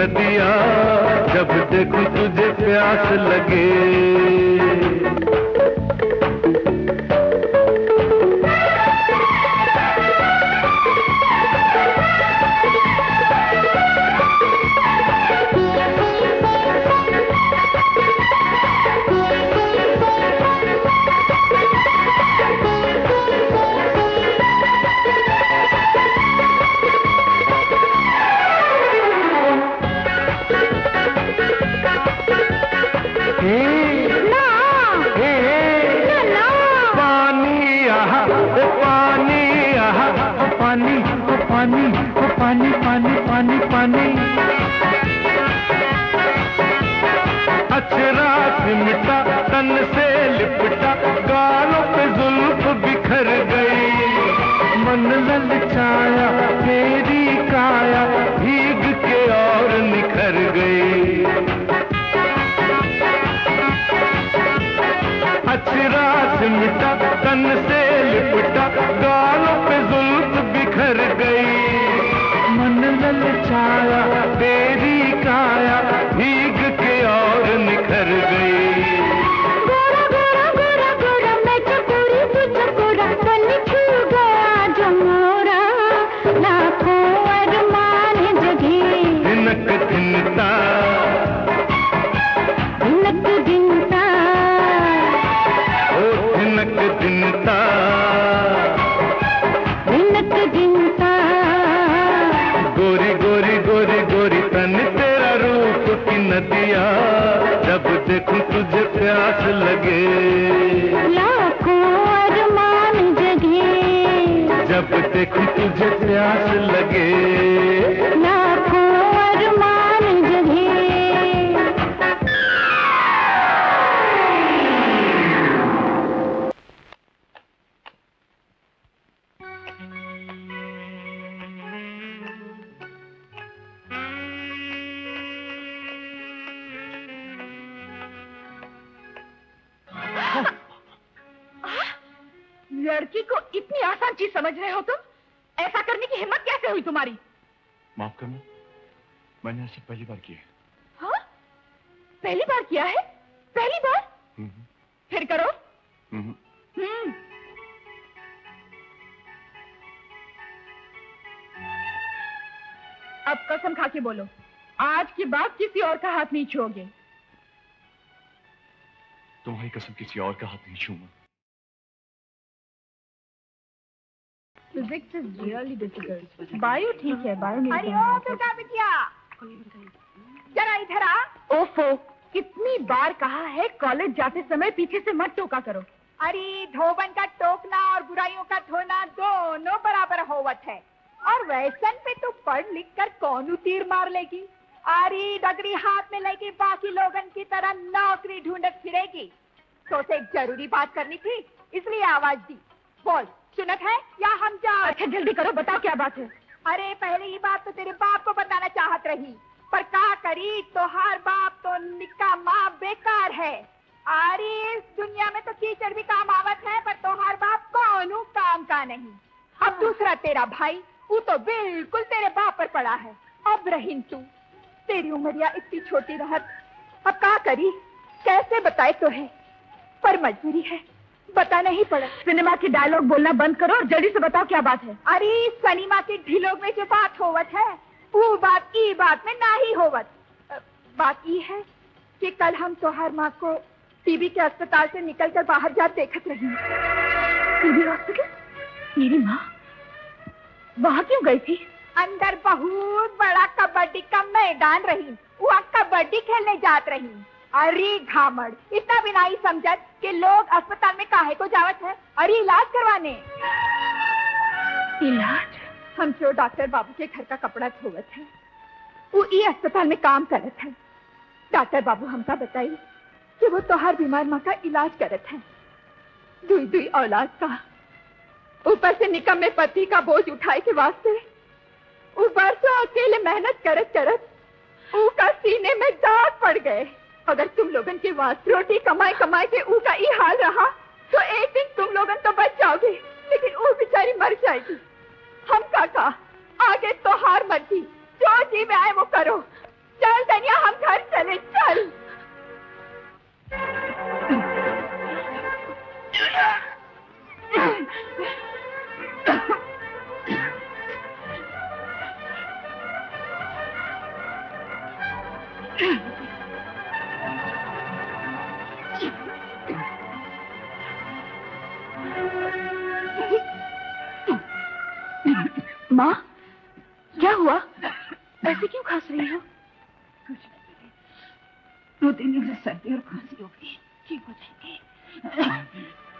नदिया, जब देखूं तुझे प्यास लगे। पानी ओ पानी पानी पानी पानी, अचरा सिमटा तन से लिपटा, गालों पे जुल्फ बिखर गई। मन ललचाया तेरी काया, भीग के और निखर गई। अचरा सिमटा तन से लिपटा, गालों पे जुल्फ बिखर गई। मन ललचाया तेरी काया, भीग के और निखर गई। गोरा गोरा गोरा गोरा मैं चकोरी तू चकोरा, तन छू गया जो मोरा, लाखों अरमान जगे। धिनक धिनता धिनक धिनता ओ धिनक धिनता धिनक धिनता, गोरी गोरी गोरी गोरी तन तेरा रूप की नदिया, जब देखूं तुझे प्यास लगे। लाखों अरमान जगे, जब देखूं तुझे प्यास लगे। लाखों अरमान जगे। लड़की को इतनी आसान चीज समझ रहे हो तुम? ऐसा करने की हिम्मत कैसे हुई तुम्हारी? माफ करना, मैंने ऐसा पहली बार किया है। हाँ? पहली बार किया है? पहली बार? फिर करो। हम्म। अब कसम खा के बोलो, आज के बाद किसी और का हाथ नहीं छूओगे। तुम्हारी कसम किसी और का हाथ नहीं छूऊंगा। Physics is really difficult. Bio ठीक है, बायो नहीं। अरे ओ दुर्गा बिटिया, जरा इधर आ। ओफो, कितनी बार कहा है कॉलेज जाते समय पीछे से मत टोका करो। अरे धोबन का टोकना और बुराइयों का धोना दोनों बराबर होवत है। और वैसन पे तू पढ़ लिख कर कौन तीर मार लेगी? अरे डगरी हाथ में लेके बाकी लोगन की तरह नौकरी ढूंढत फिरेगी। तो उसे एक जरूरी बात करनी थी, इसलिए आवाज दी। बोल, सुनत है या हम जा? अच्छा जल्दी करो, बताओ क्या बात है। अरे पहले ही बात तो तेरे बाप को बताना चाहत रही, पर का करी, तो हर बाप तो निकामा बेकार है। अरे इस दुनिया में तो कीचड़ भी काम आवत है, पर तो हर बाप कौन काम का नहीं। अब दूसरा तेरा भाई, वो तो बिल्कुल तेरे बाप पर पड़ा है। अब रहीन तू, तेरी उमरिया इतनी छोटी रहत, अब का करी, कैसे बताए तो है, पर मजबूरी है, बताना ही पड़ा। सिनेमा की डायलॉग बोलना बंद करो और जल्दी से बताओ क्या बात है। अरे सिनेमा के ढिलोग में जो बात होवत है, वो बात ई बात में ना ही होवत। बात ये है कि कल हम तोहार माँ को टीबी के अस्पताल से निकलकर बाहर जा देखत रही। TB hospital? मेरी माँ वहाँ क्यों गई थी? अंदर बहुत बड़ा कबड्डी का मैदान रही, वहाँ कबड्डी खेलने जात रही। अरे घामड़, इतना भी नहीं समझत कि लोग अस्पताल में काहे को जावत है? अरे इलाज करवाने। इलाज? हम जो डॉक्टर बाबू के घर का कपड़ा धोवत है, वो ये अस्पताल में काम करत है। डॉक्टर बाबू हमका बताई कि वो तोहार बीमार माँ का इलाज करत है, दुई दुई औलाद का। ऊपर से निकम्मे पति का बोझ उठाए के वास्ते ऊपर से अकेले मेहनत करत करत ऊका सीने में दाग पड़ गए। अगर तुम लोगन के वास्ते रोटी कमाए कमाए के ऊका ये हाल रहा, तो एक दिन तुम लोगन तो बच जाओगे, लेकिन वो बेचारी मर जाएगी। हम काका आगे तो हार मर्जी, जो जी में आए वो करो, चल धनिया, हम घर चले, चल। माँ, क्या हुआ? ऐसे क्यों खांस रही हो? दो तीन दिन से सर्दी और खांसी हो गई, ठीक हो जाएंगे।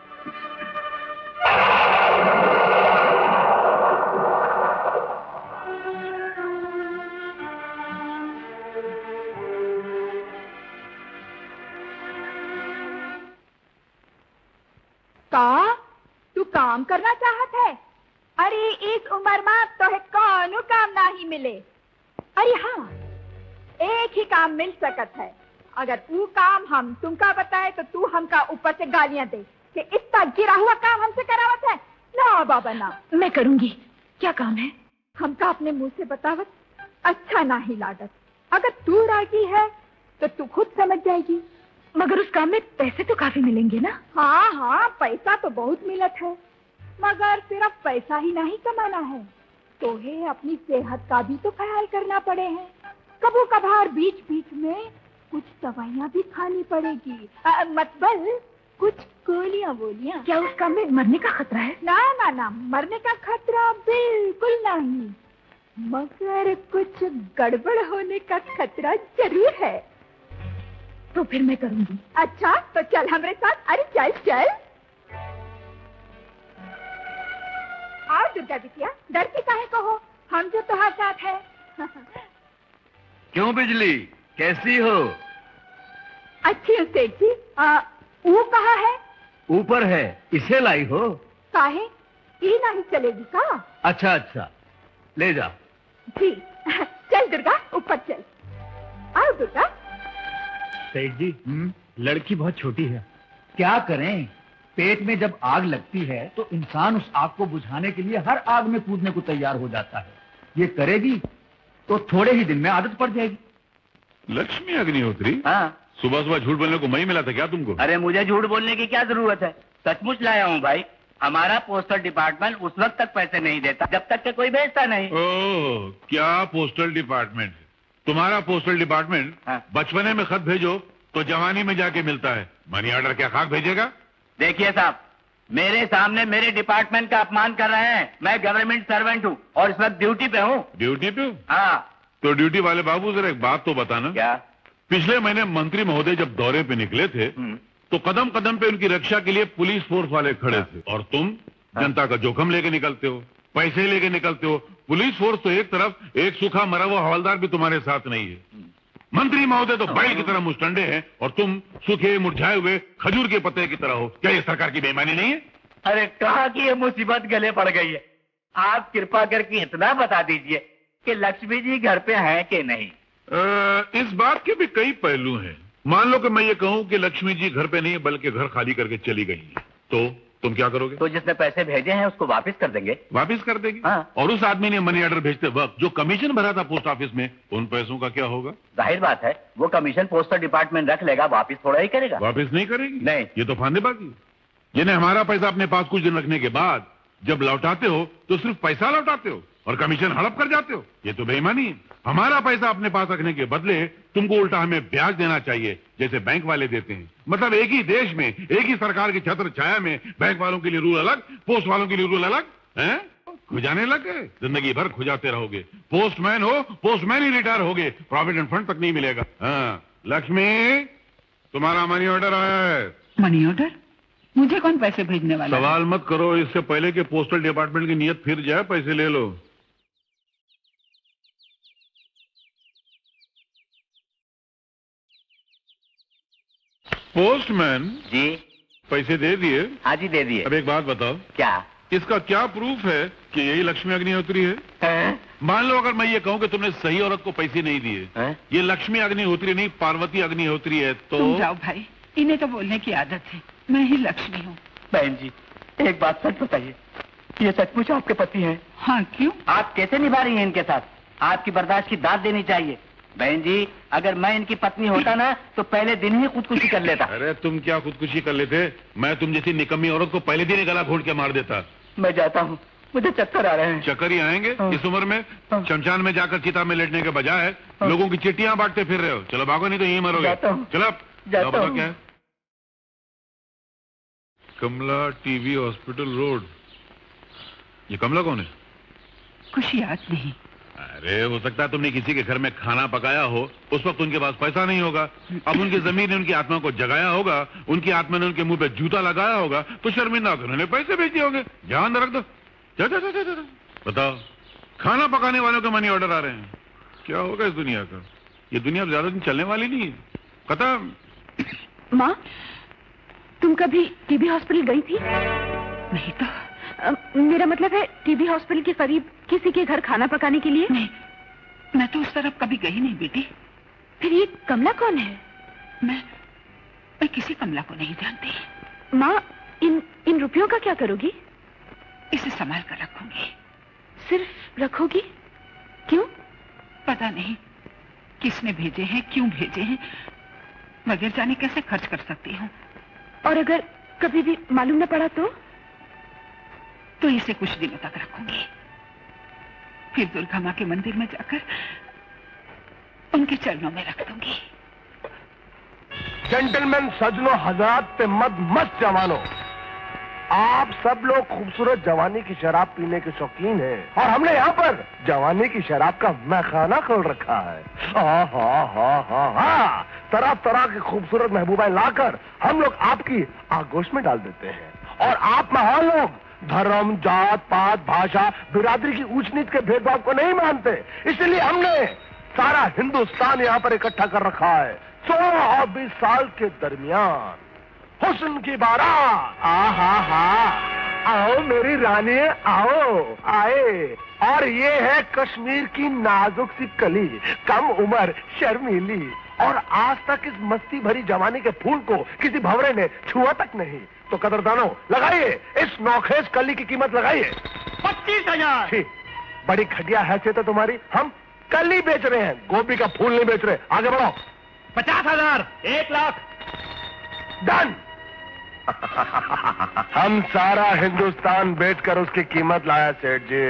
का तू काम करना चाहत है? अरे इस उम्र में तो है कौन काम नहीं मिले। अरे हाँ, एक ही काम मिल सकत है। अगर तू काम हम तुमका बताए तो तू हमका ऊपर से गालियां दे कि इतना गिरा हुआ काम हमसे करावत है। ना बाबा ना, मैं करूंगी। क्या काम है? हमका अपने मुंह से बतावत अच्छा नहीं लागत। अगर तू राजी है तो तू खुद समझ जाएगी। मगर उस काम में पैसे तो काफी मिलेंगे ना? हाँ हाँ, पैसा तो बहुत मिलत है, मगर सिर्फ पैसा ही नहीं कमाना है, तो है अपनी सेहत का भी तो ख्याल करना पड़े है। कभी कभार बीच बीच में कुछ दवाइयाँ भी खानी पड़ेगी, मतलब कुछ गोलियाँ बोलियाँ। क्या उस काम में मरने का खतरा है? ना ना ना, मरने का खतरा बिल्कुल नहीं, मगर कुछ गड़बड़ होने का खतरा जरूर है। तो फिर मैं करूंगी। अच्छा तो चल हमारे साथ। अरे चल चल। आओ दुर्गा बिटिया, डरती काहे को हो, हम जो तुम्हारे साथ है। क्यों बिजली, कैसी हो? अच्छी हूँ सेठ जी। आ, वो कहाँ है? ऊपर है, इसे लाई हो? काहे, ये नहीं चलेगी का? अच्छा अच्छा, ले जा। जी चल दुर्गा, ऊपर चल। आओ दुर्गा। सेठ जी, लड़की बहुत छोटी है। क्या करें, पेट में जब आग लगती है तो इंसान उस आग को बुझाने के लिए हर आग में कूदने को तैयार हो जाता है। ये करेगी तो थोड़े ही दिन में आदत पड़ जाएगी। लक्ष्मी अग्निहोत्री? हाँ। सुबह सुबह झूठ बोलने को मई मिला था क्या तुमको? अरे मुझे झूठ बोलने की क्या जरूरत है, सचमुच लाया हूँ भाई। हमारा पोस्टल डिपार्टमेंट उस वक्त तक पैसे नहीं देता जब तक के कोई भेजता नहीं। ओह, क्या पोस्टल डिपार्टमेंट? तुम्हारा पोस्टल डिपार्टमेंट हाँ। बचपने में खत भेजो तो जवानी में जाके मिलता है, मनी ऑर्डर क्या खाक भेजेगा? देखिए साहब, मेरे सामने मेरे डिपार्टमेंट का अपमान कर रहे हैं। मैं गवर्नमेंट सर्वेंट हूँ और इस वक्त ड्यूटी पे हूँ। ड्यूटी पे? हाँ। तो ड्यूटी वाले बाबू जरा एक बात तो बताना। क्या? पिछले महीने मंत्री महोदय जब दौरे पे निकले थे तो कदम कदम पे उनकी रक्षा के लिए पुलिस फोर्स वाले खड़े थे, और तुम जनता का जोखम लेके निकलते हो, पैसे लेके निकलते हो। पुलिस फोर्स तो एक तरफ, एक सूखा मरा हुआ हवलदार भी तुम्हारे साथ नहीं है। मंत्री महोदय तो बैल की तरह मुस्टंडे हैं और तुम सूखे मुरझाए हुए खजूर के पत्ते की तरह हो। क्या ये सरकार की बेईमानी नहीं है? अरे कहाँ की ये मुसीबत गले पड़ गई है। आप कृपा करके इतना बता दीजिए कि लक्ष्मी जी घर पे हैं कि नहीं। आ, इस बात के भी कई पहलू हैं। मान लो कि मैं ये कहूं कि लक्ष्मी जी घर पे नहीं है बल्कि घर खाली करके चली गई है, तो तुम क्या करोगे? तो जिसने पैसे भेजे हैं उसको वापस कर देंगे। वापस कर देंगे? हाँ। और उस आदमी ने मनी ऑर्डर भेजते वक्त जो कमीशन भरा था पोस्ट ऑफिस में, उन पैसों का क्या होगा? जाहिर बात है वो कमीशन पोस्टल डिपार्टमेंट रख लेगा, वापस थोड़ा ही करेगा। वापस नहीं करेगी? नहीं। ये तो फांदेबाजी। यानी हमारा पैसा अपने पास कुछ दिन रखने के बाद जब लौटाते हो तो सिर्फ पैसा लौटाते हो और कमीशन हड़प कर जाते हो। ये तो बेईमानी है। हमारा पैसा अपने पास रखने के बदले तुमको उल्टा हमें ब्याज देना चाहिए, जैसे बैंक वाले देते हैं। मतलब एक ही देश में, एक ही सरकार की छत्र छाया में बैंक वालों के लिए रूल अलग, पोस्ट वालों के लिए रूल अलग हैं? खुजाने लग गए, जिंदगी भर खुजाते रहोगे। पोस्टमैन हो, पोस्टमैन ही रिटायर होगे, प्रोविडेंट फंड तक नहीं मिलेगा। हाँ, लक्ष्मी तुम्हारा मनी ऑर्डर आया है। Money order? मुझे कौन पैसे भेजने वाला? सवाल मत करो, इससे पहले कि पोस्टल डिपार्टमेंट की नीयत फिर जाए, पैसे ले लो। पोस्टमैन जी। पैसे दे दिए? हाँ जी दे दिए। अब एक बात बताओ, क्या इसका क्या प्रूफ है कि यही लक्ष्मी अग्निहोत्री है? है? मान लो अगर मैं ये कहूँ कि तुमने सही औरत को पैसे नहीं दिए, ये लक्ष्मी अग्निहोत्री नहीं पार्वती अग्निहोत्री है, तो? तुम जाओ भाई, इन्हें तो बोलने की आदत है। मैं ही लक्ष्मी हूँ। बहन जी एक बात सच बताइए, ये सचमुच आपके पति हैं? हाँ। क्यों? आप कैसे निभा रही हैं इनके साथ? आपकी बर्दाश्त की दाद देनी चाहिए। बहन जी, अगर मैं इनकी पत्नी होता ना तो पहले दिन ही खुदकुशी कर लेता। अरे तुम क्या खुदकुशी कर लेते? मैं तुम जैसी निकम्मी औरत को पहले दिन ही गला घोट के मार देता। मैं जाता हूँ, मुझे चक्कर आ रहे हैं। चक्कर ही आएंगे इस उम्र में? शमशान में जाकर चिता में लेटने के बजाय लोगों की चिट्ठियां बांटते फिर रहे हो। चलो भागो, नहीं तो यहीं मरोगे। चलो बताओ क्या है? Kamala TV hospital road. ये कमला कौन है? कुछ याद नहीं। अरे हो सकता है तुमने किसी के घर में खाना पकाया हो, उस वक्त उनके पास पैसा नहीं होगा। अब उनकी जमीन ने उनकी आत्मा को जगाया होगा, उनकी आत्मा ने उनके मुंह पे जूता लगाया होगा, तो शर्मिंदा होकर उन्होंने पैसे भेज दिए होंगे। ध्यान रख दो। जा, जा, जा, जा, जा। बताओ, खाना पकाने वालों के मनी ऑर्डर आ रहे हैं। क्या होगा इस दुनिया का? ये दुनिया ज्यादा दिन चलने वाली नहीं है। खत्म। माँ, तुम कभी टीबी हॉस्पिटल गई थी? नहीं तो। आ, मेरा मतलब है टीबी हॉस्पिटल के करीब किसी के घर खाना पकाने के लिए? नहीं, मैं तो उस तरफ कभी गई नहीं बेटी। फिर ये कमला कौन है? मैं मैं किसी कमला को नहीं जानती। माँ, इन इन रुपयों का क्या करोगी? इसे संभाल कर रखूंगी। सिर्फ रखोगी? क्यों? पता नहीं किसने भेजे हैं, क्यों भेजे हैं, बगैर जाने कैसे खर्च कर सकती हूँ। और अगर कभी भी मालूम न पड़ा तो? तो इसे कुछ दिनों तक रखूंगी, फिर दुर्गा माँ के मंदिर में जाकर उनके चरणों में रख दूंगी। जेंटलमैन, सजनों, हजरात पे मत मस्त जवानों, आप सब लोग खूबसूरत जवानी की शराब पीने के शौकीन हैं और हमने यहाँ पर जवानी की शराब का मैखाना खोल रखा है। हाँ हाँ हाँ हाँ हाँ तरह तरह की खूबसूरत महबूबाएं लाकर हम लोग आपकी आगोश में डाल देते हैं और आप महान लोग धर्म, जात, पात, भाषा, बिरादरी की ऊंच नीच के भेदभाव को नहीं मानते, इसलिए हमने सारा हिंदुस्तान यहाँ पर इकट्ठा कर रखा है। सोलह और बीस साल के दरमियान हुस्न की बारात। आ हा हा, आओ मेरी रानी, आओ आए। और ये है कश्मीर की नाजुक सी कली, कम उम्र, शर्मीली, और आज तक इस मस्ती भरी जवानी के फूल को किसी भंवरे ने छुआ तक नहीं। तो कदरदानों, लगाइए इस नौखेज कली की कीमत, लगाइए पच्चीस हजार। बड़ी घटिया हैसियत है तुम्हारी। हम कली बेच रहे हैं, गोभी का फूल नहीं बेच रहे। आगे बढ़ो। पचास हजार, एक लाख। डन। हम सारा हिंदुस्तान बेचकर उसकी कीमत लाया सेठ जी।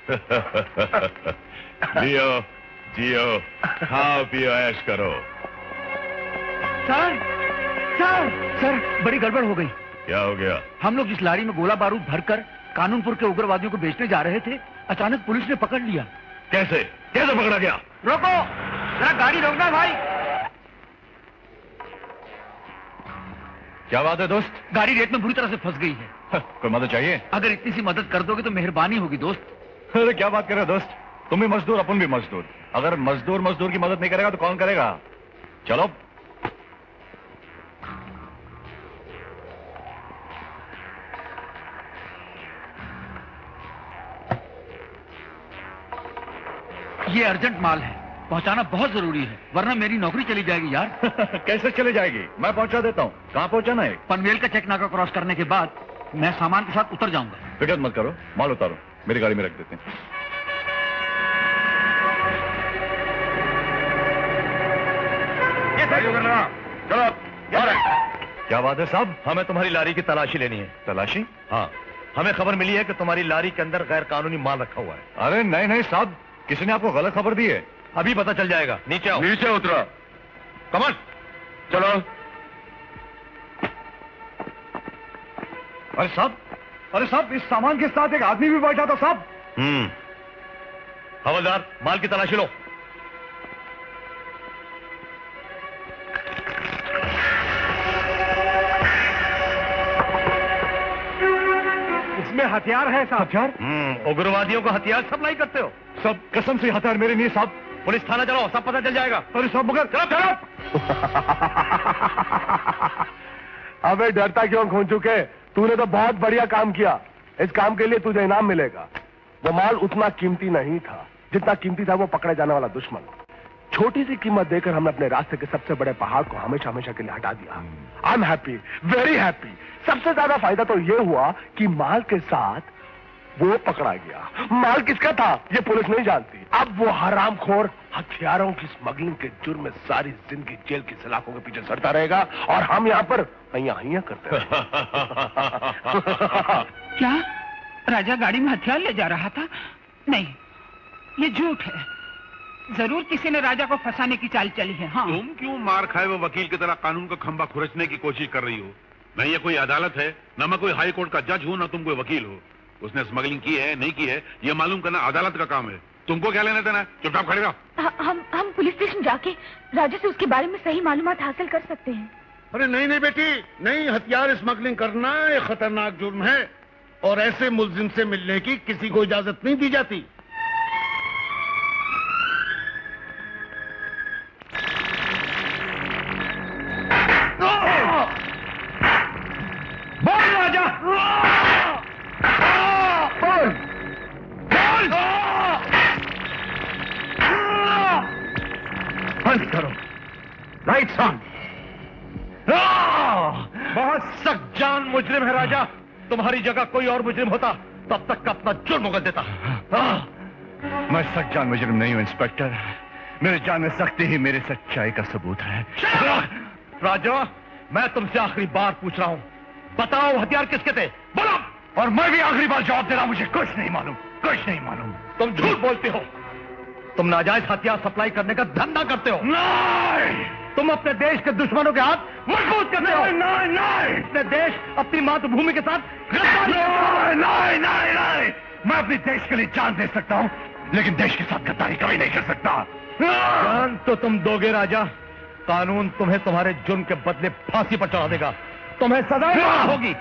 जियो जियो, खाओ पियो, ऐश करो। सर सर सर बड़ी गड़बड़ हो गई। क्या हो गया? हम लोग जिस लारी में गोला बारूद भरकर कानूनपुर के उग्रवादियों को बेचने जा रहे थे, अचानक पुलिस ने पकड़ लिया। कैसे कैसे पकड़ा गया? रोको, जरा गाड़ी रोकना भाई। क्या बात है दोस्त? गाड़ी रेत में बुरी तरह से फंस गई है। कोई मदद चाहिए? अगर इतनी सी मदद कर दोगे तो मेहरबानी होगी दोस्त। अरे क्या बात कर रहे हो दोस्त, तुम भी मजदूर, अपन भी मजदूर। अगर मजदूर मजदूर की मदद नहीं करेगा तो कौन करेगा? चलो। ये अर्जेंट माल है, पहुंचाना बहुत जरूरी है, वरना मेरी नौकरी चली जाएगी यार। कैसे चली जाएगी? मैं पहुंचा देता हूँ। कहाँ पहुंचाना है? पनवेल का चेक नाका क्रॉस करने के बाद मैं सामान के साथ उतर जाऊंगा। फिक्र मत करो, माल उतारो, मेरी गाड़ी में रख देते हैं। चलो। क्या बात है साहब? हमें तुम्हारी लारी की तलाशी लेनी है। तलाशी? हाँ, हमें खबर मिली है कि तुम्हारी लारी के अंदर गैर कानूनी माल रखा हुआ है। अरे नहीं नहीं साहब, किसी ने आपको गलत खबर दी है। अभी पता चल जाएगा। नीचे आओ। नीचे उतरो। कमन, चलो। अरे साहब, अरे साहब, इस सामान के साथ एक आदमी भी बैठा था साहब। हम्म, हवलदार, माल की तलाशी लो। इसमें हथियार है साहब। हथियार? हम्म, उग्रवादियों को हथियार सप्लाई करते हो? सब कसम से हथियार मेरे नहीं साहब। पुलिस थाना चलो, सब पता चल जाएगा। अरे साहब मगर चलो चलो। अबे डरता क्यों खून चुके? तूने तो बहुत बढ़िया काम किया। इस काम के लिए तुझे इनाम मिलेगा। वो माल उतना कीमती नहीं था जितना कीमती था वो पकड़े जाने वाला दुश्मन। छोटी सी कीमत देकर हमने अपने रास्ते के सबसे बड़े पहाड़ को हमेशा हमेशा के लिए हटा दिया। I am happy, very happy. सबसे ज्यादा फायदा तो ये हुआ कि माल के साथ वो पकड़ा गया। माल किसका था ये पुलिस नहीं जानती। अब वो हरामखोर हथियारों की स्मगलिंग के जुर्म में सारी जिंदगी जेल की सलाखों के पीछे सड़ता रहेगा और हम यहाँ पर हैया हैया करते रहेंगे। क्या राजा गाड़ी में हथियार ले जा रहा था? नहीं, ये झूठ है। जरूर किसी ने राजा को फंसाने की चाल चली है। हाँ। तुम क्यों मार खाए वो वकील की तरह कानून का खंभा खुरचने की कोशिश कर रही हो? न ये कोई अदालत है, न मैं कोई हाई कोर्ट का जज हूं, न तुम कोई वकील हो। उसने स्मगलिंग की है नहीं की है ये मालूम करना अदालत का काम है। तुमको क्या लेना देना? चुपचाप खड़े रहो। हम हम पुलिस स्टेशन जाके राजा से उसके बारे में सही मालूमात हासिल कर सकते हैं। अरे नहीं नहीं बेटी नहीं, हथियार स्मगलिंग करना एक खतरनाक जुर्म है और ऐसे मुलजिम से मिलने की किसी को इजाजत नहीं दी जाती। बोल राजा, बोल बोल। बंद करो, लाइट्स ऑन। बहुत सख्त जान मुजरिम है राजा। तुम्हारी जगह कोई और मुजरिम होता तब तक का अपना जुर्म उगल देता। मैं सख्त जान मुजरिम नहीं हूं इंस्पेक्टर। मेरे जान में सख्ती ही मेरे सच्चाई का सबूत है। राजा मैं तुमसे आखिरी बार पूछ रहा हूं, बताओ हथियार किसके थे? बोलो। और मैं भी आखिरी बार जवाब दे रहा हूं, मुझे कुछ नहीं मालूम, कुछ नहीं मालूम। तुम झूठ बोलते हो। तुम नाजायज हथियार सप्लाई करने का धंधा करते हो। नहीं। तुम अपने देश के दुश्मनों के हाथ मजबूत करते हो। नहीं नहीं, अपने देश अपनी मातृभूमि के साथ गद्दारी। नहीं नहीं नहीं नहीं, मैं अपने देश के लिए जान दे सकता हूं लेकिन देश के साथ गद्दारी कभी नहीं कर सकता। जान तो तुम दोगे राजा, कानून तुम्हें तुम्हारे जुर्म के बदले फांसी पर चढ़ा देगा। तुम्हें सजा होगी।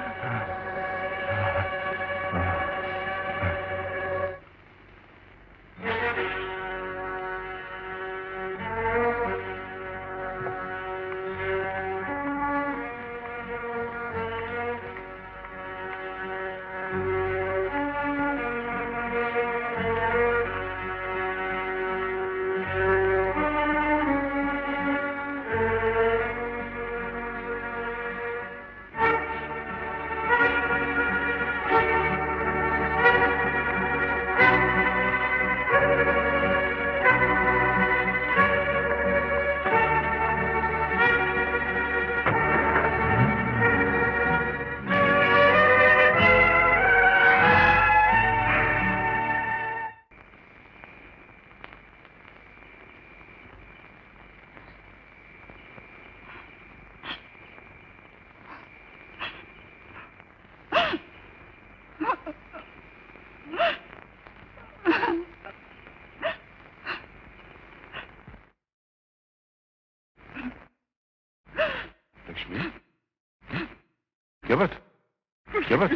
क्या बात क्या बात?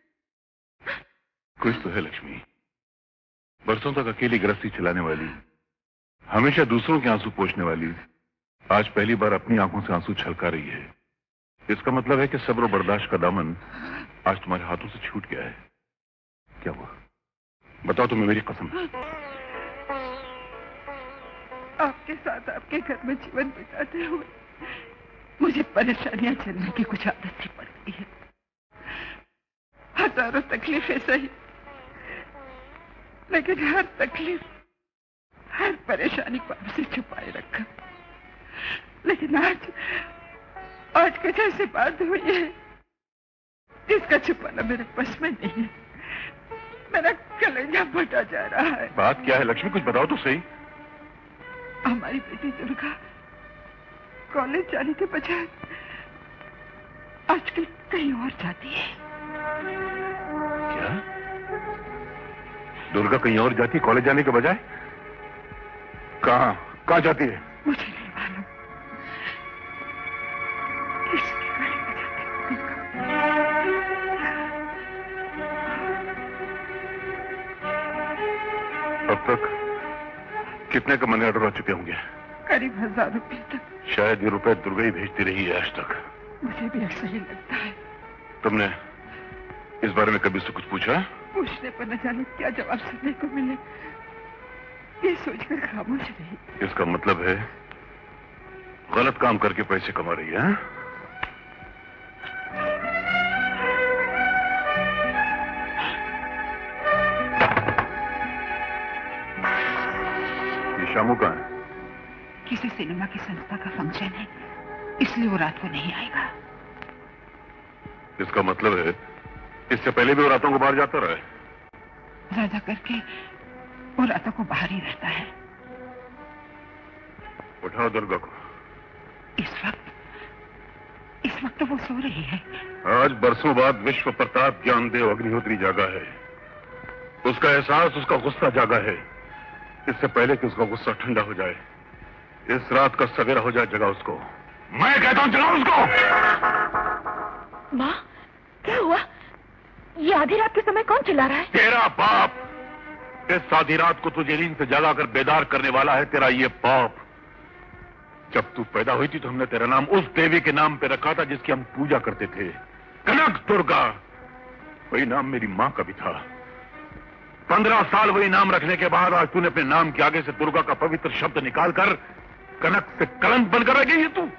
कुछ तो है लक्ष्मी। बरसों तक अकेली गृहस्थी चलाने वाली, हमेशा दूसरों के आंसू पोंछने वाली, आज पहली बार अपनी आंखों से आंसू छलका रही है। इसका मतलब है कि सब्र और बर्दाश्त का दामन आज तुम्हारे हाथों से छूट गया है। क्या हुआ बताओ तुम्हें, मेरी कसम। आपके साथ आपके घर में जीवन बिताते हुए मुझे परेशानियां झेलने की कुछ आदत सी पड़ गई है। हजारों तकलीफें सही, लेकिन हर तकलीफ, हर परेशानी को आपसे छुपाए रखा। लेकिन आज आज के जैसे बात हुई है जिसका छुपाना मेरे बस में नहीं है। मेरा कलेजा फटा जा रहा है। बात क्या है लक्ष्मी, कुछ बताओ तो सही। हमारी बेटी दुर्गा कॉलेज जाने के बजाय आजकल कहीं और जाती है। क्या? दुर्गा कहीं और जाती है कॉलेज जाने के बजाय? कहाँ कहाँ जाती है? मुझे नहीं मालूम। किसकी गली में जाती अब तक कितने का मनी ऑर्डर आ चुके होंगे? करीब हजार रुपए तक। शायद ये रुपए दुर्गा ही भेजती रही है आज तक। मुझे भी ऐसा ही लगता है। तुमने इस बारे में कभी से कुछ पूछा? पूछने पर न जाने क्या जवाब सुनने को मिले, ये सोचकर खामोश रही। इसका मतलब है गलत काम करके पैसे कमा रही है। शामू कहाँ है? किसी सिनेमा की संस्था का फंक्शन है, इसलिए वो रात को नहीं आएगा। इसका मतलब है इससे पहले भी वो रातों को बाहर जाता रहा है? ज्यादा करके वो रातों को बाहर ही रहता है। उठाओ दुर्गा को। इस वक्त इस वक्त तो वो सो रही है। आज बरसों बाद विश्व प्रताप ज्ञानदेव अग्निहोत्री जागा है। उसका एहसास, उसका गुस्सा जागा है। इससे पहले कि उसका गुस्सा ठंडा हो जाए, इस रात का सवेरा हो जाए, जगा उसको। मैं कहता हूं जगा उसको। माँ, क्या हुआ? ये आधी रात के समय कौन चिल्ला रहा है? तेरा बाप। इस आधी रात को तुझे नींद से जगाकर बेदार करने वाला है तेरा ये बाप। जब तू पैदा हुई थी तो हमने तेरा नाम उस देवी के नाम पे रखा था जिसकी हम पूजा करते थे, कनक दुर्गा। वही नाम मेरी माँ का भी था। पंद्रह साल वही नाम रखने के बाद आज तूने अपने नाम के आगे से दुर्गा का पवित्र शब्द निकालकर कनक से कलंक बनकर रह गई है तू।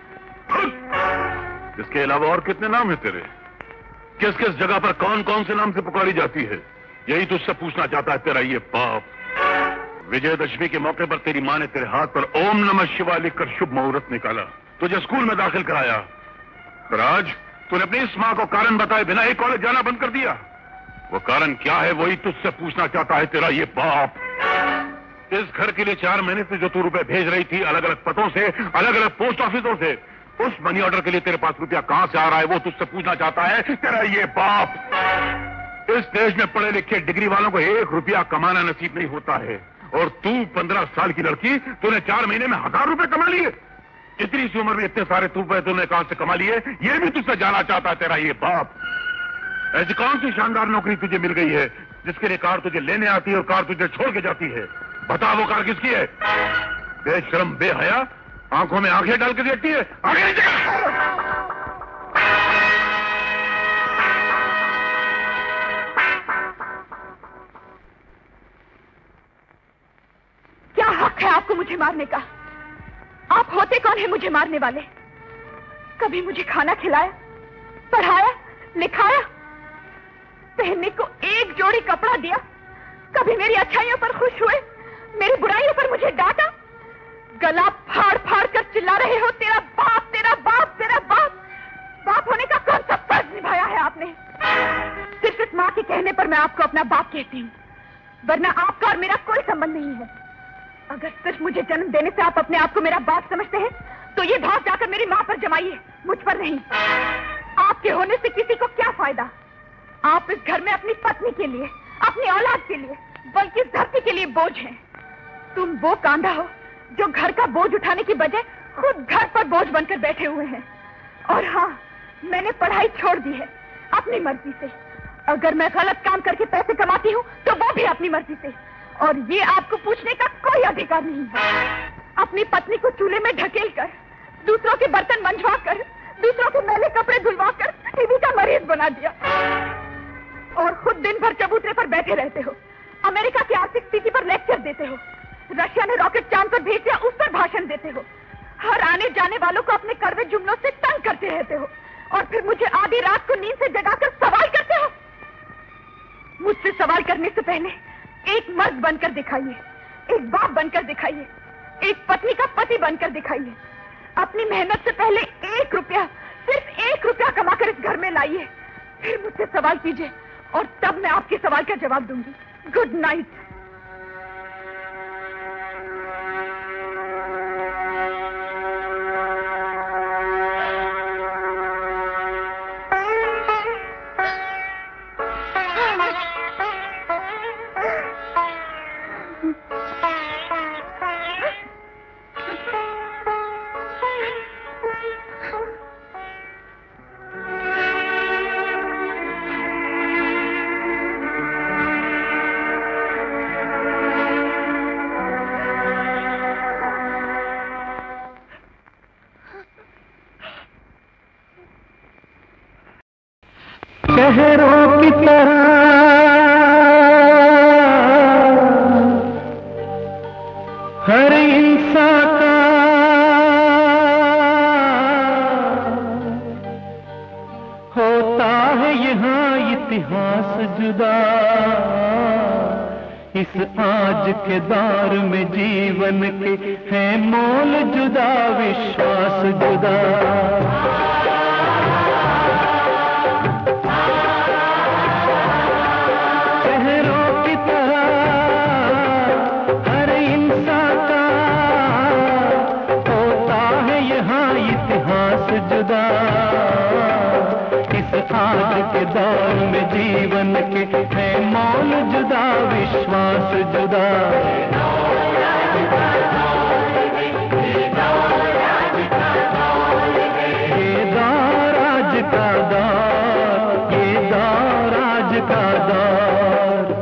इसके अलावा और कितने नाम है तेरे? किस किस जगह पर कौन कौन से नाम से पुकारी जाती है? यही तुझसे पूछना चाहता है तेरा ये बाप। विजयदशमी के मौके पर तेरी माँ ने तेरे हाथ पर ओम नमः शिवाय लिखकर शुभ मुहूर्त निकाला, तुझे स्कूल में दाखिल कराया। पर आज तूने अपनी इस माँ को कारण बताए बिना ही कॉलेज जाना बंद कर दिया। वो कारण क्या है वही तुझसे पूछना चाहता है तेरा ये बाप। इस घर के लिए चार महीने से जो तू रुपए भेज रही थी अलग अलग पतों से, अलग अलग पोस्ट ऑफिसों से, उस मनी ऑर्डर के लिए तेरे पास रुपया कहां से आ रहा है वो तुझसे पूछना चाहता है तेरा ये बाप। इस देश में पढ़े लिखे डिग्री वालों को एक रुपया कमाना नसीब नहीं होता है, और तू पंद्रह साल की लड़की, तूने चार महीने में हजार रुपए कमा लिए। इतनी सी उम्र में इतने सारे रुपए तूने कहां से कमा लिए ये भी तुझसे जानना चाहता है तेरा ये बाप। ऐसी कौन सी शानदार नौकरी तुझे मिल गई है जिसके लिए कार तुझे लेने आती है और कार तुझे छोड़ के जाती है? बता वो कार किसकी है? बेशरम बेहया, आंखों में आंखें डाल के देखती है। आगे नीचे क्या हक है आपको मुझे मारने का? आप होते कौन है मुझे मारने वाले? कभी मुझे खाना खिलाया, पढ़ाया, लिखाया, पहनने को एक जोड़ी कपड़ा दिया? कभी मेरी अच्छाइयों पर खुश हुए, मेरी बुराइयों पर मुझे डांटा? गला फाड़ फाड़ कर चिल्ला रहे हो तेरा बाप, तेरा बाप, तेरा बाप। बाप होने का कौन सा फर्ज निभाया है आपने? सिर्फ इस माँ के कहने पर मैं आपको अपना बाप कहती हूँ, वरना आपका और मेरा कोई संबंध नहीं है। अगर सिर्फ मुझे जन्म देने से आप अपने आप को मेरा बाप समझते हैं तो ये भाव जाकर मेरी माँ पर जमाइए, मुझ पर नहीं। आपके होने से किसी को क्या फायदा? आप इस घर में अपनी पत्नी के लिए, अपनी औलाद के लिए, बल्कि धरती के लिए बोझ हैं। तुम वो कांधा हो जो घर का बोझ उठाने की बजाय खुद घर पर बोझ बनकर बैठे हुए हैं। और हाँ, मैंने पढ़ाई छोड़ दी है अपनी मर्जी से। अगर मैं गलत काम करके पैसे कमाती हूँ तो वो भी अपनी मर्जी से, और ये आपको पूछने का कोई अधिकार नहीं है। अपनी पत्नी को चूल्हे में ढकेल कर, दूसरों के बर्तन मंजवा कर, दूसरों के मैले कपड़े धुलवा कर टीबी का मरीज बना दिया, और खुद दिन भर चबूतरे पर बैठे रहते हो। अमेरिका की आर्थिक स्थिति पर लेक्चर देते हो, रशिया ने रॉकेट चांद पर भेज दिया उस पर भाषण देते हो, हर आने जाने वालों को अपने कड़वे जुमलों से तंग करते रहते हो, और फिर मुझे आधी रात को नींद से जगाकर सवाल करते हो। मुझसे सवाल करने से पहले एक मर्द बनकर दिखाइए, एक बाप बनकर दिखाइए, एक पत्नी का पति बनकर दिखाइए। अपनी मेहनत से पहले एक रुपया, सिर्फ एक रुपया कमाकर इस घर में लाइए, फिर मुझसे सवाल कीजिए और तब मैं आपके सवाल का जवाब दूंगी। Good night. शहरों की तरह हर इंसान का होता है यहाँ इतिहास जुदा, इस आज के दौर में जीवन के है मोल जुदा, विश्वास जुदा। शहरों की तरह हर इंसान का होता है यहाँ इतिहास जुदा। इस आज के दौर में जीवन के है मोल जुदा, विश्वास जुदा। ये दौर आज का दौर, ये दौर आज का दौर।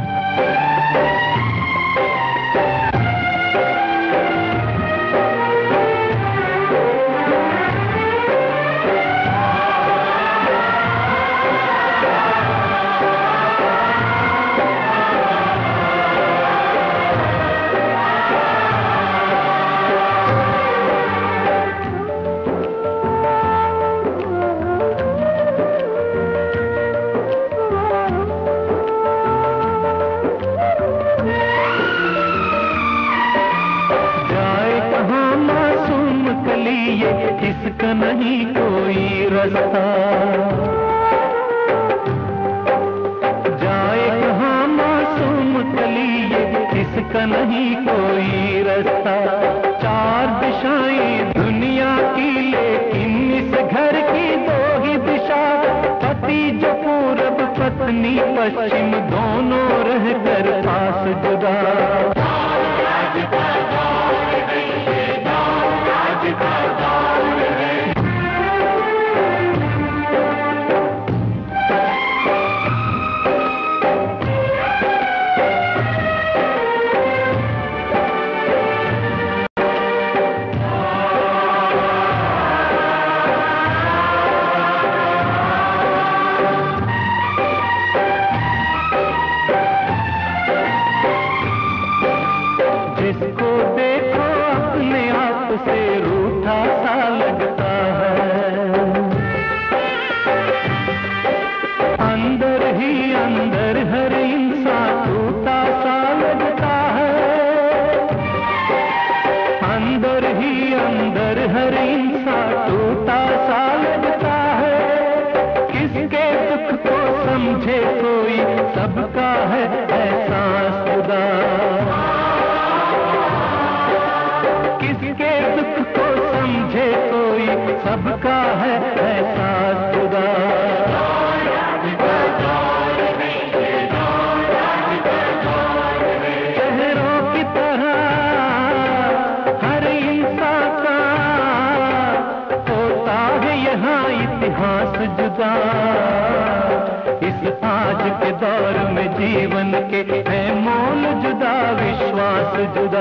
इसका नहीं कोई रास्ता, जाए कहाँ मासूम कली, ये इसका नहीं कोई रास्ता। चार दिशाएं दुनिया की, लेकिन इस घर की दो ही दिशा। पति जो पूरब, पत्नी पश्चिम, दोनों रहकर पास जुदा। जिसको देखो अपने आप से रूठा सा लगता है, अंदर ही अंदर हर इंसान टूटा सा लगता है। अंदर ही अंदर हर इंसान टूटा सा लगता है। किसके दुख को समझे कोई, सबका है एहसास खुदा। किसके दुख को समझे कोई, सबका है एहसास खुदा। शहरों की तरह हर इंसान का होता है यहाँ इतिहास जुदा। इस आज के दौर में जीवन के है मोल जुदा, विश्वास जुदा।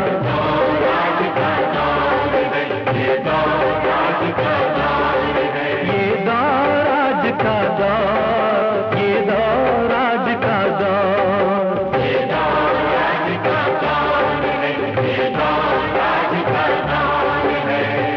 ये दौर आज का दौर, ये दौर आज का दौर, ये दौर आज का दौर, ये दौर आज का दौर है, ये दौर आज का दौर है।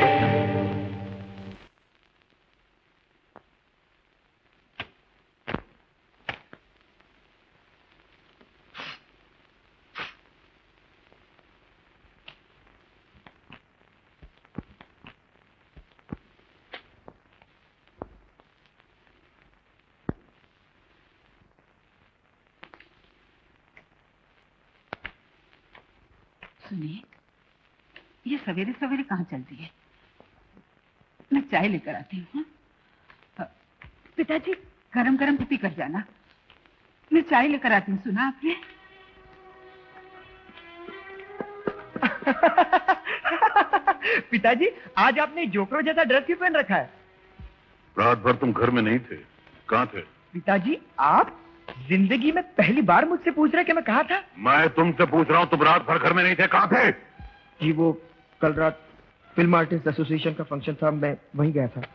सुनिए, ये सवेरे सवेरे कहाँ चलती है? मैं चाय लेकर आती हूँ। पिताजी गरम गरम पी कर जाना, मैं चाय लेकर आती हूँ। सुना आपने? पिताजी आज आपने जोकरो जैसा ड्रेस क्यों पहन रखा है? रात भर तुम घर में नहीं थे, कहाँ थे? पिताजी आप जिंदगी में पहली बार मुझसे पूछ रहे कि मैं कहाँ था? मैं तुमसे पूछ रहा हूँ, तुम रात भर घर में नहीं थे, कहाँ थे? जी वो कल रात फिल्म आर्टिस्ट एसोसिएशन का फंक्शन था, मैं वहीं गया था।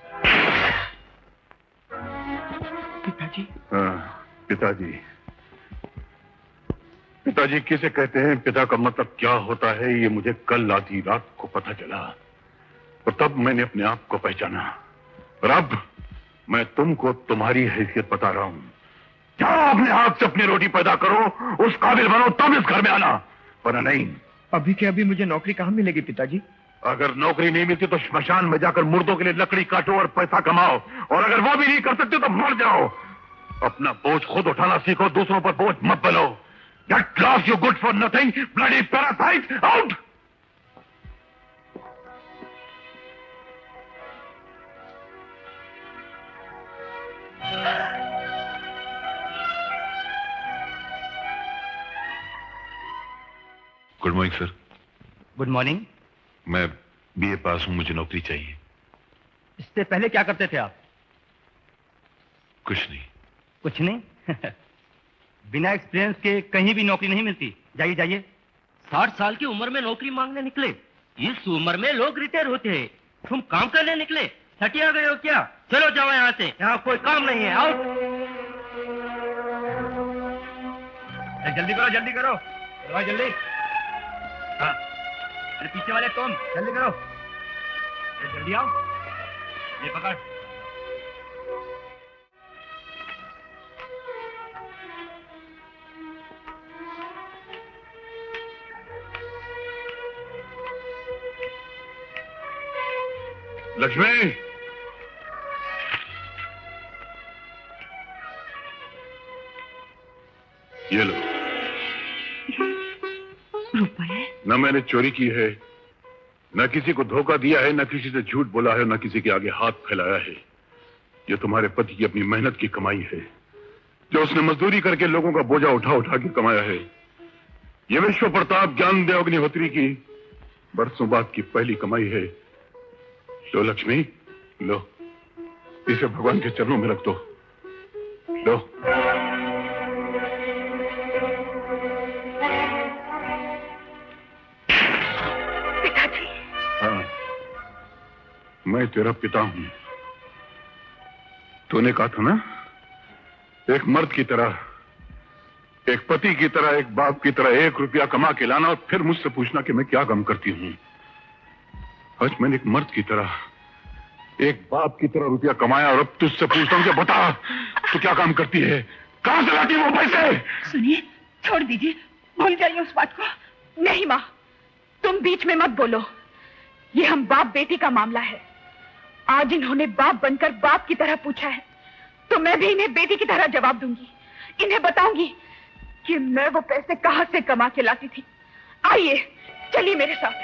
पिताजी। हाँ, पिताजी पिताजी किसे कहते हैं, पिता का मतलब क्या होता है, ये मुझे कल आधी रात को पता चला और तब मैंने अपने आप को पहचाना। और अब मैं तुमको तुम्हारी हैसियत बता रहा हूं। जाओ अपने हाथ से अपनी रोटी पैदा करो, उस काबिल बनो, तब इस घर में आना, वरना नहीं। अभी के अभी मुझे नौकरी कहाँ मिलेगी पिताजी? अगर नौकरी नहीं मिलती तो श्मशान में जाकर मुर्दों के लिए लकड़ी काटो और पैसा कमाओ, और अगर वो भी नहीं कर सकते तो मर जाओ। अपना बोझ खुद उठाना सीखो, दूसरों पर बोझ मत बनो। Get lost, you good for nothing, bloody parasite, out! Good morning sir. Good morning. मैं बीए पास हूं, मुझे नौकरी चाहिए। इससे पहले क्या करते थे आप? कुछ नहीं। कुछ नहीं? बिना एक्सपीरियंस के कहीं भी नौकरी नहीं मिलती। जाइए जाइए। साठ साल की उम्र में नौकरी मांगने निकले? इस उम्र में लोग रिटायर होते हैं, तुम काम करने निकले? हटिया गए हो क्या? चलो जाओ यहाँ से, यहाँ कोई काम नहीं है। आओ जल्दी करो, जल्दी करो, चलो जल्दी। हाँ, अरे पीछे वाले तुम जल्दी करो, जल्दी आओ। ये पकड़। लक्ष्मी, ये लो। रुपए? न मैंने चोरी की है, न किसी को धोखा दिया है, न किसी से झूठ बोला है, न किसी के आगे हाथ फैलाया है। ये तुम्हारे पति की अपनी मेहनत की कमाई है, जो उसने मजदूरी करके लोगों का बोझा उठा उठा के कमाया है। ये विश्व प्रताप ज्ञानदेव अग्निहोत्री की बरसों बाद की पहली कमाई है। लो लक्ष्मी, लो, इसे भगवान के चरणों में रख दो। लो। पिताजी। हाँ, मैं तेरा पिता हूं। तूने कहा था ना, एक मर्द की तरह, एक पति की तरह, एक बाप की तरह एक रुपया कमा के लाना और फिर मुझसे पूछना कि मैं क्या काम करती हूं। आज मैंने एक मर्द की तरह, एक बाप की तरह रुपया कमाया और अब तुझसे पूछता हूं कि बता, तू क्या काम करती है? कहां से लाती है वो पैसे? सुनिए, छोड़ दीजिए, भूल जाइए उस बात को। नहीं माँ, तुम बीच में मत बोलो। ये हम बाप बेटी का मामला है। आज इन्होंने बाप बनकर बाप की तरह पूछा है, तो मैं भी इन्हें बेटी की तरह जवाब दूंगी। इन्हें बताऊंगी कि मैं वो पैसे कहां से कमा के लाती थी। आइए, चलिए मेरे साथ।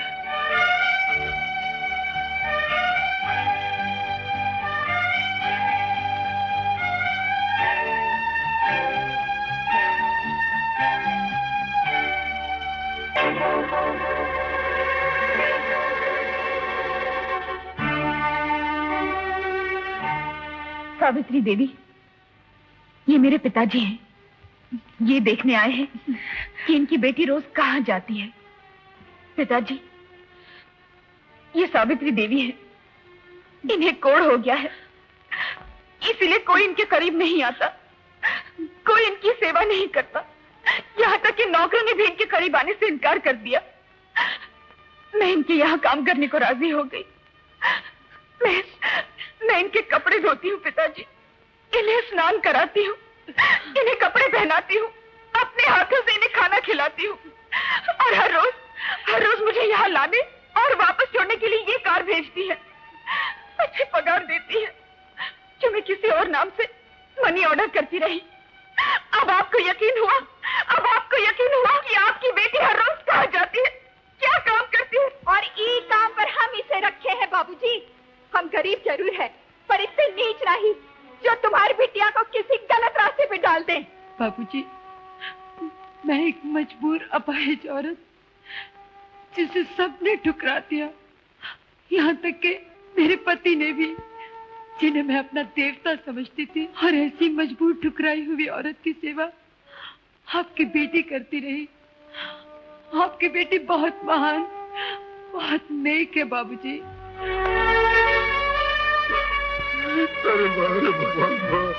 सावित्री देवी, ये मेरे पिताजी हैं। ये देखने आए हैं कि इनकी बेटी रोज कहाँ जाती है। पिताजी, ये सावित्री देवी है। इन्हें कोढ़ हो गया है, इसलिए कोई इनके करीब नहीं आता, कोई इनकी सेवा नहीं करता। यहाँ तक कि नौकरों ने भी इनके करीब आने से इनकार कर दिया। मैं इनके यहाँ काम करने को राजी हो गई। मैं मैं इनके कपड़े धोती हूँ पिताजी, इन्हें स्नान कराती हूँ, इन्हें कपड़े पहनाती हूँ, अपने हाथों से इन्हें खाना खिलाती हूँ, और हर रोज हर रोज मुझे यहाँ लाने और वापस छोड़ने के लिए ये कार भेजती है। अच्छी पगार देती है, जो मैं किसी और नाम से मनी ऑर्डर करती रही। अब आपको यकीन हुआ, अब आपको यकीन हुआ कि आपकी बेटी हर रोज कहाँ जाती है, क्या काम करती है। और ई काम पर हम इसे रखे हैं बाबूजी। हम गरीब जरूर है, पर इससे नीच नहीं जो तुम्हारी बिटिया को किसी गलत रास्ते पे डाल दे। बाबूजी, मैं एक मजबूर अपाहिज औरत, जिसे सबने ठुकरा दिया, यहाँ तक कि मेरे पति ने भी, जिन्हें मैं अपना देवता समझती थी। और ऐसी मजबूर ठुकराई हुई औरत की सेवा आपकी बेटी करती रही। आपकी बेटी बहुत महान, बहुत नेक है बाबूजी। अरे अरे भगवान,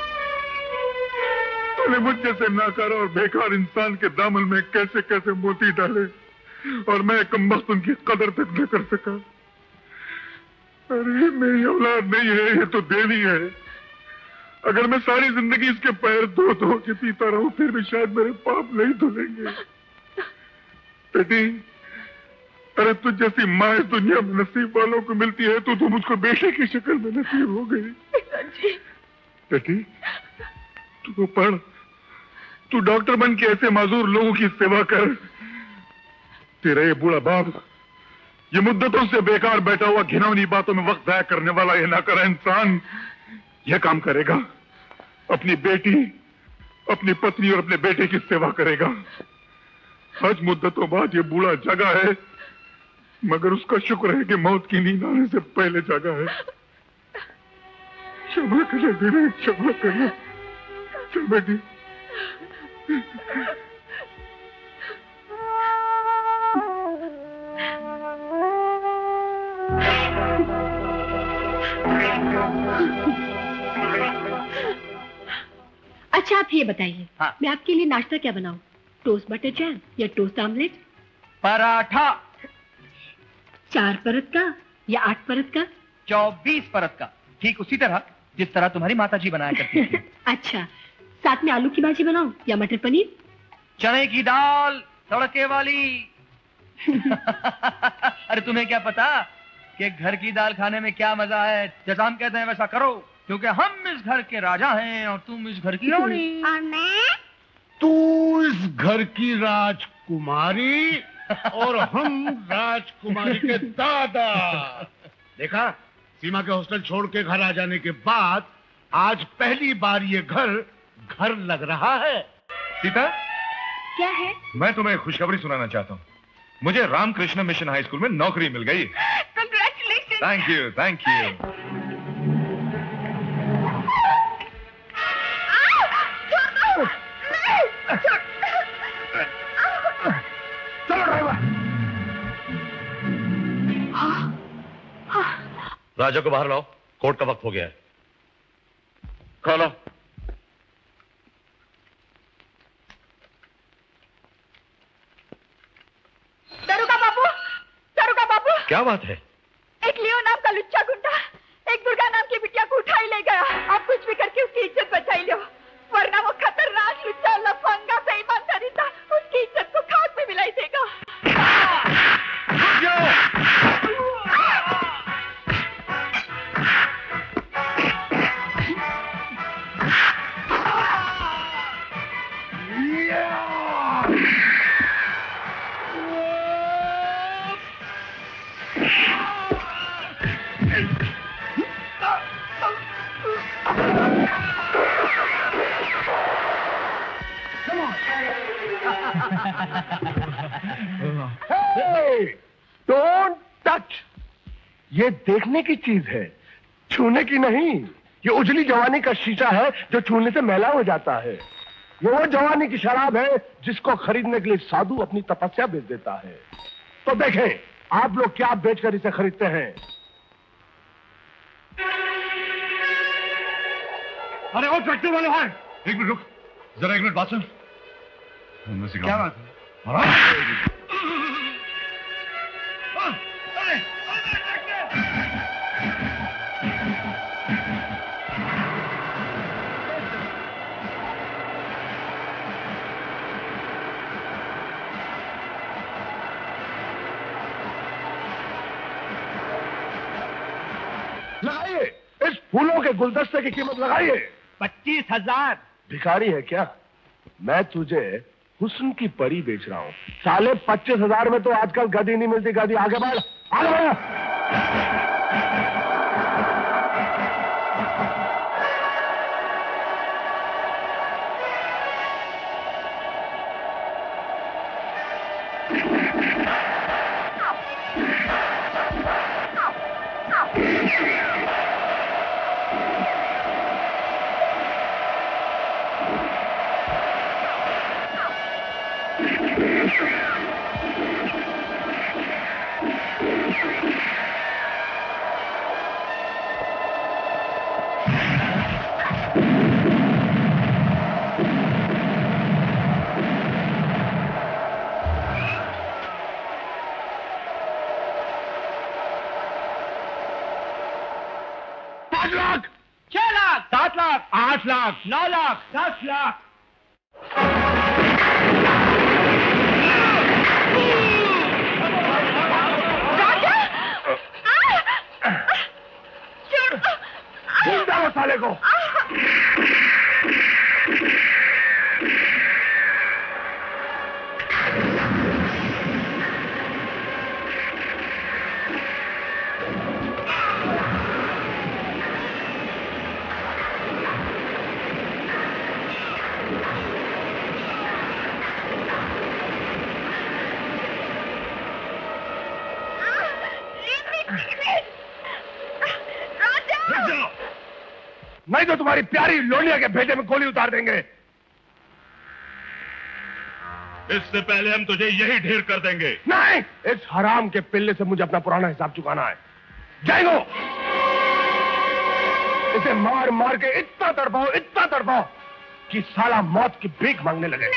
तूने मुझ जैसे नाकार और बेकार इंसान के दामन में कैसे कैसे मोती डाले, और मैं कमबख्त उनकी कदर तक न कर सका। अरे मेरी औलाद नहीं है, ये तो देवी है। अगर मैं सारी जिंदगी इसके पैर धो धो के पीता रहूं फिर भी शायद मेरे पाप नहीं धुलेंगे। बेटी, अरे तुझ जैसी माँ इस दुनिया में नसीब वालों को मिलती है तो तुम उसको बेटे की शक्ल में नसीब हो गई। बेटी, तू पढ़, तू डॉक्टर बन के ऐसे माजूर लोगों की सेवा कर। तेरा ये बूढ़ा बाप ये मुद्दतों से बेकार बैठा हुआ घिनौनी बातों में वक्त जाया करने वाला ये ना करा इंसान यह काम करेगा, अपनी बेटी, अपनी पत्नी और अपने बेटे की सेवा करेगा। आज मुद्दतों बाद ये बूढ़ा जगा है, मगर उसका शुक्र है कि मौत की नींद आने से पहले जगा है। क्षमा करना धीरे, क्षमा करना। चल बेटी। अच्छा आप ये बताइए, हाँ। मैं आपके लिए नाश्ता क्या बनाऊं? टोस्ट बटर जैम या टोस्ट ऑमलेट? पराठा। चार परत का या आठ परत का? चौबीस परत का, ठीक उसी तरह जिस तरह तुम्हारी माता जी बनाया करती थी। अच्छा, साथ में आलू की भाजी बनाऊं या मटर पनीर? चने की दाल तड़के वाली। अरे तुम्हें क्या पता कि घर की दाल खाने में क्या मजा है। जैसा हम कहते हैं वैसा करो, क्योंकि हम इस घर के राजा हैं और तुम इस घर की रानी। और मैं? तू इस घर की राजकुमारी और हम राजकुमारी के दादा। देखा, सीमा के हॉस्टल छोड़ के घर आ जाने के बाद आज पहली बार ये घर घर लग रहा है। सीता, क्या है? मैं तुम्हें खुशखबरी सुनाना चाहता हूँ। मुझे रामकृष्ण मिशन हाई स्कूल में नौकरी मिल गई। Congratulations! Thank you, thank you. चलो ड्राइवर। राजा को बाहर लाओ, कोर्ट का वक्त हो गया है। खोलो। दरोगा बाबू, दरोगा बाबू। क्या बात है? एक लियो नाम का लुच्चा गुंडा एक दुर्गा नाम की बिटिया को उठा ही ले गया। आप कुछ भी करके उसकी इज्जत बचाई लो, वरना वो खतरनाक लुच्चा लफंगा बेईमानदारी था उसकी इज्जत को खाक में मिलाई देगा। Don't touch. ये देखने की चीज है, छूने की नहीं। ये उजली जवानी का शीशा है जो छूने से मैला हो जाता है। ये वो जवानी की शराब है जिसको खरीदने के लिए साधु अपनी तपस्या बेच देता है। तो देखें आप लोग क्या बेचकर इसे खरीदते हैं। अरे वो ट्रैक्टर वाले हैं। एक मिनट रुक, जरा एक मिनट बात सुन। क्या बात है? लगाइए, इस फूलों के गुलदस्ते की कीमत लगाइए। पच्चीस हजार। भिखारी है क्या? मैं तुझे हुस्न की परी बेच रहा हूँ। साले पच्चीस हजार में तो आजकल गदी नहीं मिलती। गदी आगे बढ़, आगे बढ़। छह लाख, सात लाख, आठ लाख, नौ लाख, दस लाख। भूल डालो साले को। नहीं तो तुम्हारी प्यारी लोनिया के भेजे में गोली उतार देंगे। इससे पहले हम तुझे यही ढेर कर देंगे। नहीं, इस हराम के पिल्ले से मुझे अपना पुराना हिसाब चुकाना है। जाएगो, इसे मार मार के इतना तड़पाओ, इतना तड़पाओ कि साला मौत की भीख मांगने लगे।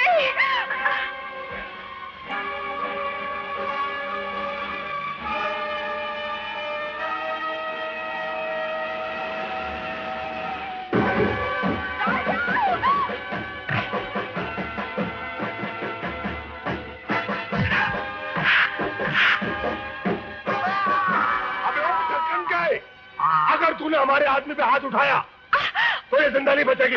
अगर तूने हमारे आदमी पे हाथ उठाया तो ये जिंदा नहीं बचेगी।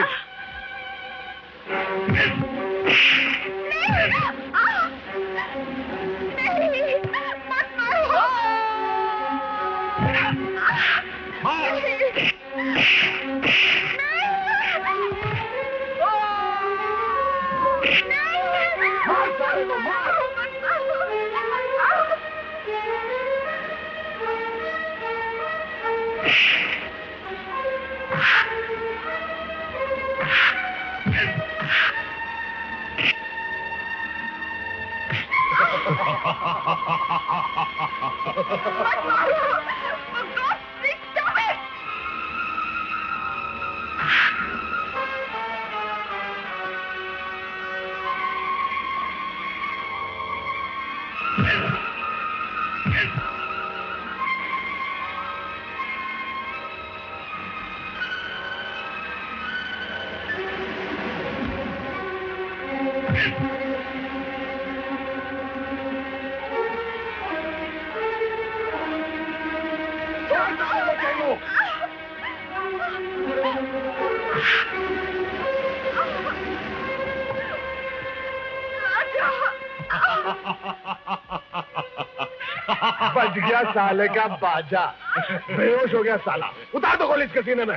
बच गया साले का बाजा। बेहोश हो गया साला। उतार दो गोली इसके सीने में।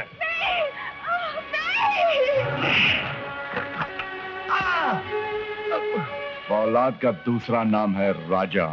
औलाद का दूसरा नाम है राजा।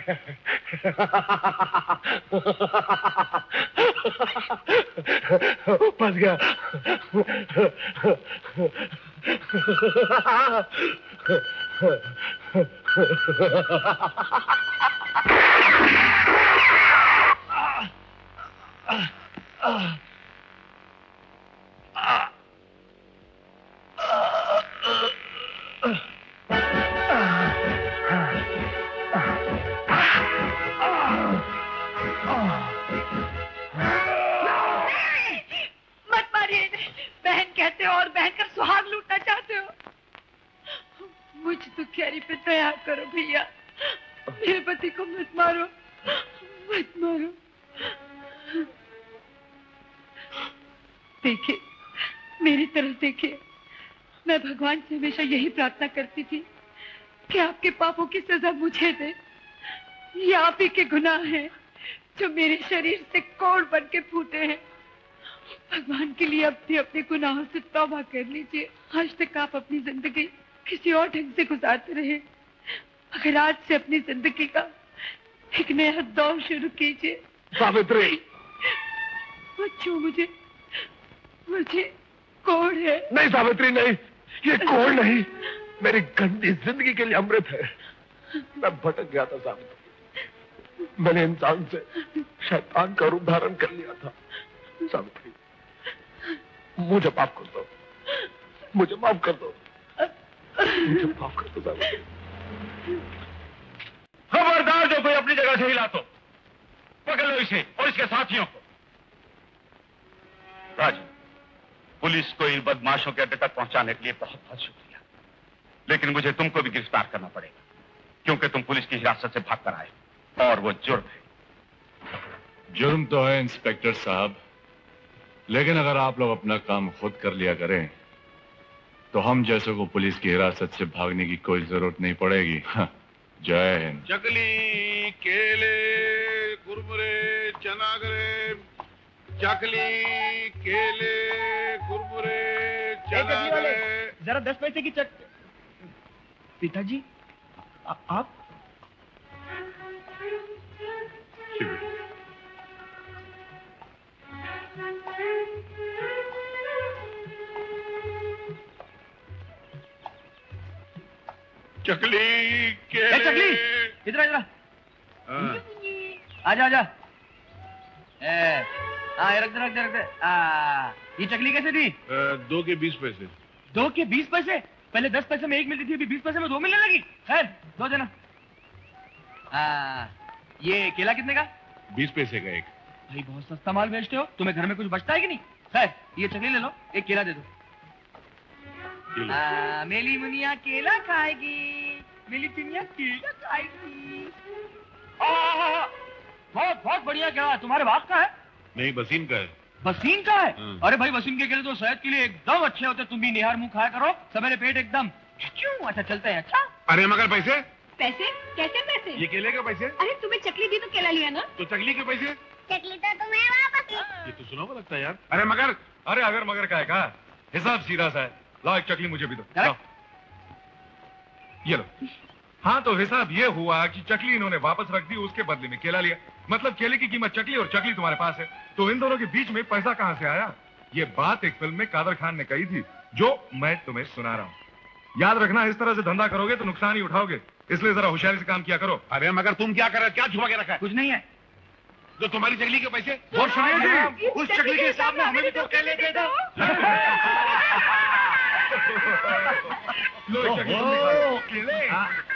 फंस गया। मत मारिए इन्हें। बहन कहते हो और बहन कर सुहाग लूटना चाहते हो। मुझ दुखियारी पे दया करो भैया। मेरे पति को मत मारो, मत मारो। देखिए, मेरी तरफ देखिए। मैं भगवान से हमेशा यही प्रार्थना करती थी कि आपके पापों की सजा मुझे दे। ये आप ही के गुनाह हैं जो मेरे शरीर से कोड़ बन के फूटे हैं। भगवान के लिए अब भी अपने गुनाहों से तौबा कर लीजिए। आज तक आप अपनी जिंदगी किसी और ढंग से गुजारते रहे, अगर आज से अपनी जिंदगी का एक नया दौर शुरू कीजिए। सावित्री, मत छू मुझे, मुझे कोड़ है। नहीं सावित्री नहीं, ये कोड़ नहीं, मेरी गंदी जिंदगी के लिए अमृत है। मैं भटक गया था सावित्री, मैंने इंसान से शैतान का रूप धारण कर लिया था। सावित्री, मुझे माफ कर दो, मुझे माफ कर दो, मुझे माफ कर दो सावित्री। खबरदार जो कोई अपनी जगह से हिला तो पकड़ लो इसे और इसके साथियों को। राजू, पुलिस को इन बदमाशों के अड्डे तक पहुंचाने के लिए बहुत बहुत शुक्रिया, लेकिन मुझे तुमको भी गिरफ्तार करना पड़ेगा क्योंकि तुम पुलिस की हिरासत से भाग कर आए और वो जुर्म है। जुर्म तो है इंस्पेक्टर साहब, लेकिन अगर आप लोग अपना काम खुद कर लिया करें तो हम जैसों को पुलिस की हिरासत से भागने की कोई जरूरत नहीं पड़ेगी। जय हिंद। चकली, केले, कुरमुरे, चनागरे, चकली, केले, कुरमुरे, चनागरे। जरा दस पैसे की चक। पिताजी, आ, आप चकली, केले। चकली, इधर इधर आजा आजा। ए, हाँ रख दे रख दे रख दे। आ, ये चकली कैसे दी? दो के बीस पैसे। दो के बीस पैसे? पहले दस पैसे में एक मिलती थी, अभी बीस पैसे में दो मिलने लगी। खैर, दो देना। आ, ये केला कितने का? बीस पैसे का एक। भाई बहुत सस्ता माल बेचते हो, तुम्हें घर में कुछ बचता है कि नहीं? खैर, ये चकली ले लो, एक केला दे दो। आ, मेली मुनिया केला खाएगी, मेली पिनिया केला खाएगी। आ, आ, आ, बहुत बहुत बढ़िया केला, तुम्हारे बाप का है? नहीं, वसीम का है। वसीम का है? अरे भाई, वसीम के केले तो सेहत के लिए एकदम अच्छे होते। तुम भी निहार मुंह खाया करो, सवेरे पेट एकदम। क्यों? अच्छा चलते हैं। अच्छा, अरे मगर पैसे? पैसे? कैसे पैसे? ये केले के पैसे। अरे तुम्हें चकली दी तो केला लिया ना? तो चकली के पैसे? चकली तो तुम्हें वापस। ये तो सुना हुआ लगता है यार। अरे मगर, अरे अगर मगर का है कहा, हिसाब सीधा सा है। लाओ एक चकली मुझे भी दो। लाओ। ये लो। हाँ, तो हिसाब ये हुआ कि चकली इन्होंने वापस रख दी, उसके बदले में केला लिया। मतलब केले की कीमत चकली और चकली तुम्हारे पास है, तो इन दोनों के बीच में पैसा कहां से आया? ये बात एक फिल्म में कादर खान ने कही थी, जो मैं तुम्हें सुना रहा हूं। याद रखना, इस तरह से धंधा करोगे तो नुकसान ही उठाओगे, इसलिए जरा होशियारी से काम किया करो। अरे मगर तुम क्या कर रहे हो? क्या छुपा के रखा है? कुछ नहीं है। जो तुम्हारी चकली के पैसे? और सुनिए, उस चकली के हिसाब में हमें भी तो केले दे दो। लो, चकली तुम भी खा लो। केले।